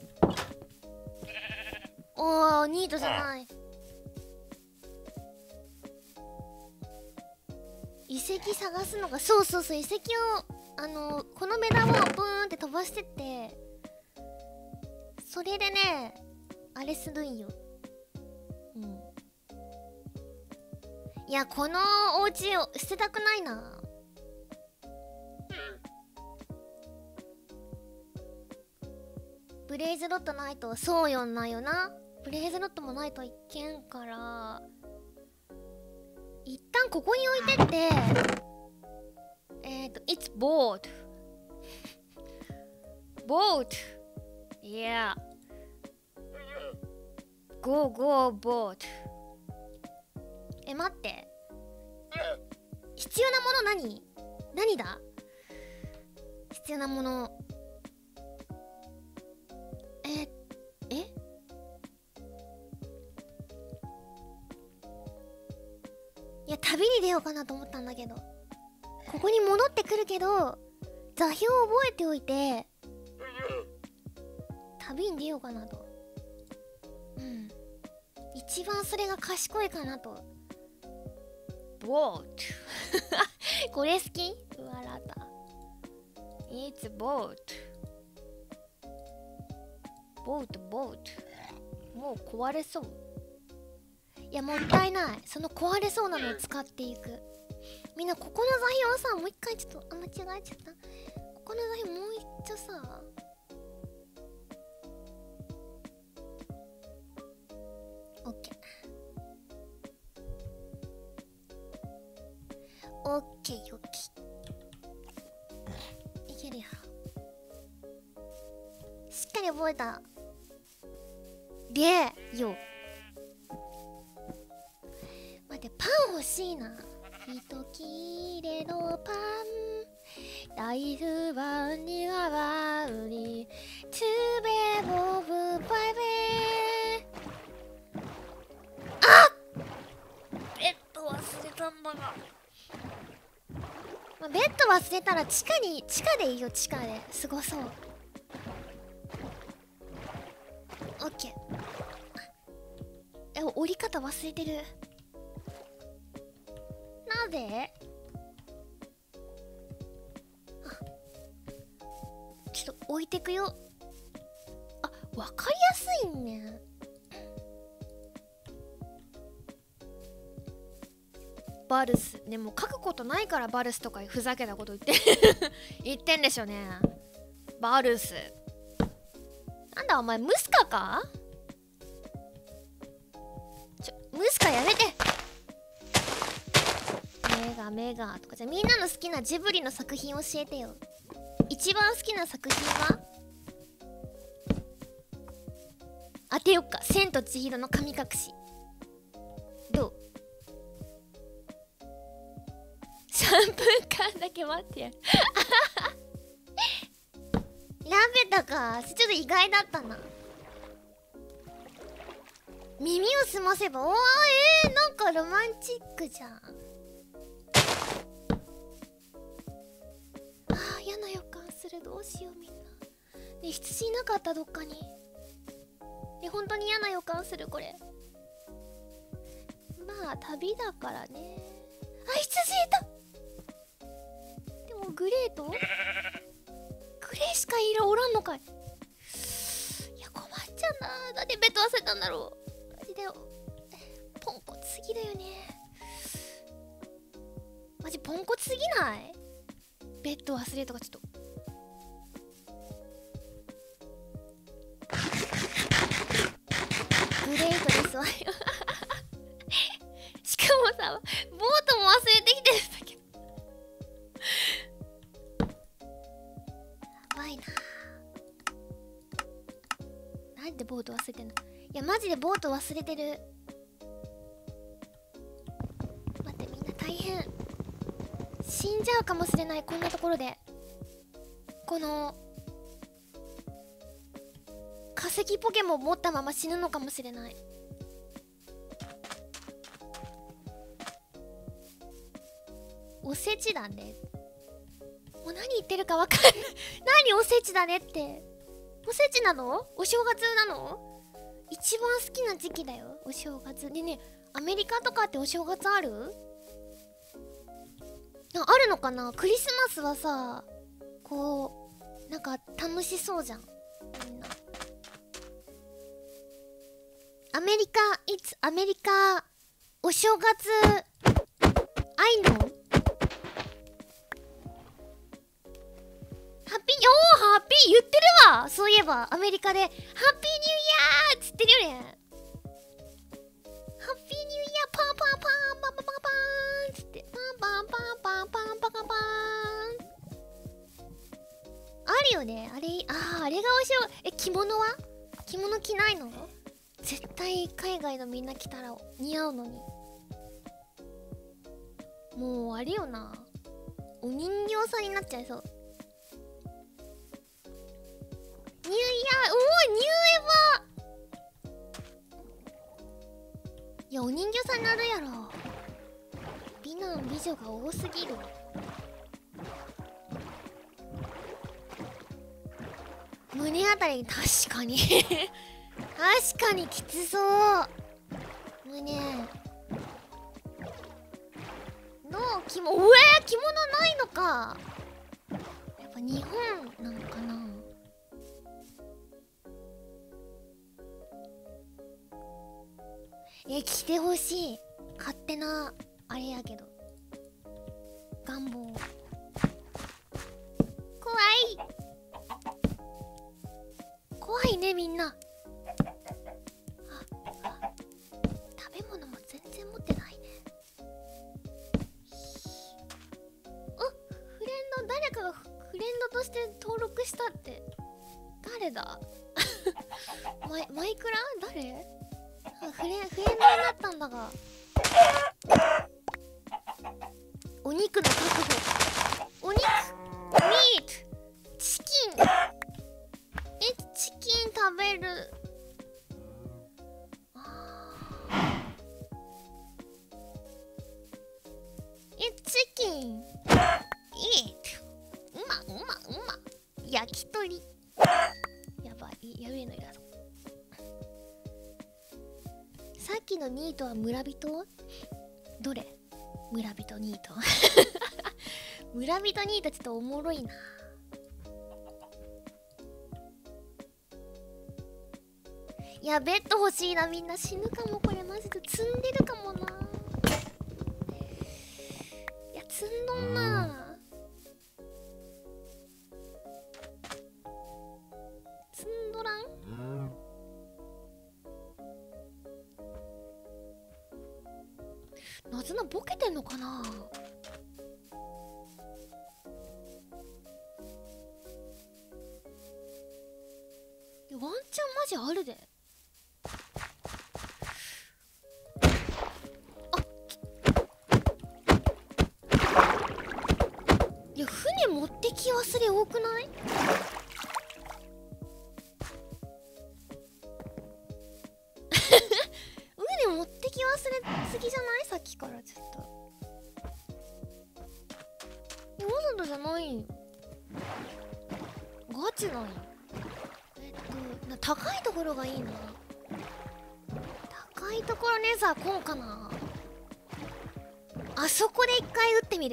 おー、ニートじゃない。 跡探すのが、そうそうそう、遺跡をあのこの目玉をブーンって飛ばしてって、それでねあれするんよ。うん。いや、このお家を捨てたくないな。ブレイズロットないと、そうよんなんよな。ブレイズロットもないといけんから、一旦ここに置いてって、えっと It's bored bored yeah go go bored。 え、待って、必要なもの何何だ。必要なもの、ええいや、旅に出ようかなと思ったんだけど、ここに戻ってくるけど座標を覚えておいて旅に出ようかなと。うん、一番それが賢いかなと。ボートこれ好き？笑った。 It's boat ボートボート。もう壊れそう。いや、もったいない。その壊れそうなのを使っていく。みんなここの座標をさ、もう一回ちょっと、あ、間違えちゃった。ここの座標もう一丁さ、オッケーオッケーオッケー、いけるやろ。しっかり覚えた。でよ、待って、パン欲しいな。一切れのパン、ライフワンにはワウリトゥベボブバイベー。あっ、ベッド忘れたんだが、まあ、ベッド忘れたら地下に、地下でいいよ。地下ですごそう。オッケー。え、折り方忘れてる。なぜ？あ、ちょっと置いてくよ。あ、わかりやすいね。バルス。でも書くことないからバルスとかふざけたこと言って言ってんでしょね。バルス。なんだお前、ムスカか？ちょ、ムスカやめて。メガメガとか。じゃあみんなの好きなジブリの作品教えてよ。一番好きな作品は？当てよっか。千と千尋の神隠し。どう？さんぷんかんだけ待ってやラベタか。ちょっと意外だったな。耳を澄ませば、おー、えー、なんかロマンチックじゃん。あー、嫌な予感する。どうしようみんな。ね、羊いなかった？どっかに。え、本当に嫌な予感するこれ。まあ旅だからね。あ、羊いた。でもグレーとグレーしかいるおらんのかい。いや、困っちゃうな。なんでベッド忘れたんだろう。マジでポンコツすぎだよね。マジポンコツすぎない？ベッド忘れとかちょっと。グレートですわよしかもさ、ボートも忘れてきてるんだけどやばいな。なんでボート忘れてんの？いや、マジでボート忘れてる。待って、みんな大変。死んじゃうかもしれない。こんなところでこの化石ポケモン持ったまま死ぬのかもしれない。おせちだね。もう何言ってるかわかんない何おせちだねって。おせちなの？お正月なの？一番好きな時期だよ、お正月。でね、アメリカとかってお正月ある？ ああるのかな。クリスマスはさ、こうなんか楽しそうじゃんみんな。アメリカ、いつアメリカお正月愛のハッピー、おーハッピー言ってるわ。そういえばアメリカでハッピーニューイヤーっつってるよね。ハッピーニューイヤーパンパンパンパンパンパンパンっつってパンパンパンパンパンパンパンパンあるよね。あれ、あーあれがおしろ。え、着物は着物着ないの？絶対海外のみんな着たら似合うのに。もうあれよな、お人形さんになっちゃいそう。ニューイヤー、おおニューエヴァ。いやお人形さんになるやろ。美男美女が多すぎる。胸あたり確かに確かにきつそう。胸の着物、うえー、着物ないのか。やっぱ日本なのかな。え、着てほしい。勝手なあれやけど願望。怖い怖いねみんな。ああ、食べ物も全然持ってないね。あ、フレンド、誰かがフレンドとして登録したって。誰だマイ、マイクラ誰。あ、フレン、フレンドになったんだが。お肉の確保。お肉、ミート、チキン。え、チキン食べる。え、チキン。イート。うま、うま、うま。焼き鳥。やばい、やべえのいらそう。さっきのニートは村人？どれ？村人ニート村人ニートちょっとおもろいな。いやベッド欲しいな。みんな死ぬかもこれ。マジで積んでるかもな。いや積んどんな。積んどらん。なずなボケてんのかな。ワンチャンマジあるで。あ、いや船持ってき忘れ多くない？船持ってき忘れすぎじゃない？さっきからちょっと。わざとじゃないよ。ガチなんよ。えっとな、高いところがいいな。高いところね。さあこんかな。あそこで一回撃ってみる。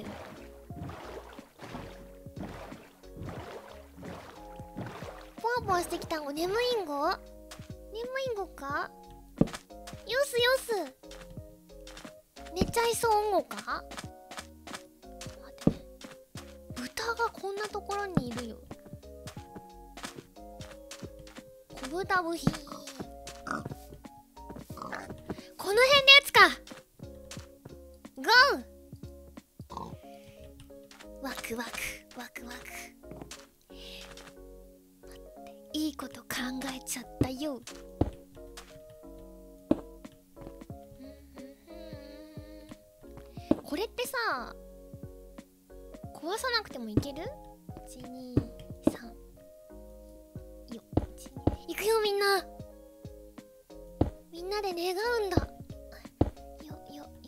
ポワポワしてきたんご。眠いんご眠いんごか。よすよす。寝ちゃいそうんごか。待ってね、豚がこんなところにいるよ。小豚部品。この辺で撃つか。ゴー。ワクワクワクワク。待って、いいこと考えちゃったよ。これってさ、壊さなくてもいける？ いち、に、さん。よ、いち、に。いくよみんな。みんなで願うんだ。よ、よ、よ。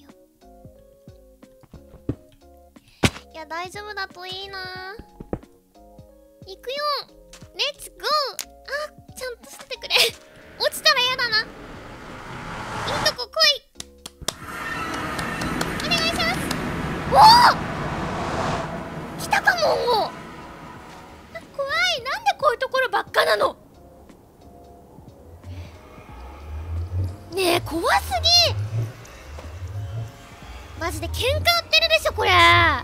いや、大丈夫だといいな。いくよ。レッツゴー。あ、ちゃんとしててくれ。落ちたら嫌だな。いいとこ来い。おお！ モンを。怖い。なんでこういうところばっかなの。ねえ怖すぎ。マジで喧嘩売ってるでしょこれ。ね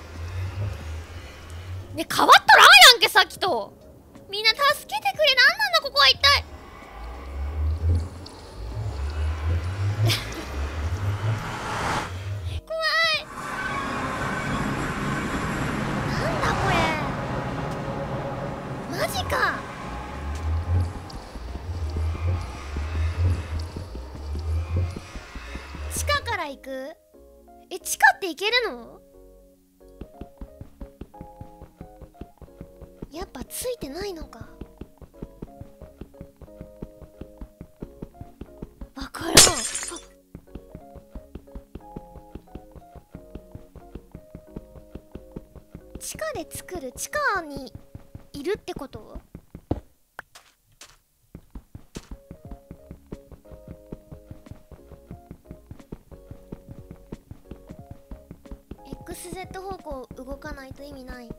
え変わっとらんやんけさっきと。みんな助けてくれ。なんなんだここは一体。怖い。なんだこれ。マジか。地下から行く。え地下って行けるの。やっぱついてないのか。わからん。地下で作る。地下にいるってこと。エックスゼット 方向動かないと意味ない。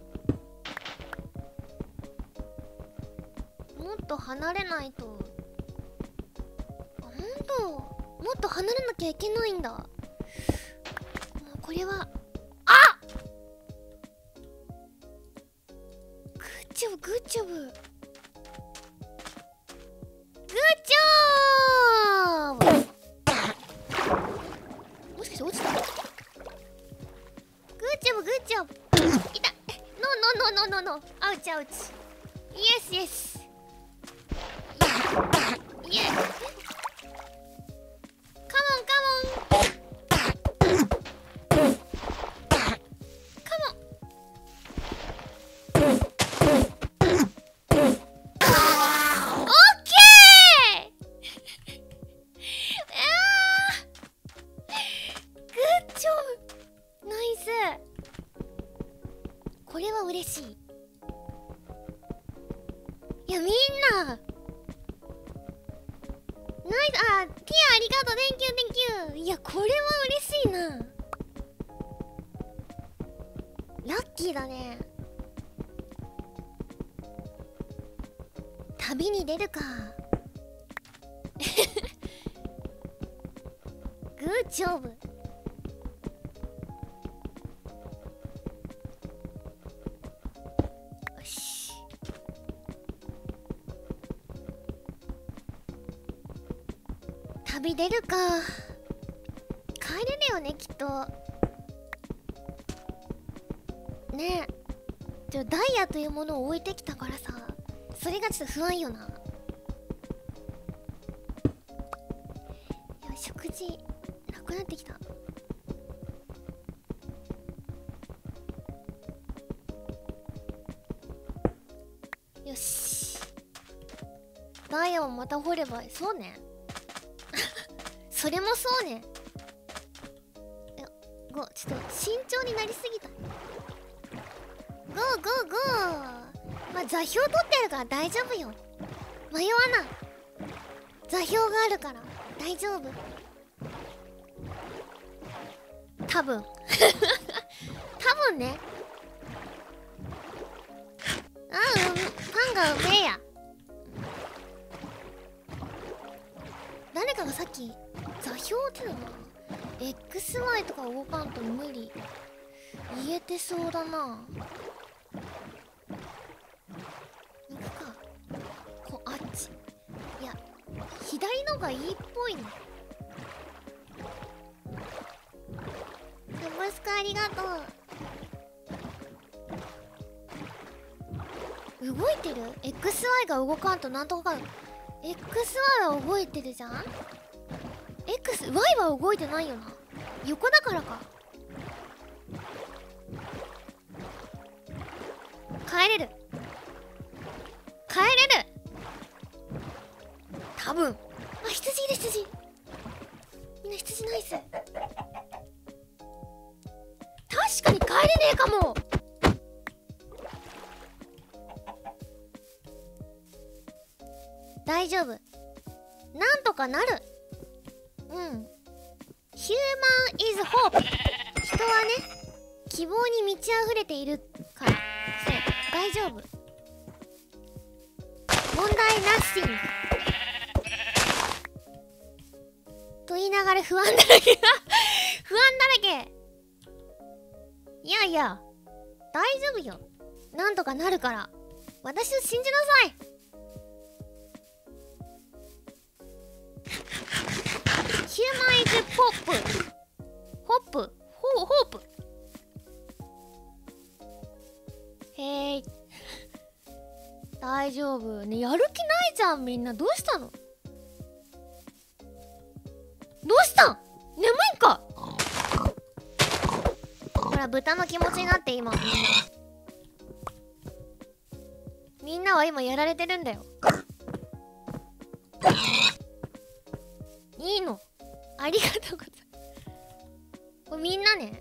もっと離れないと。あ、ほんと。もっと離れなきゃいけないんだ。もうこれは。あっ、グッジョブグッジョブグッジョブ。もしかして落ちた。グッジョブグッジョブ。いた。ノーノーノーノーノーノー。アウチアウチ。イエスイエス。イエス。カモンカモン。カモン。オッケー。あー、グッジョブ。ナイス。これは嬉しい。いやみんなナイス。あ、ティアありがとう。 Thank you Thank you。 いやこれは嬉しいな。ラッキーだね。旅に出るか。グッジョブ。よし。旅出るか。帰れるよねきっと。ねえちょダイヤというものを置いてきたからさ、それがちょっと不安よな。いや食事なくなってきた。よし、ダイヤをまた掘れば。そうねそれもそうね。いやごちょっと慎重になりすぎた。ゴーゴーゴー。まあ座標取ってるから大丈夫よ。迷わない。座標があるから大丈夫。多分多分ね。ああ、うん、パンがうめえや。誰かがさっき座標っていうのかな。 エックスワイ とか動かんと無理言えてそうだな。行くか。こあっち。いや左のがいいっぽいね。サブスクありがとう。動いてる。 エックスワイ が動かんとなんとか。 エックスワイ は動いてるじゃん。 エックスワイ は動いてないよな。横だからか。帰れる帰れる多分。あ、羊いる羊。みんな羊ナイス。確かに帰れねえかも。大丈夫。なんとかなる。うん。ヒューマンイズホープ。人はね、希望に満ち溢れている大丈夫、問題なしと言いながら不安だらけ不安だらけ。いやいや大丈夫よ、なんとかなるから、私を信じなさい。ヒューマイズポップホップホホープへい大丈夫ね。やる気ないじゃんみんな。どうしたの、どうしたん、眠いんか。ほら豚の気持ちになって今みんなみんなは今やられてるんだよ。いいの、ありがとうございます。これみんなね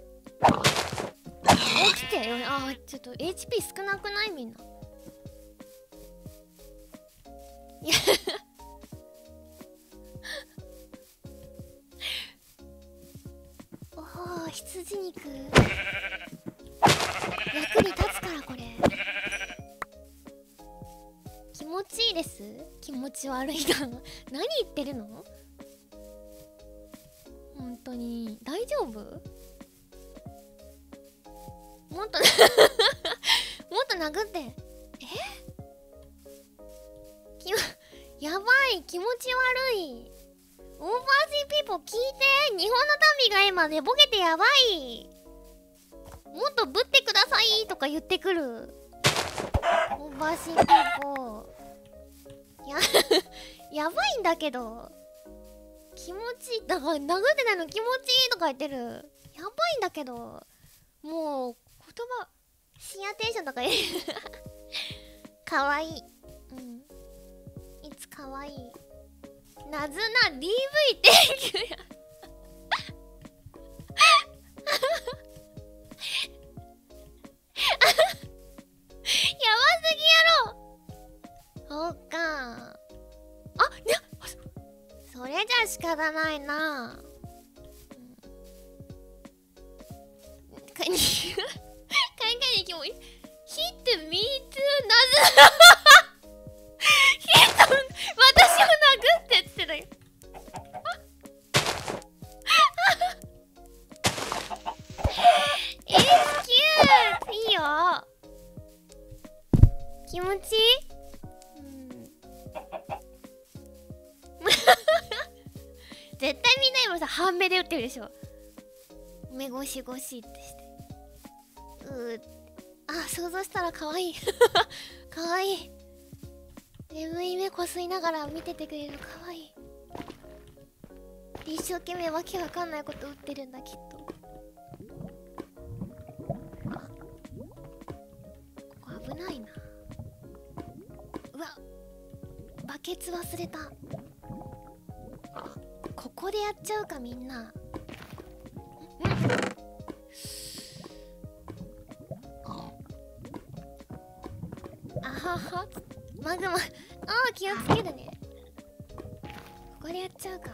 起きてよ。あーちょっと エイチピー 少なくないみんな。いやおお羊肉役に立つからこれ。気持ちいいです。気持ち悪いな何言ってるの本当に大丈夫。もっともっと殴って。えきやばい、気持ち悪い。オーバーシーピーポー聞いて、日本の民が今寝ぼけてやばい。もっとぶってくださいとか言ってくるオーバーシーピーポー。ややばいんだけど、気持ちいいだから殴ってないの気持ちいいとか言ってる。やばいんだけど、もう言葉シアテンションとか言うかわいい。うん、いつかわいいなずな ディーブイ 提供ややばすぎやろ。そうか、あね、それじゃ仕方ないな。かに考えにきもヒットミートゥーなずヒット私を殴ってっつってたよえー、キュートいいよ、気持ちいい。絶対みんな今さ半目で打ってるでしょ。目ゴシゴシってしてうー、あ、想像したら可愛い可愛い。眠い目こすいながら見ててくれる可愛い。一生懸命わけわかんないこと打ってるんだきっと。ここ危ないな。うわ、バケツ忘れた。ここでやっちゃうかみんな。うん、あはは、マグマ、ああ気をつけるね。ここでやっちゃうか。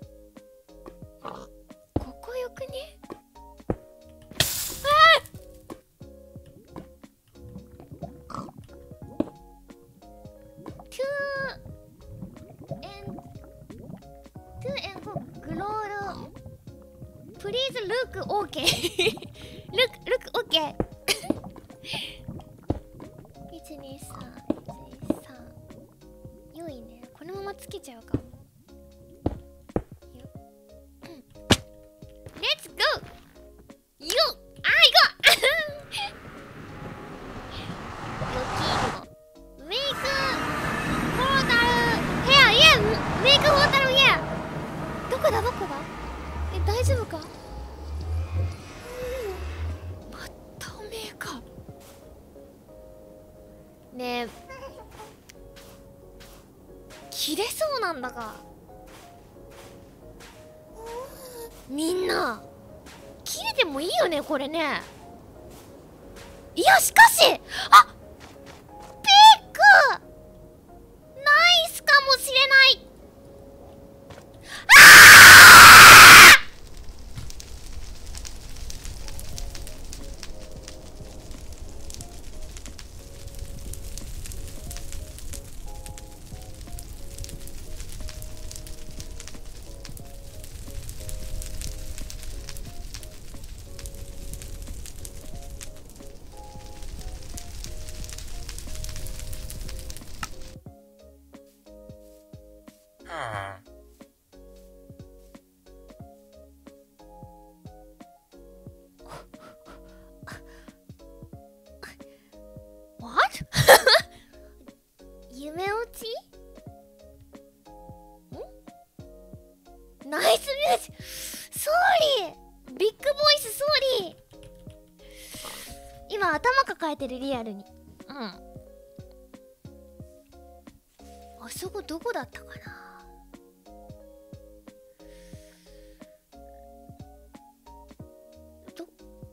ここよくね。Please look OK look look OK いちにさんいちにさん良いね。このままつけちゃうかも。Let's go よっ、あーいこうメイクポータルヘアイエメイクポータルイエどこだどこだ。え、大丈夫か。またおめえか。ねえ、切れそうなんだが。みんな切れてもいいよねこれね。いやしかし、あっピックナイスかもしれない。 ビッグボイスソーリー。今頭抱えてる、リアルに。うん。あそこどこだったかな。ど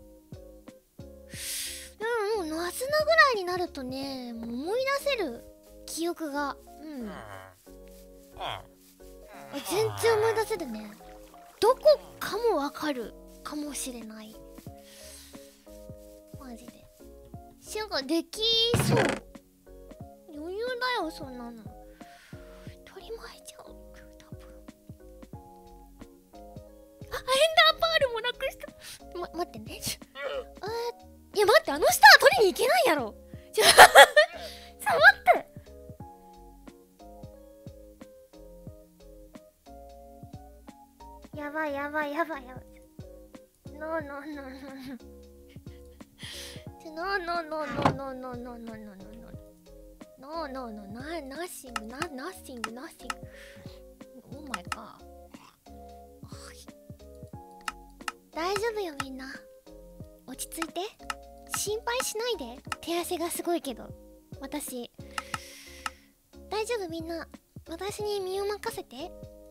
でももうナズナぐらいになるとね、もう思い出せる記憶が。うん。全然思い出せるね。どこかもわかるかもしれない。マジでシュンができそう。余裕だよそんなの。取り巻いちゃう多分。あ、エンダーパールもなくした。ま、待ってね。あー、いや待って、あの下は取りに行けないやろ。ちょちょ待って。やばいやばいやばいやばい。ノーノーノーノーノー。ノーノーノーノーノーノーノーノーノーノーノーノーノーノーナナッシングナナッシングナッシング。オーマイガー。大丈夫よみんな。落ち着いて。心配しないで。手汗がすごいけど。私大丈夫みんな。私に身を任せて。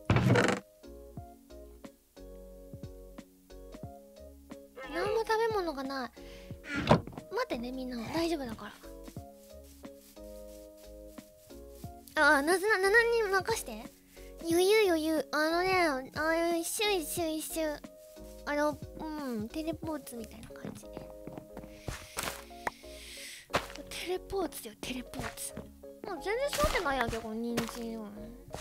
何も食べ物がない。待ってねみんな、大丈夫だから。ああ、なずな、ななに任して。余裕余裕。あのね、ああ一瞬一瞬一瞬。あの、うん、テレポーツみたいな感じ。テレポーツだよ、テレポーツ。もう全然育ってないやけど、人参を。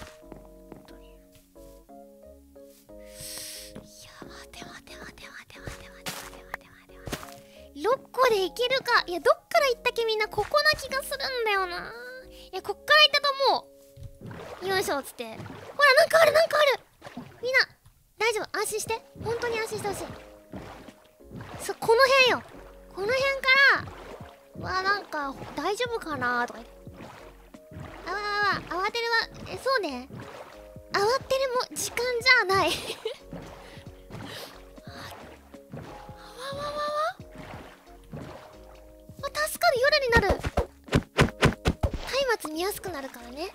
ろっこでいけるか。いや、どっから行ったっけみんな。ここな気がするんだよな。いや、こっから行ったと思う。よいしょっつって。ほら、なんかあるなんかある。みんな大丈夫、安心して。本当に安心してほしい。そ、この辺よ。この辺からわ、なんか大丈夫かなとか言って。あわあわ、慌てるわ。え、そうね、慌てるも時間じゃない。あわわわわ、助かる。夜になる。松明見やすくなるからね。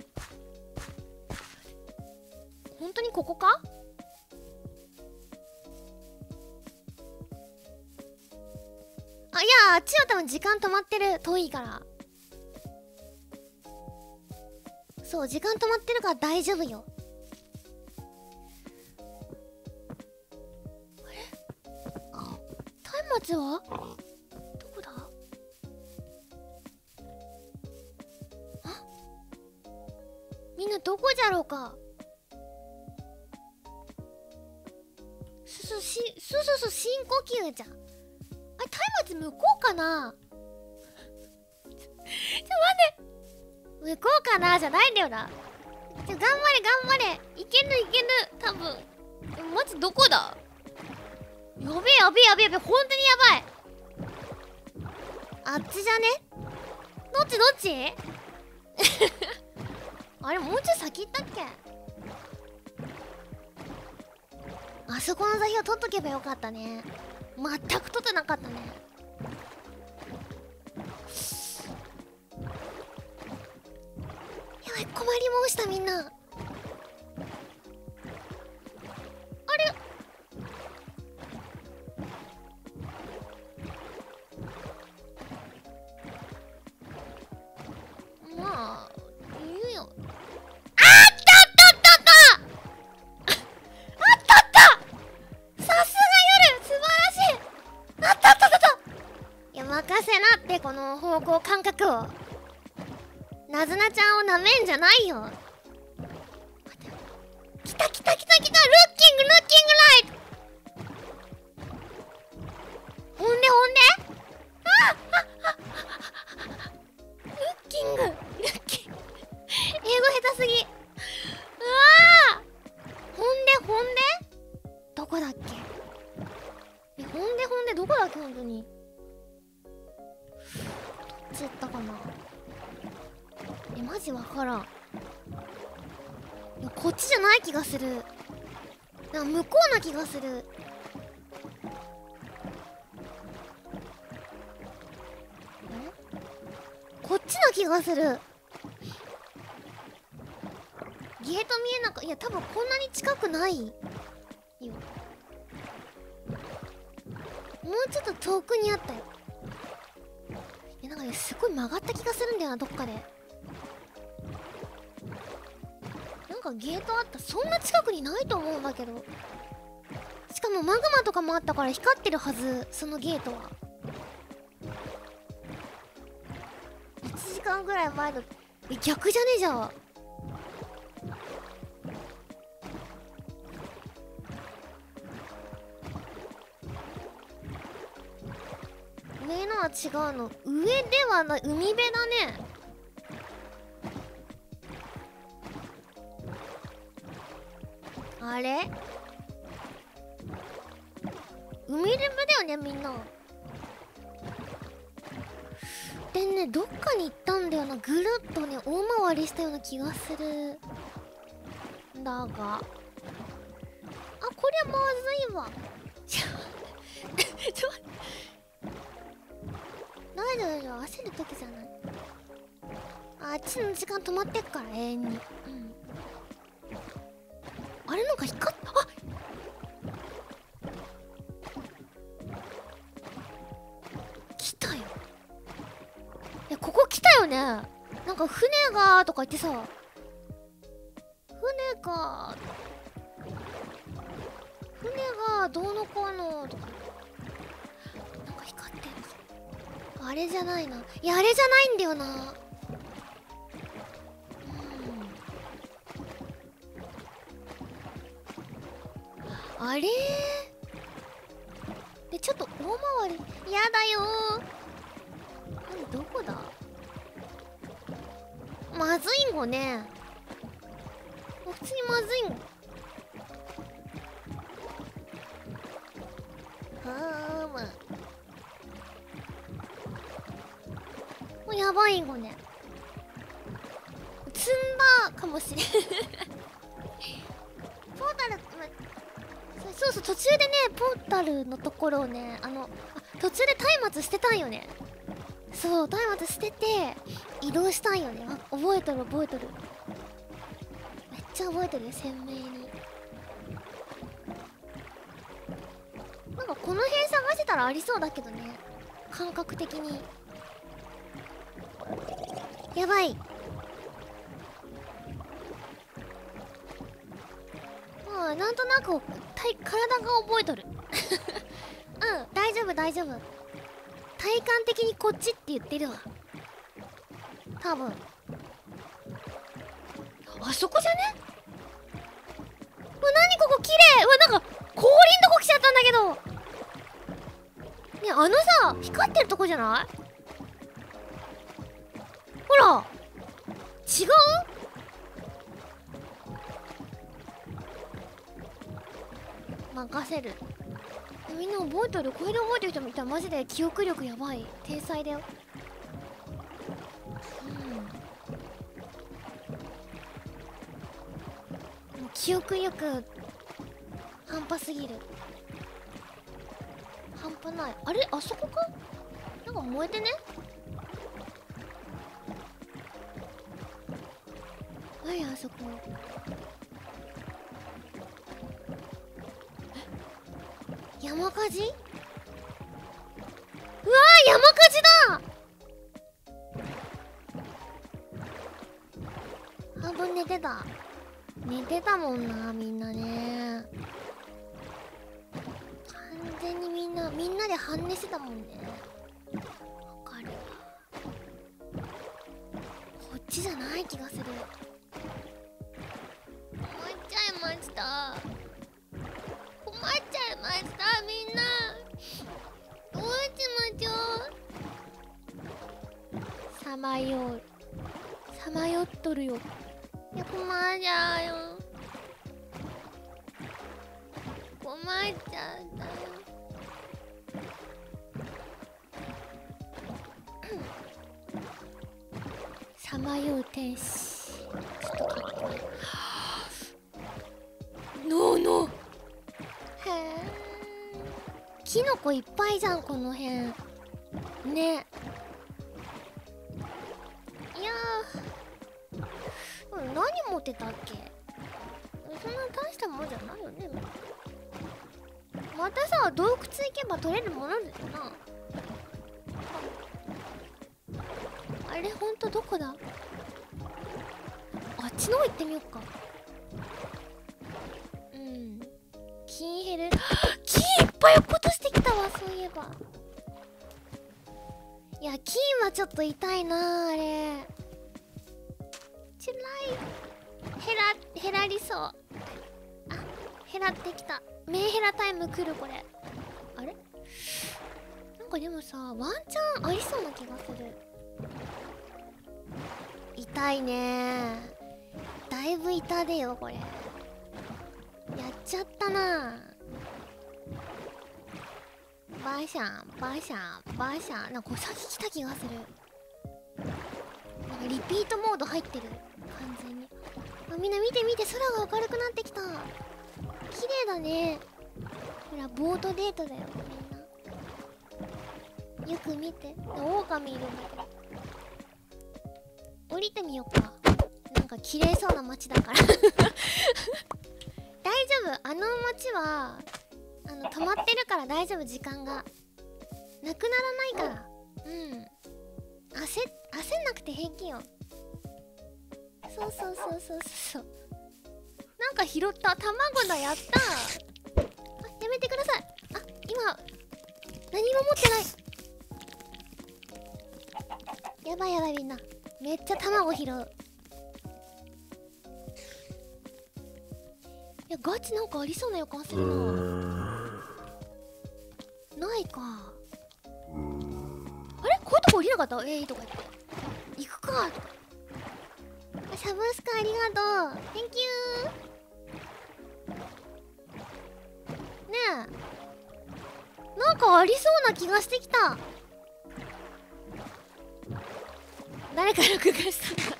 本当にここか。あ、いや、あっちは多分時間止まってる。遠いから。そう、時間止まってるから大丈夫よ。あれ、松明はどこだ。みんなどこじゃろうか。そうそう、し、そうそうそう、深呼吸じゃん。あれ、松明向こうかな。ちょ、待って。向こうかなじゃないんだよな。ちょ、頑張れ頑張れ。いけるいける。多分。まずどこだ。やべえやべえやべえやべえ。ほんとにやばい。あっちじゃね。どっちどっち。あれ、もうちょい先行ったっけ。あそこの座標取っとけばよかったね。全く取ってなかったね。やばい、困り申したみんな。あれ、まあいいよ。任せなって、この方向感覚を。なずなちゃんをなめんじゃないよ。来た来た来た来た。ルッキングルッキングライト。ほんでほんで。あっあっあっルッキングルッキング英語下手すぎ。うわー、ほんでほんでどこだっけ。え、ほんでほんでどこだっけ。ほんとにどっち行ったかな。え、マジわからん。いや、こっちじゃない気がする。なんか向こうな気がする。 気がする。ゲート見えなか、いや多分こんなに近くないよ。もうちょっと遠くにあったよ。いやなんかね、すごい曲がった気がするんだよな、どっかで。なんかゲートあった、そんな近くにないと思うんだけど。しかもマグマとかもあったから光ってるはず、そのゲートは。いちじかんぐらい前の、え、逆じゃねえじゃん。上のは違うの。上ではない、海辺だね。あれ海辺だよね、みんな。でね、どっかに行ったんだよな。ぐるっとね、大回りしたような気がする。だが、あ、こりゃまずいわ。ちょちょ大丈夫大丈夫、焦る時じゃない。あっちの時間止まってっから永遠に。うん、あれなんか光っ、あっ、来たよ。いやここ来たよね。なんか船がとか言ってさ、船が船がどうのこうのとか、なんか光ってる。あれじゃないな。いやあれじゃないんだよな。うん、あれでちょっと大回りやだよー。何どこだ。まずいんごね。普通にまずいんご。はーまもうやばいんごね。積んだかもしれんポータル、ま、そうそう、途中でね、ポータルのところをね、あのあ途中で松明捨てたんよね。そう、松明捨てて移動したんよね。あ、覚えとる覚えとる、めっちゃ覚えてるよ、鮮明に。なんかこの辺探してたらありそうだけどね、感覚的に。やばい。まあなんとなく体体が覚えとるうん、大丈夫大丈夫。体感的にこっちって言ってるわ、多分。あそこじゃね。うわ、なにここ綺麗。うわ、なんか氷んとこ来ちゃったんだけどね。あのさ、光ってるとこじゃない？ほら違う？任せる。みんな覚えとる？これで覚えてる人もいたらマジで記憶力やばい。天才だよ。うん、もう記憶力半端すぎる。半端ない。あれあそこか？なんか燃えてね。何あそこ。山火事？うわー、山火事だ。半分寝てた。寝てたもんな、みんなね。完全にみんなみんなで半寝してたもんね。わかるわ。こっちじゃない気がする。困っちゃいました。困っちゃいました、みんな。どうしましょう。さまようさまよっとるよ。いや、困っちゃうよ。困っちゃったよ。さまよう天使。ちょっとかっこいい。ノーノー。へえ。キノコいっぱいじゃん、この辺。ね。 何持ってたっけ。そんな大したもんじゃないよね。またさ洞窟行けば取れるものだよな。あれほんとどこだ。あっちの方行ってみよっか。うん、金減る。金いっぱい落っことしてきたわ、そういえば。いや金はちょっと痛いなあれ。つらい。減ら減らりそう。あ、減らってきた。メンヘラタイム来るこれ。あれなんかでもさワンチャンありそうな気がする。痛いねー。だいぶ痛でよこれ。やっちゃったな。バシャンバシャンバシャン。なんかこれ先来た気がする。なんかリピートモード入ってる完全に。あ、みんな見て見て、空が明るくなってきた。綺麗だね。ほらボートデートだよみんな。よく見て。狼いるんだけど。降りてみようか。なんか綺麗そうな街だから大丈夫。あの街はあの止まってるから大丈夫。時間がなくならないから。うん、焦焦んなくて平気よ。そうそうそうそうそう。なんか拾った。卵だ。やったー。あ、やめてください。あ、今何も持ってない。やばいやばい。みんなめっちゃ卵拾う。いやガチなんかありそうな予感するな。ないか。あれこういうとこ降りなかった。えいとか言って行くかとか。サブスクありがとう。 Thank you。 ねえなんかありそうな気がしてきた。誰か録画してた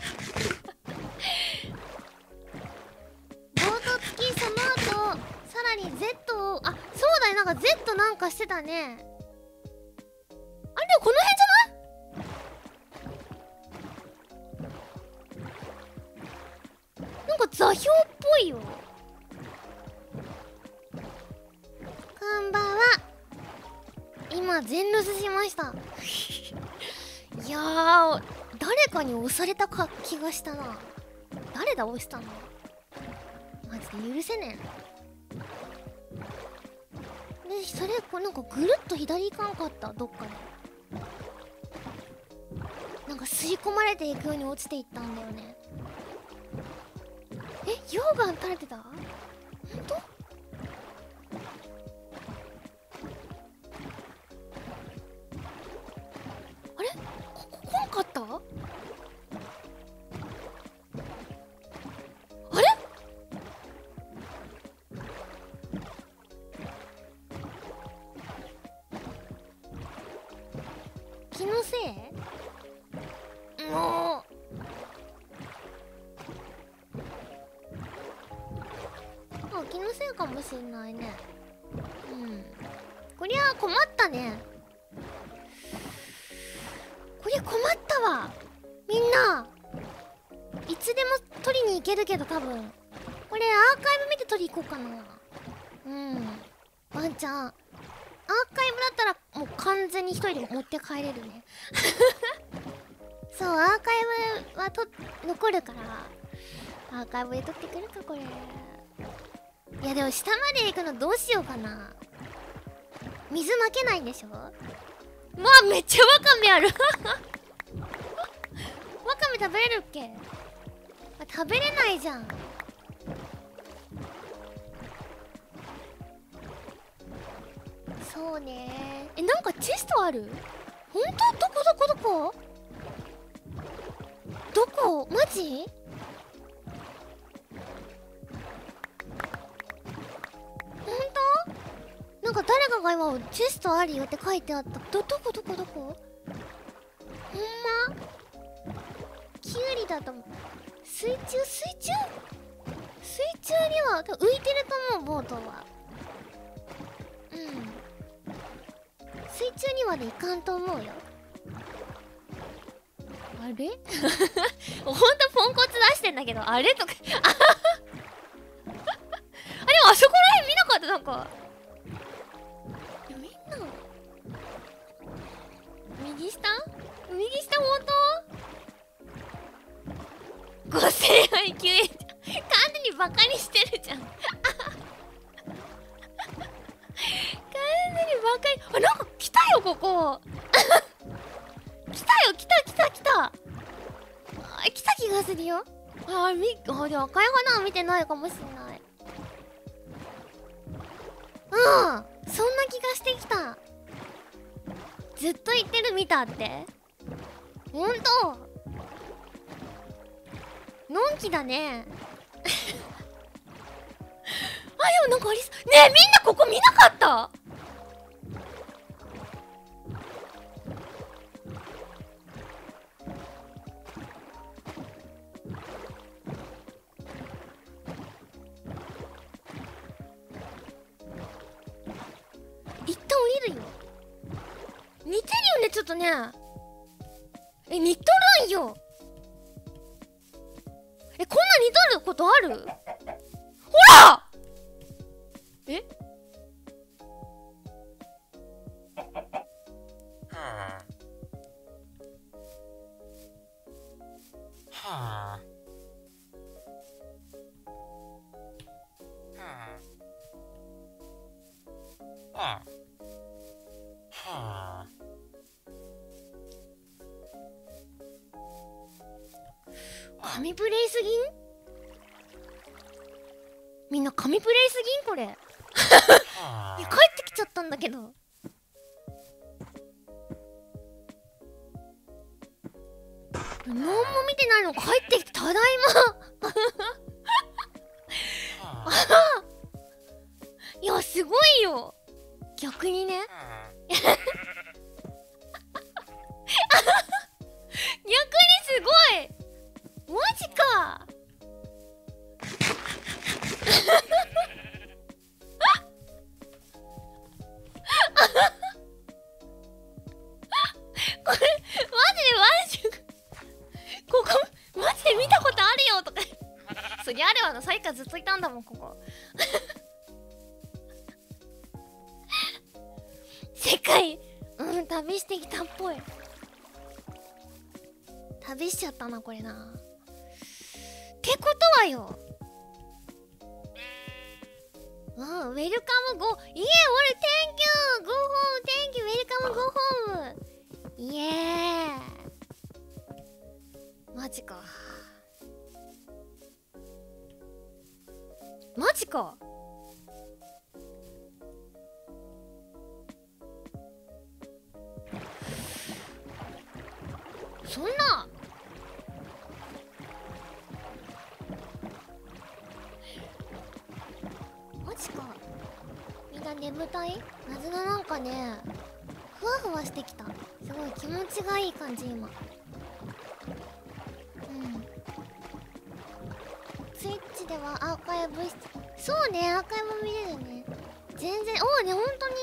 ボート付き。その後さらに Z を、あ、そうだね。なんか Z なんかしてたね。あれでもこの辺じゃない。なんか座標っぽいよ。こんばんは。今全留守しましたいやー誰かに押されたか気がしたな。誰だ押したの。マジで許せねえ。でそれこうなんかぐるっと左行かんかった。どっかでなんか吸い込まれていくように落ちていったんだよね。え、溶岩垂れてた。ほんと。あれここ来んかった。あれ気のせい。もうあ、気のせいかもしんないね。うん、こりゃ困ったね。こりゃ困ったわ。みんないつでも取りに行けるけど、多分これアーカイブ見て取り行こうかな。うん、ワンちゃんアーカイブだったらもう完全に一人で持って帰れるねそう、アーカイブはと残るからアーカイブで撮ってくるかこれ。いやでも下まで行くのどうしようかな。水負けないんでしょ。まあめっちゃワカメあるワカメ食べれるっけ。あ、食べれないじゃん。そうね。え、なんかチェストある。ほんと。どこどこどこどこ。マジ。ほんと。なんか誰かが今チェストあるよって書いてあった。どどこどこどこ。ほんま。キュウリだと思う。水中水中水中には浮いてると思う。ボートは。うん、水中にはねいかんと思うよ。ああれほんとポンコツ出してんだけど、あれとかあでもあそこらへん見なかった。なんかいやみんな右下右下ほんとごせんアイキュー 完全にバカにしてるじゃん完全にバカに。あ、なんか来たよここ来たよ、来た来た来た。あ、来た気がするよ。あ、み、あ、でも赤い花は見てないかもしれない。うん、そんな気がしてきた。ずっと言ってる見たって。ほんとのんきだねあ、でもなんかありそう。ねえ、みんなここ見なかった？一旦降りるよ。似てるよね、ちょっとね。え、似とるんよ。え、こんな似とることある？ほら！え？ はあ。はあ。 神プレイすぎん？みんな神プレイすぎんこれいや帰ってきちゃったんだけど。何も見てないの帰ってきて、ただいまいやすごいよ逆にね逆にすごいマジかこれマジでマジでここマジで見たことあるよとかそりゃあるわな、さっきからずっといたんだもんここ世界うん旅してきたっぽい。旅しちゃったなこれな。ってことはよ、うん、ウェルカムゴー、イエー、俺 Thank you! Go home! Thank you! ウェルカムゴーホームイエー。マジかマジかそんなマジか。みんな眠たい？なずななんかねふわふわしてきた。すごい気持ちがいい感じ今。うんツイッチではアーカイブしそうね、アーカイブ見れるね。全然おおね、ほんとに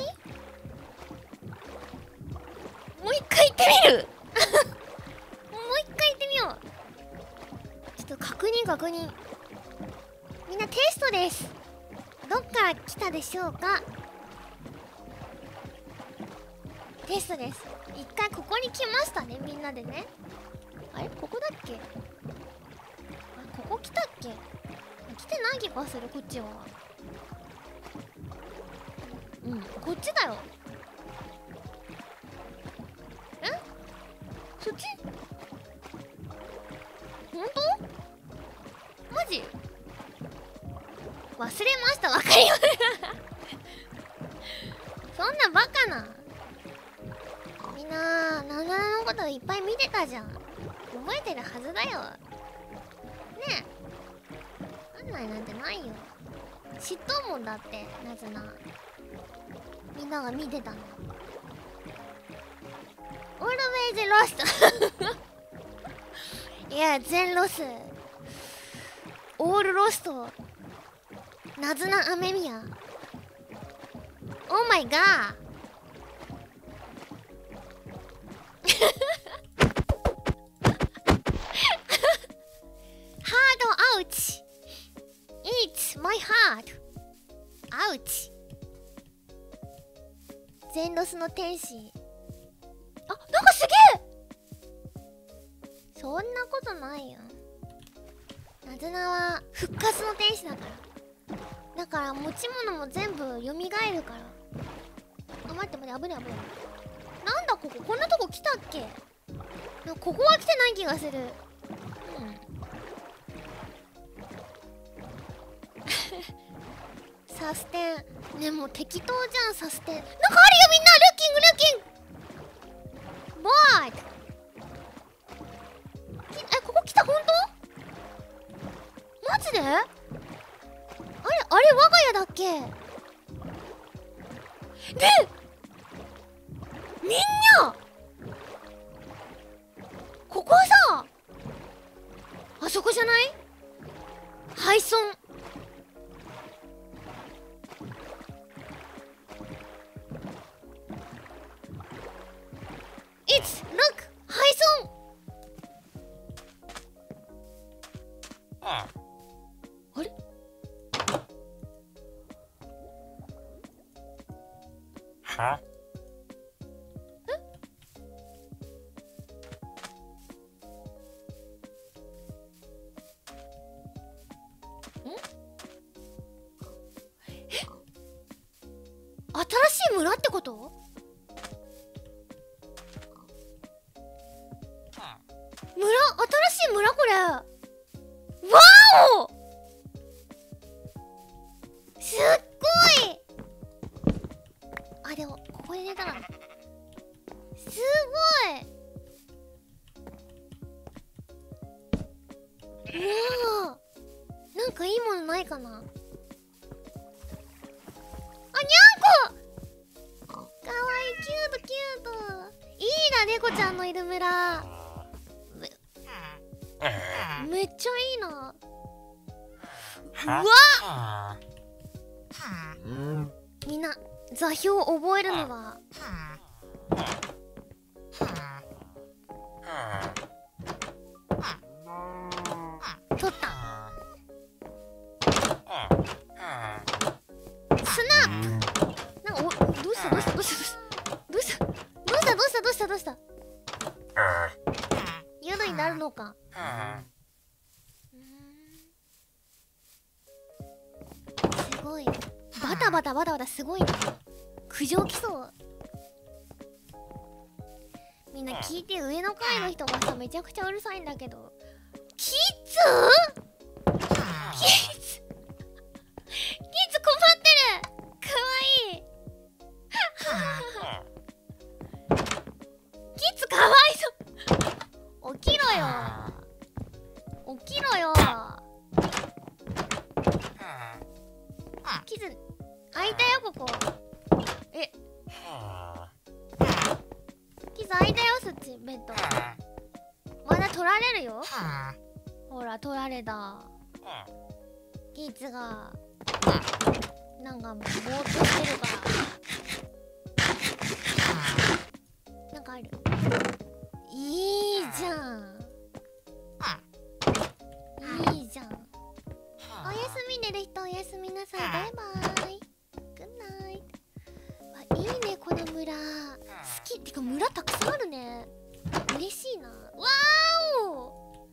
もう一回行ってみるもう一回行ってみよう。ちょっと確認確認。みんなテストです。どっから来たでしょうか。テストです。一回ここに来ましたね、みんなでね。あれここだっけ？あ、ここ来たっけ？来てない気がする、こっちは。うんこっちだよ。えそっちほんとマジ忘れました。わかりましたそんなバカな。みんなナナナのこといっぱい見てたじゃん。覚えてるはずだよねえ。わかんないなんてないよ。知っとうもんだってなぜなみんなが見てたの。Always lost いや全ロスオールロストナズナアメミヤオーマイガー全ロスの天使。あ、なんかすげえ。そんなことないよ。なずなは復活の天使だから。だから持ち物も全部蘇るから。あ、待って待って、危ない危ない。なんだここ、こんなとこ来たっけ。なんかここは来てない気がする。うんサステンね、もう適当じゃん。サステンなんかあるよ、みんな。ルッキングルッキングボーイ。え、ここ来た、ほんとマジで。あれあれ、我が家だっけ。でみんなここさ、あそこじゃない。廃村。It's look 廃村。 ああれは新しい村ってこと。村、新しい村これ。わおすっごい。あ、でもここで寝たらすごい。うわー、なんかいいものないかな。あ、にゃんこかわいい、キュートキュート。いいな、猫ちゃんのいる村。めっちゃいいな。うわはみんな座標覚えるのは取った。スナップ。なんかお、どうしたどうしたどうしたどうしたどうしたどうしたどうしたどうした。夜になるのか。すごい。バタバタバタバタすごいな。苦情来そう。みんな聞いて、上の階の人がさめちゃくちゃうるさいんだけど。キッズキッズキッズ困ってる。かわいい。キッズかわいそう。起きろよ起きろよ。キズ開いたよ、ここ。えキズ開いたよ、そっちベッド。まだ取られるよ。ほら取られた。キズがなんかぼーっとしてるから。なんかある。いいじゃんいいじゃん。おやすみ、寝る人おやすみなさい。バイバイ。グッナイト。あ、いいねこの村。好きってか村たくさんあるね。嬉しいな。わーお。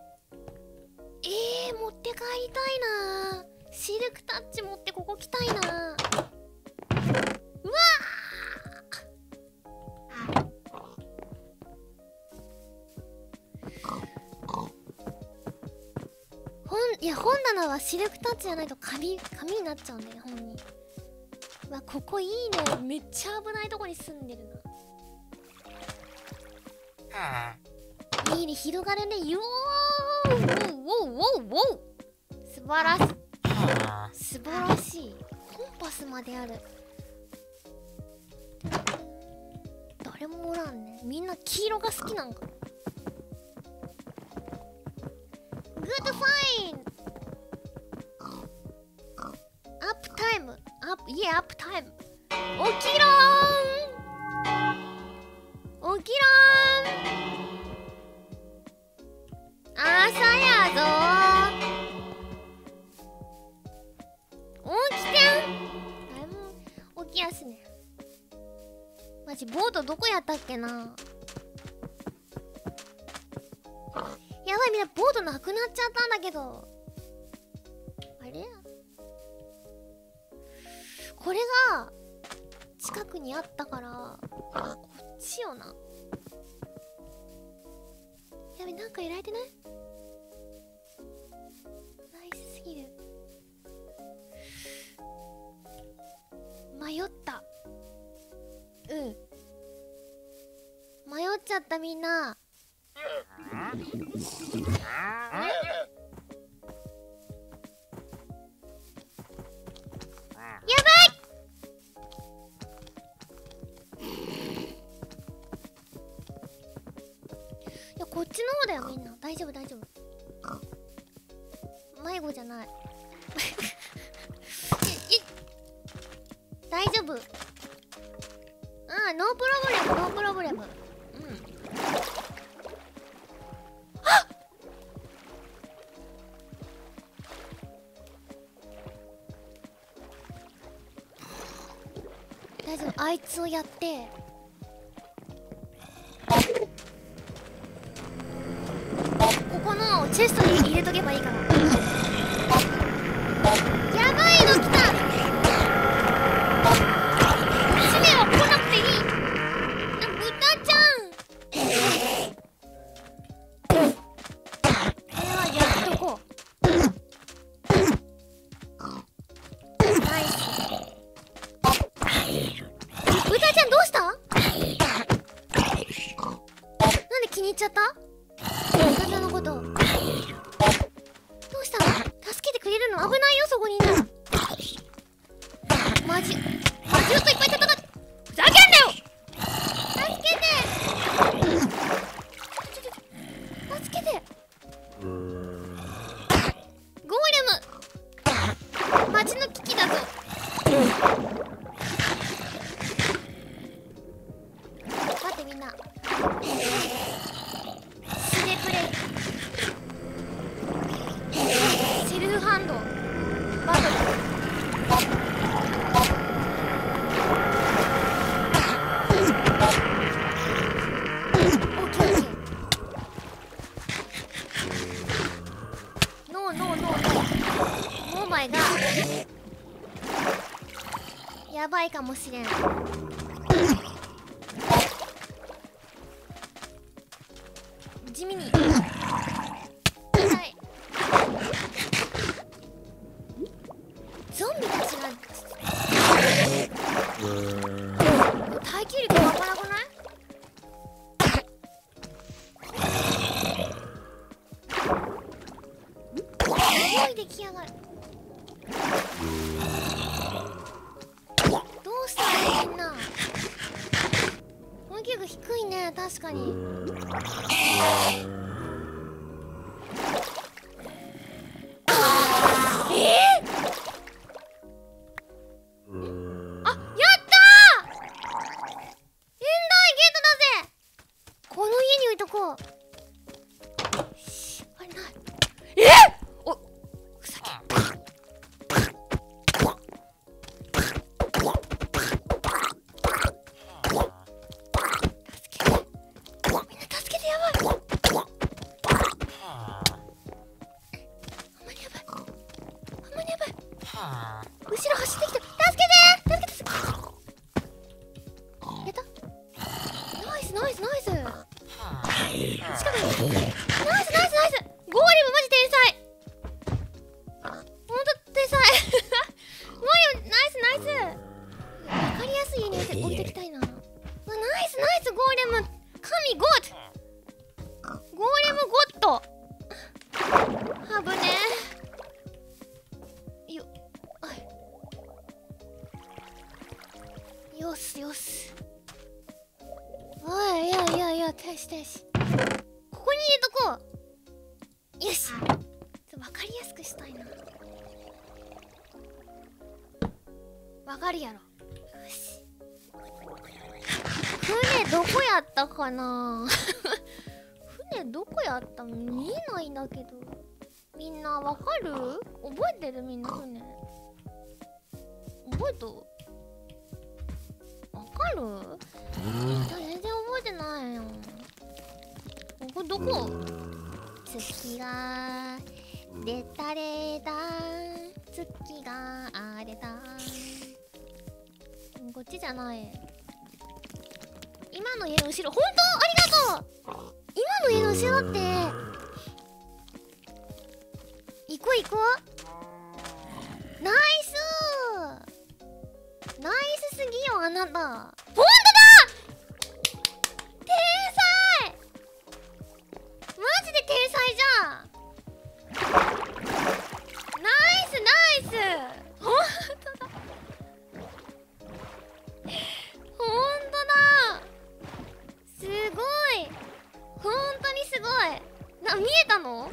えー、持って帰りたいな。シルクタッチ持ってここ来たいな。うわ本、いや本棚はシルクタッチじゃないと紙、紙になっちゃうんだよね、本に。うわ、ここいいね。めっちゃ危ないとこに住んでるな。いいね、広がるね。よー、ウォーウォーウォーウォー。素晴らしい素晴らしい。コンパスまである。誰もおらんね。みんな黄色が好きなんか。グッドファインアップタイム。アップ、いえアップタイム。起きろーん起きろーん。朝やぞー。起きてん。誰も起きやすね。 マジボートどこやったっけな。やばい、みんなボートなくなっちゃったんだけど。あれこれが近くにあったからこっちよな。やべ、なんかやられてない？ナイスすぎる。迷った。うん迷っちゃった。みんなやばい。いや、こっちの方だよ。みんな大丈夫大丈夫。迷子じゃない。いい大丈夫。ああ、ノープロブレムノープロブレム。うん。あっ、大丈夫。あいつをやってここのチェストに入れとけばいいから。やばいの来た。姫は来なくていい。あ、豚ちゃん。これはやっとこう。ナイス。豚ちゃんどうした？なんで気に入っちゃった？豚ちゃんのことどうした？助けてくれるの？危ないよ、そこにいんの。マジマジウッといっぱい戦って、ふざけんなよ。助けて助けて。ゴーレムマジの危機だぞ。待ってみんな、スネプレイセルフハンドバトル。オッケーオッケー。ノーノーノーノー。オーマイガー。やばいかもしれん。地味に痛い。ゾンビたちが耐久力わからなくない？すごい出来上がる。どうしたのみんな。攻撃力低いね、確かに。後ろ走ってきて、助けて助けて。やった。ナイスナイスナイス。しかもナイスナイスナイス。ゴーレムマジ天才。ほんと天才。ゴーレムナイスナイス。わかりやすい家に置いてきたいな。うわ、ナイスナイス。ゴーレム神ゴッド。ゴーレムゴッド。ハブねよ。よしよし。おい、いやいやいや、停止停止。ここに入れとこう。よし。わかりやすくしたいな。わかるやろ。よし。船どこやったかな。船どこやったの見えないんだけど。みんなわかる？覚えてる？みんな船覚えとわかる？ の方。月が出たれだ、月が荒れた。こっちじゃない。今の家の後ろ、本当ありがとう。今の家の後ろって行こう行こう。ナイスナイスすぎよあなた。ほんとだ、天才、マジで天才じゃん。ナイスナイス、ほんとだほんとだ、すごい、ほんとにすごいな。見えたの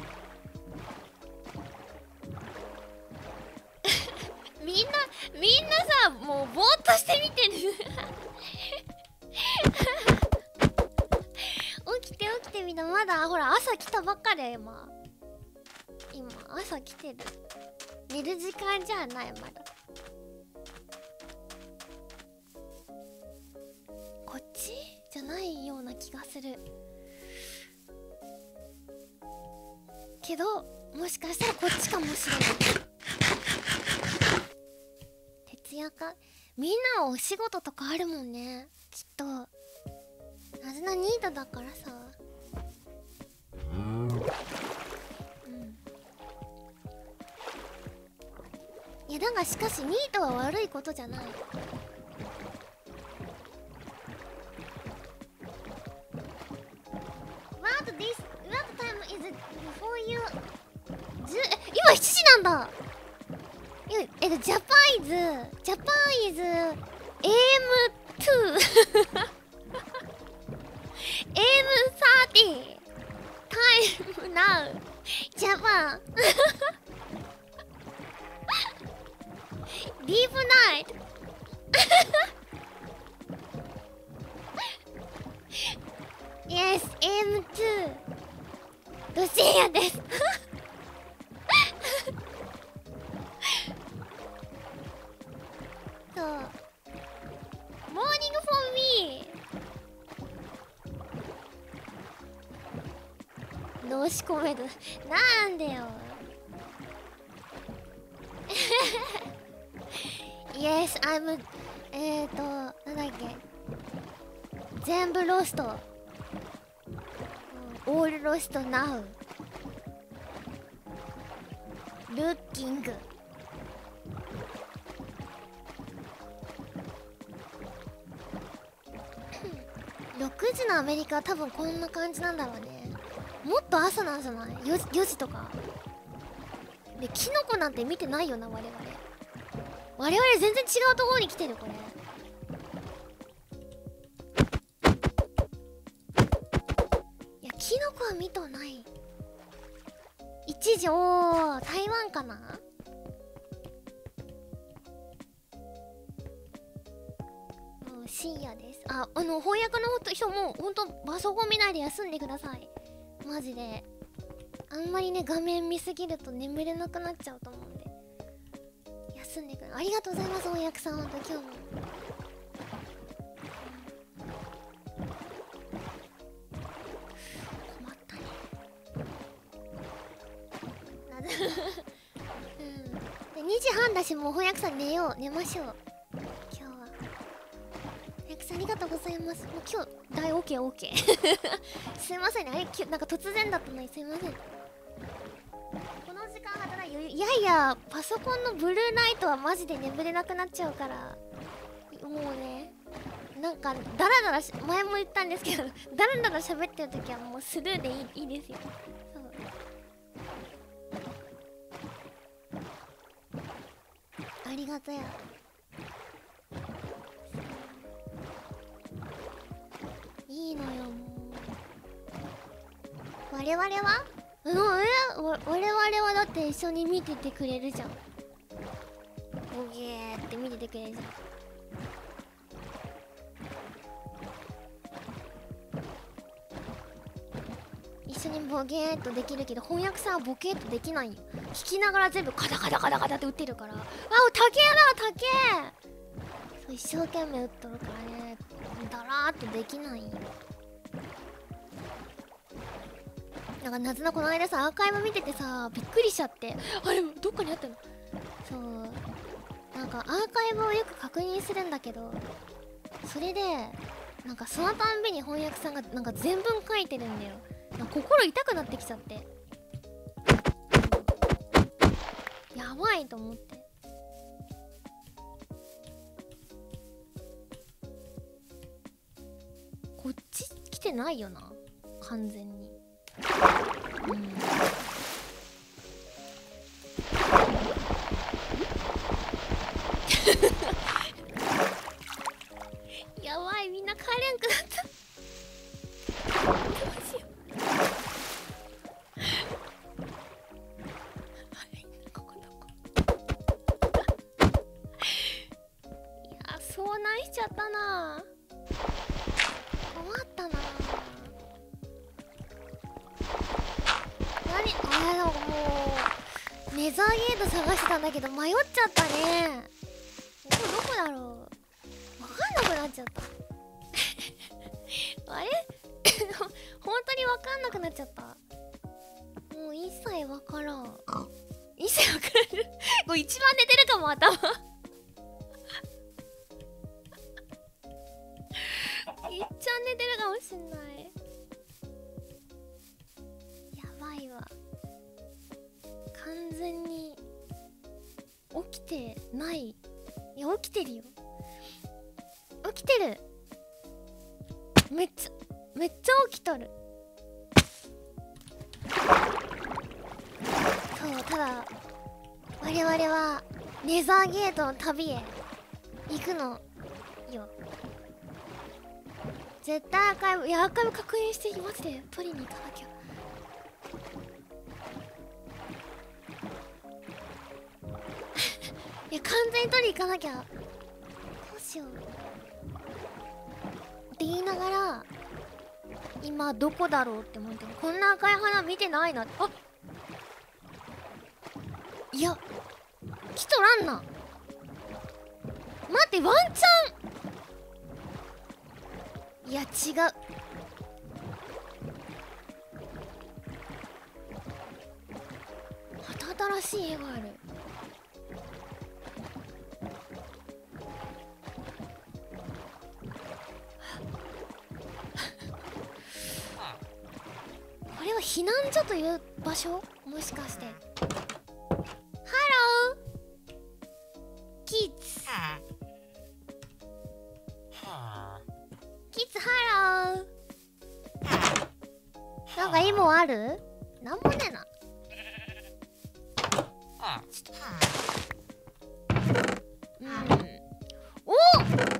みんなみんなさ、もうぼーっとして見てる起きて起きて、みんなまだほら朝来たばっかで、今今朝来てる。寝る時間じゃない、まだ。こっちじゃないような気がするけど、もしかしたらこっちかもしれない。徹夜か。みんなはお仕事とかあるもんね、きっと。なぜなニートだからさ。うん、いやだがしかしニートは悪いことじゃない。What this what time is it before you じゅえ今しちじなんだ。いやえっとジャパンイズジャパンイズ エーエムツー エーエムサーティー タイムナウジャパンディープナイトYes エーエムツー ど深夜ですそう、モーニングフォーミー脳し込めるなんでよYes, I'm えーとなんだっけ、全部ロスト、オールロストナウルッキングろくじのアメリカは多分こんな感じなんだろうね。もっと朝なんじゃない？ よ 時、よじとかで、キノコなんて見てないよな我々。我々全然違うところに来てる。これいやキノコは見とない。一時、おー台湾かな。深夜です。あ、あの翻訳の人もほんとパソコン見ないで休んでください。マジであんまりね画面見すぎると眠れなくなっちゃうと思うんで休んでください。ありがとうございます翻訳さん、ほんと今日も困ったねなぜうんでにじはんだし、もう翻訳さん寝よう、寝ましょう。ありがとうございます。もう今日大 オーケーオーケー すいませんね、あれなんか突然だったのにすいません。この時間働いて、いやいやパソコンのブルーライトはマジで眠れなくなっちゃうから、もうねなんかダラダラし、前も言ったんですけどダラダラ喋ってる時はもうスルーでいい、いいですよ。そうありがとや。いいのよもう。我々はうん、我々はだって一緒に見ててくれるじゃん。ボゲーって見ててくれるじゃん。一緒にボゲーっとできるけど、翻訳さんはボケーっとできないよ。聞きながら全部カタカタカタカタって打ってるから。あ、高えな、高え。そう一生懸命打っとるからね、だらーっとできないよ。 なんか夏のこの間さアーカイブ見ててさびっくりしちゃって、あれどっかにあったの。そうなんかアーカイブをよく確認するんだけど、それでなんかそのたんびに翻訳さんがなんか全文書いてるんだよ。なんか心痛くなってきちゃって、やばいと思って。こっち来てないよな完全に。うんやばい、みんな帰れんくなった。どうしよう。あれここどこ。いや遭難しちゃったな。困ったな。何あれ、なんかもうネザーゲート探してたんだけど迷っちゃったね。ここどこだろう、分かんなくなっちゃったあれ本当に分かんなくなっちゃった。もう一切分からん。一切分からんこれ一番寝てるかも頭いっちゃ寝てるかもしんない。やばいわ、完全に起きてない。いや起きてるよ、起きてる。めっちゃめっちゃ起きとる。そうただ我々はネザーゲートの旅へ行くのよ。絶対アーカイブ、いやアーカイブ確認してマジで取りに行かなきゃ。いや完全に取りに行かなきゃ。どうしようって言いながら今どこだろうって思ってる。こんな赤い花見てないな。あ、いや来とらんな。待って、ワンチャン、いや違う。また新しい絵がある。これは避難所という場所、もしかして。ハローキッズ、キッズハロー。なんか意味ある？なんもねえな。うん、おっグーッ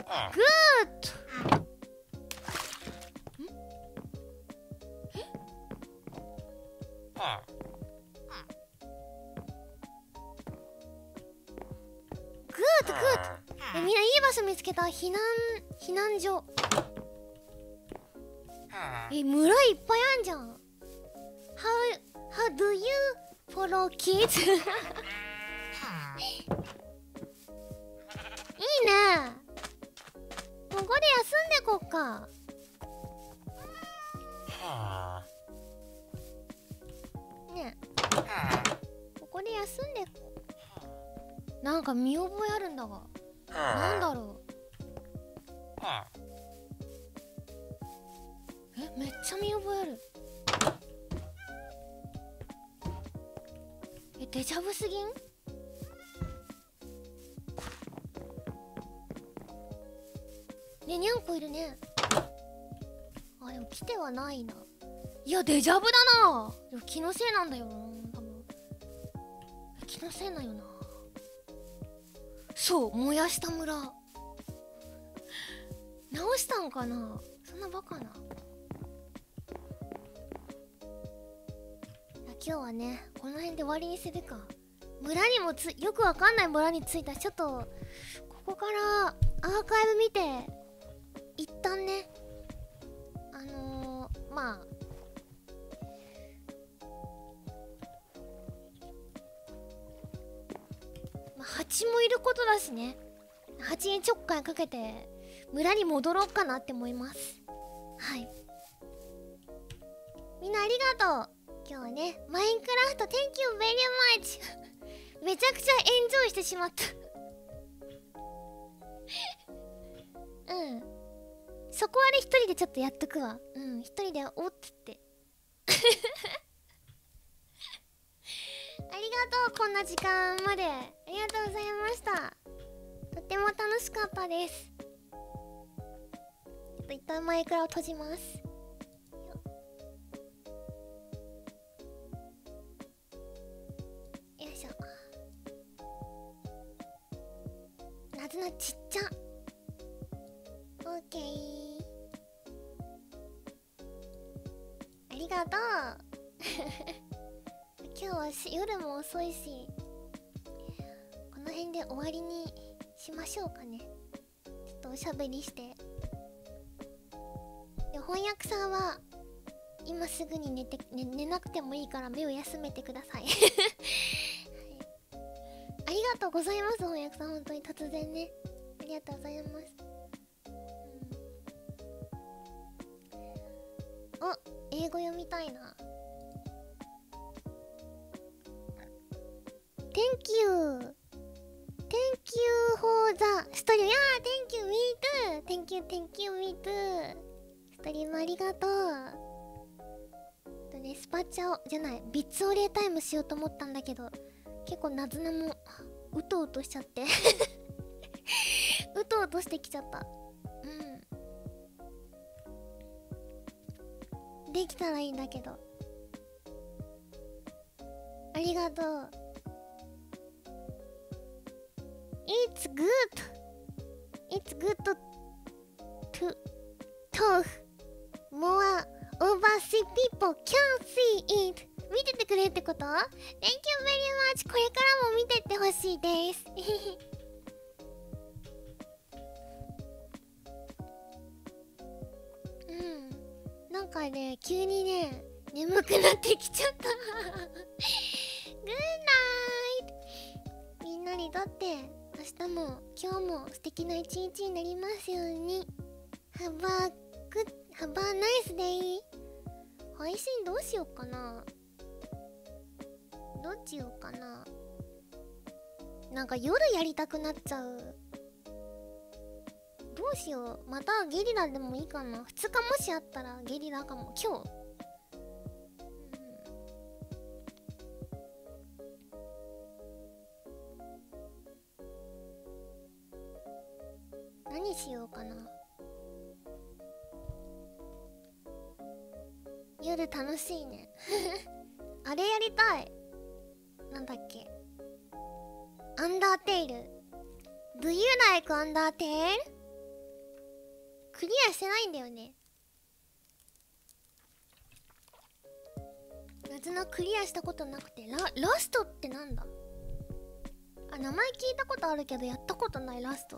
グーッグッえ、みんないい場所見つけた。避難避難所。え、村いっぱいあんじゃん。 How, how do you follow kids? いいね。ここで休んでこっか。ねえ、ここで休んでこ。なんか見覚えあるんだが、なんだろう。え、めっちゃ見覚えある。え、デジャブすぎん？ね、にゃんこいるね。あ、でも来てはないな。いや、デジャブだな。でも気のせいなんだよな、多分。気のせいなんよな。そう、燃やした村。直したんかな、そんなバカな。いや今日はねこの辺で終わりにするか。村にもつよくわかんない村に着いたし、ちょっとここからアーカイブ見て一旦ね、あのー、まあまあ蜂もいることだしね、蜂にちょっかいかけて村に戻ろうかなって思います。はい、みんなありがとう。 今日はね、マインクラフト Thank you very much めちゃくちゃエンジョイしてしまったうん、そこはね一人でちょっとやっとくわ。うん、一人でおっつってありがとう、こんな時間までありがとうございました。とっても楽しかったです。ちょっと一旦マイクラを閉じます。よいしょ。なずなちっちゃ。オッケー。ありがとう今日はし夜も遅いし、この辺で終わりにしましょうかね。ちょっとおしゃべりして。で、翻訳さんは今すぐに寝て、ね、寝なくてもいいから目を休めてください、はい、ありがとうございます。翻訳さん本当に突然ね、ありがとうございます。お、英語読みたいな。 Thank you Thank you for the stream. いやー Thank you me too. Thank you Thank you me too. ストリームありがとう。とね、スパチャをじゃないビッツお礼タイムしようと思ったんだけど、結構ナズナもうとうとしちゃってうとうとしてきちゃった。うん、できたらいいんだけど。ありがとう。It's good. It's good to to talk more overseas people can see it. 見ててくれってこと？ Thank you very much. これからも見てってほしいですうん、なんかね、急にね、眠くなってきちゃったGood night. みんなにとって明日も今日も素敵な一日になりますように。 Have a good, have a nice day. 配信どうしようかな。どっちようかな。なんか夜やりたくなっちゃう。どうしよう。またゲリラでもいいかな。ふつかもしあったらゲリラかも。今日何しようかな。夜楽しいねあれやりたい。なんだっけ、アンダーテイル。 Do you like アンダーテイル？クリアしてないんだよね。夏のクリアしたことなくて。ラ、ラストってなんだ。あ、名前聞いたことあるけどやったことない。ラスト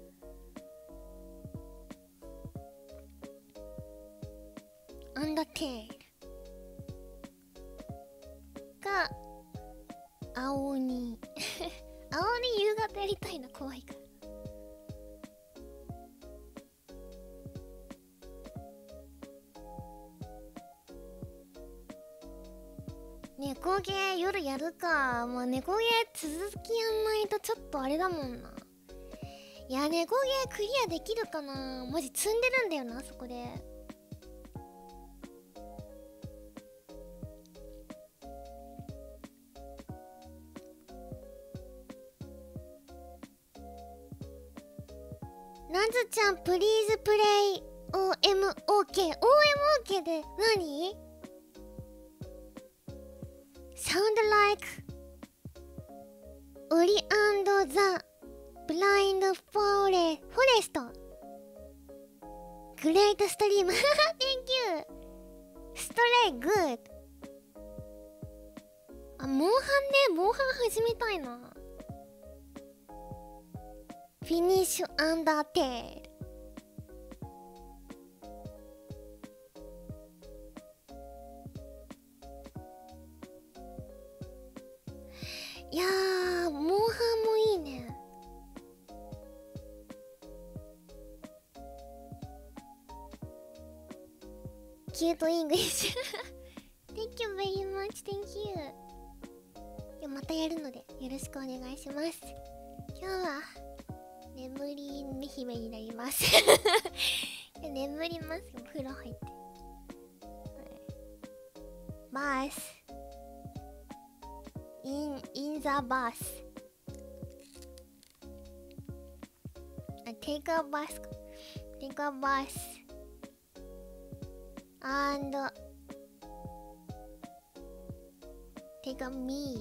アンダーテイルか青鬼青鬼夕方やりたいな。怖いから。猫ゲー夜やるか。まあ猫ゲー続きやんないとちょっとあれだもんな。いや、猫ゲークリアできるかな。マジ積んでるんだよな、そこで。なずちゃん、プリーズプレイ オーエムオーケー。 オーエムオーケー で何？ Sound like オリ&ザ・ブラインドフォレフォレスト。グレートストリームThank you。 ストレイグッド。あ、モンハンね。モンハン始めたいな。フィニッシュアンダーテール。いやー、モンハンもいいね。キュートイングリッシュThank you very much. Thank you. いやまたやるのでよろしくお願いします。今日は眠り姫になります眠りますよ、風呂入って。バス in in the bus. Take a bus, take a bus, and take a meal.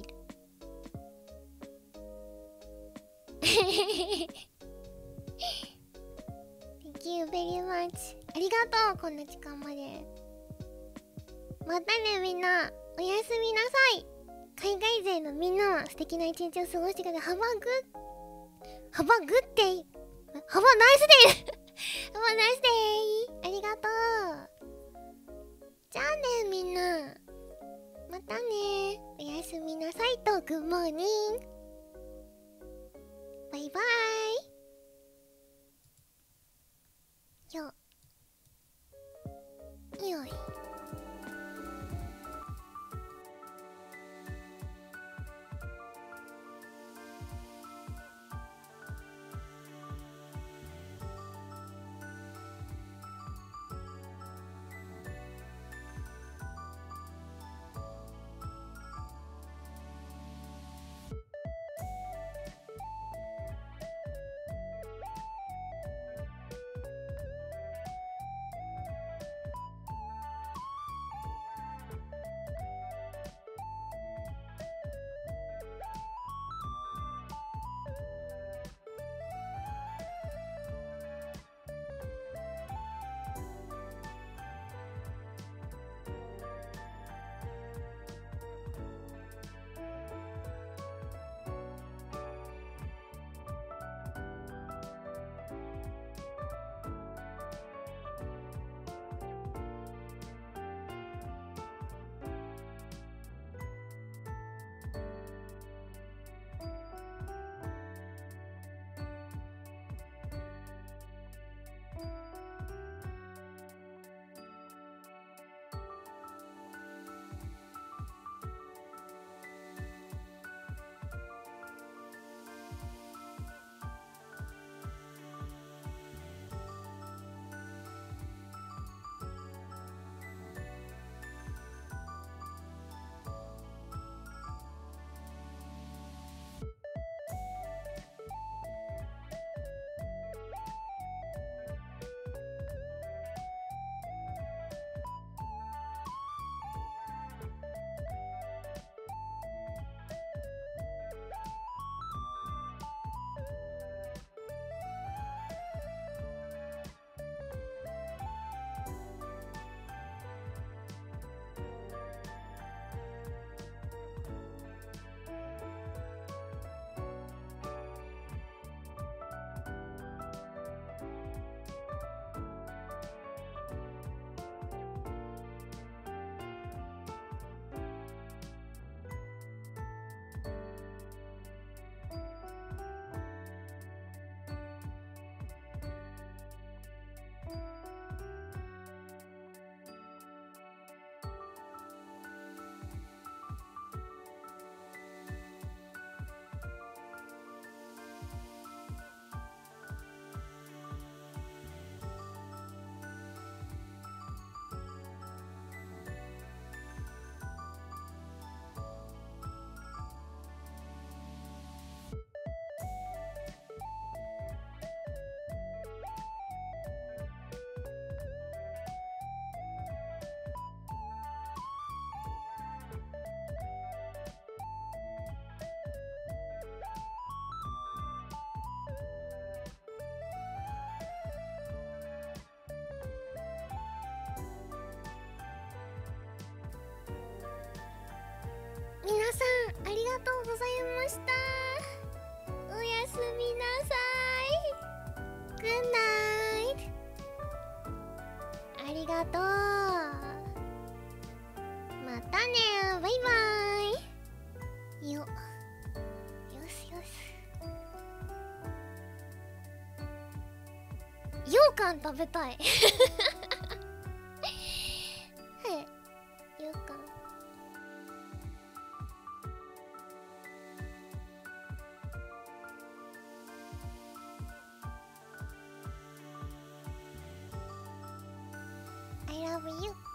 Thank you very much. ありがとう、こんな時間まで。またねみんな、おやすみなさい。海外勢のみんなは素敵な一日を過ごしてください。Have a good Have a good day. Have a nice day. Have a nice day. ありがとう。じゃあねみんな、またね。おやすみなさいと Good morning。バイバイ。よよい。皆さんありがとうございました。おやすみなさい。Good night。ありがとう。またね。バイバイ。よよしよし。羊羹食べたい。はい、羊羹。 love you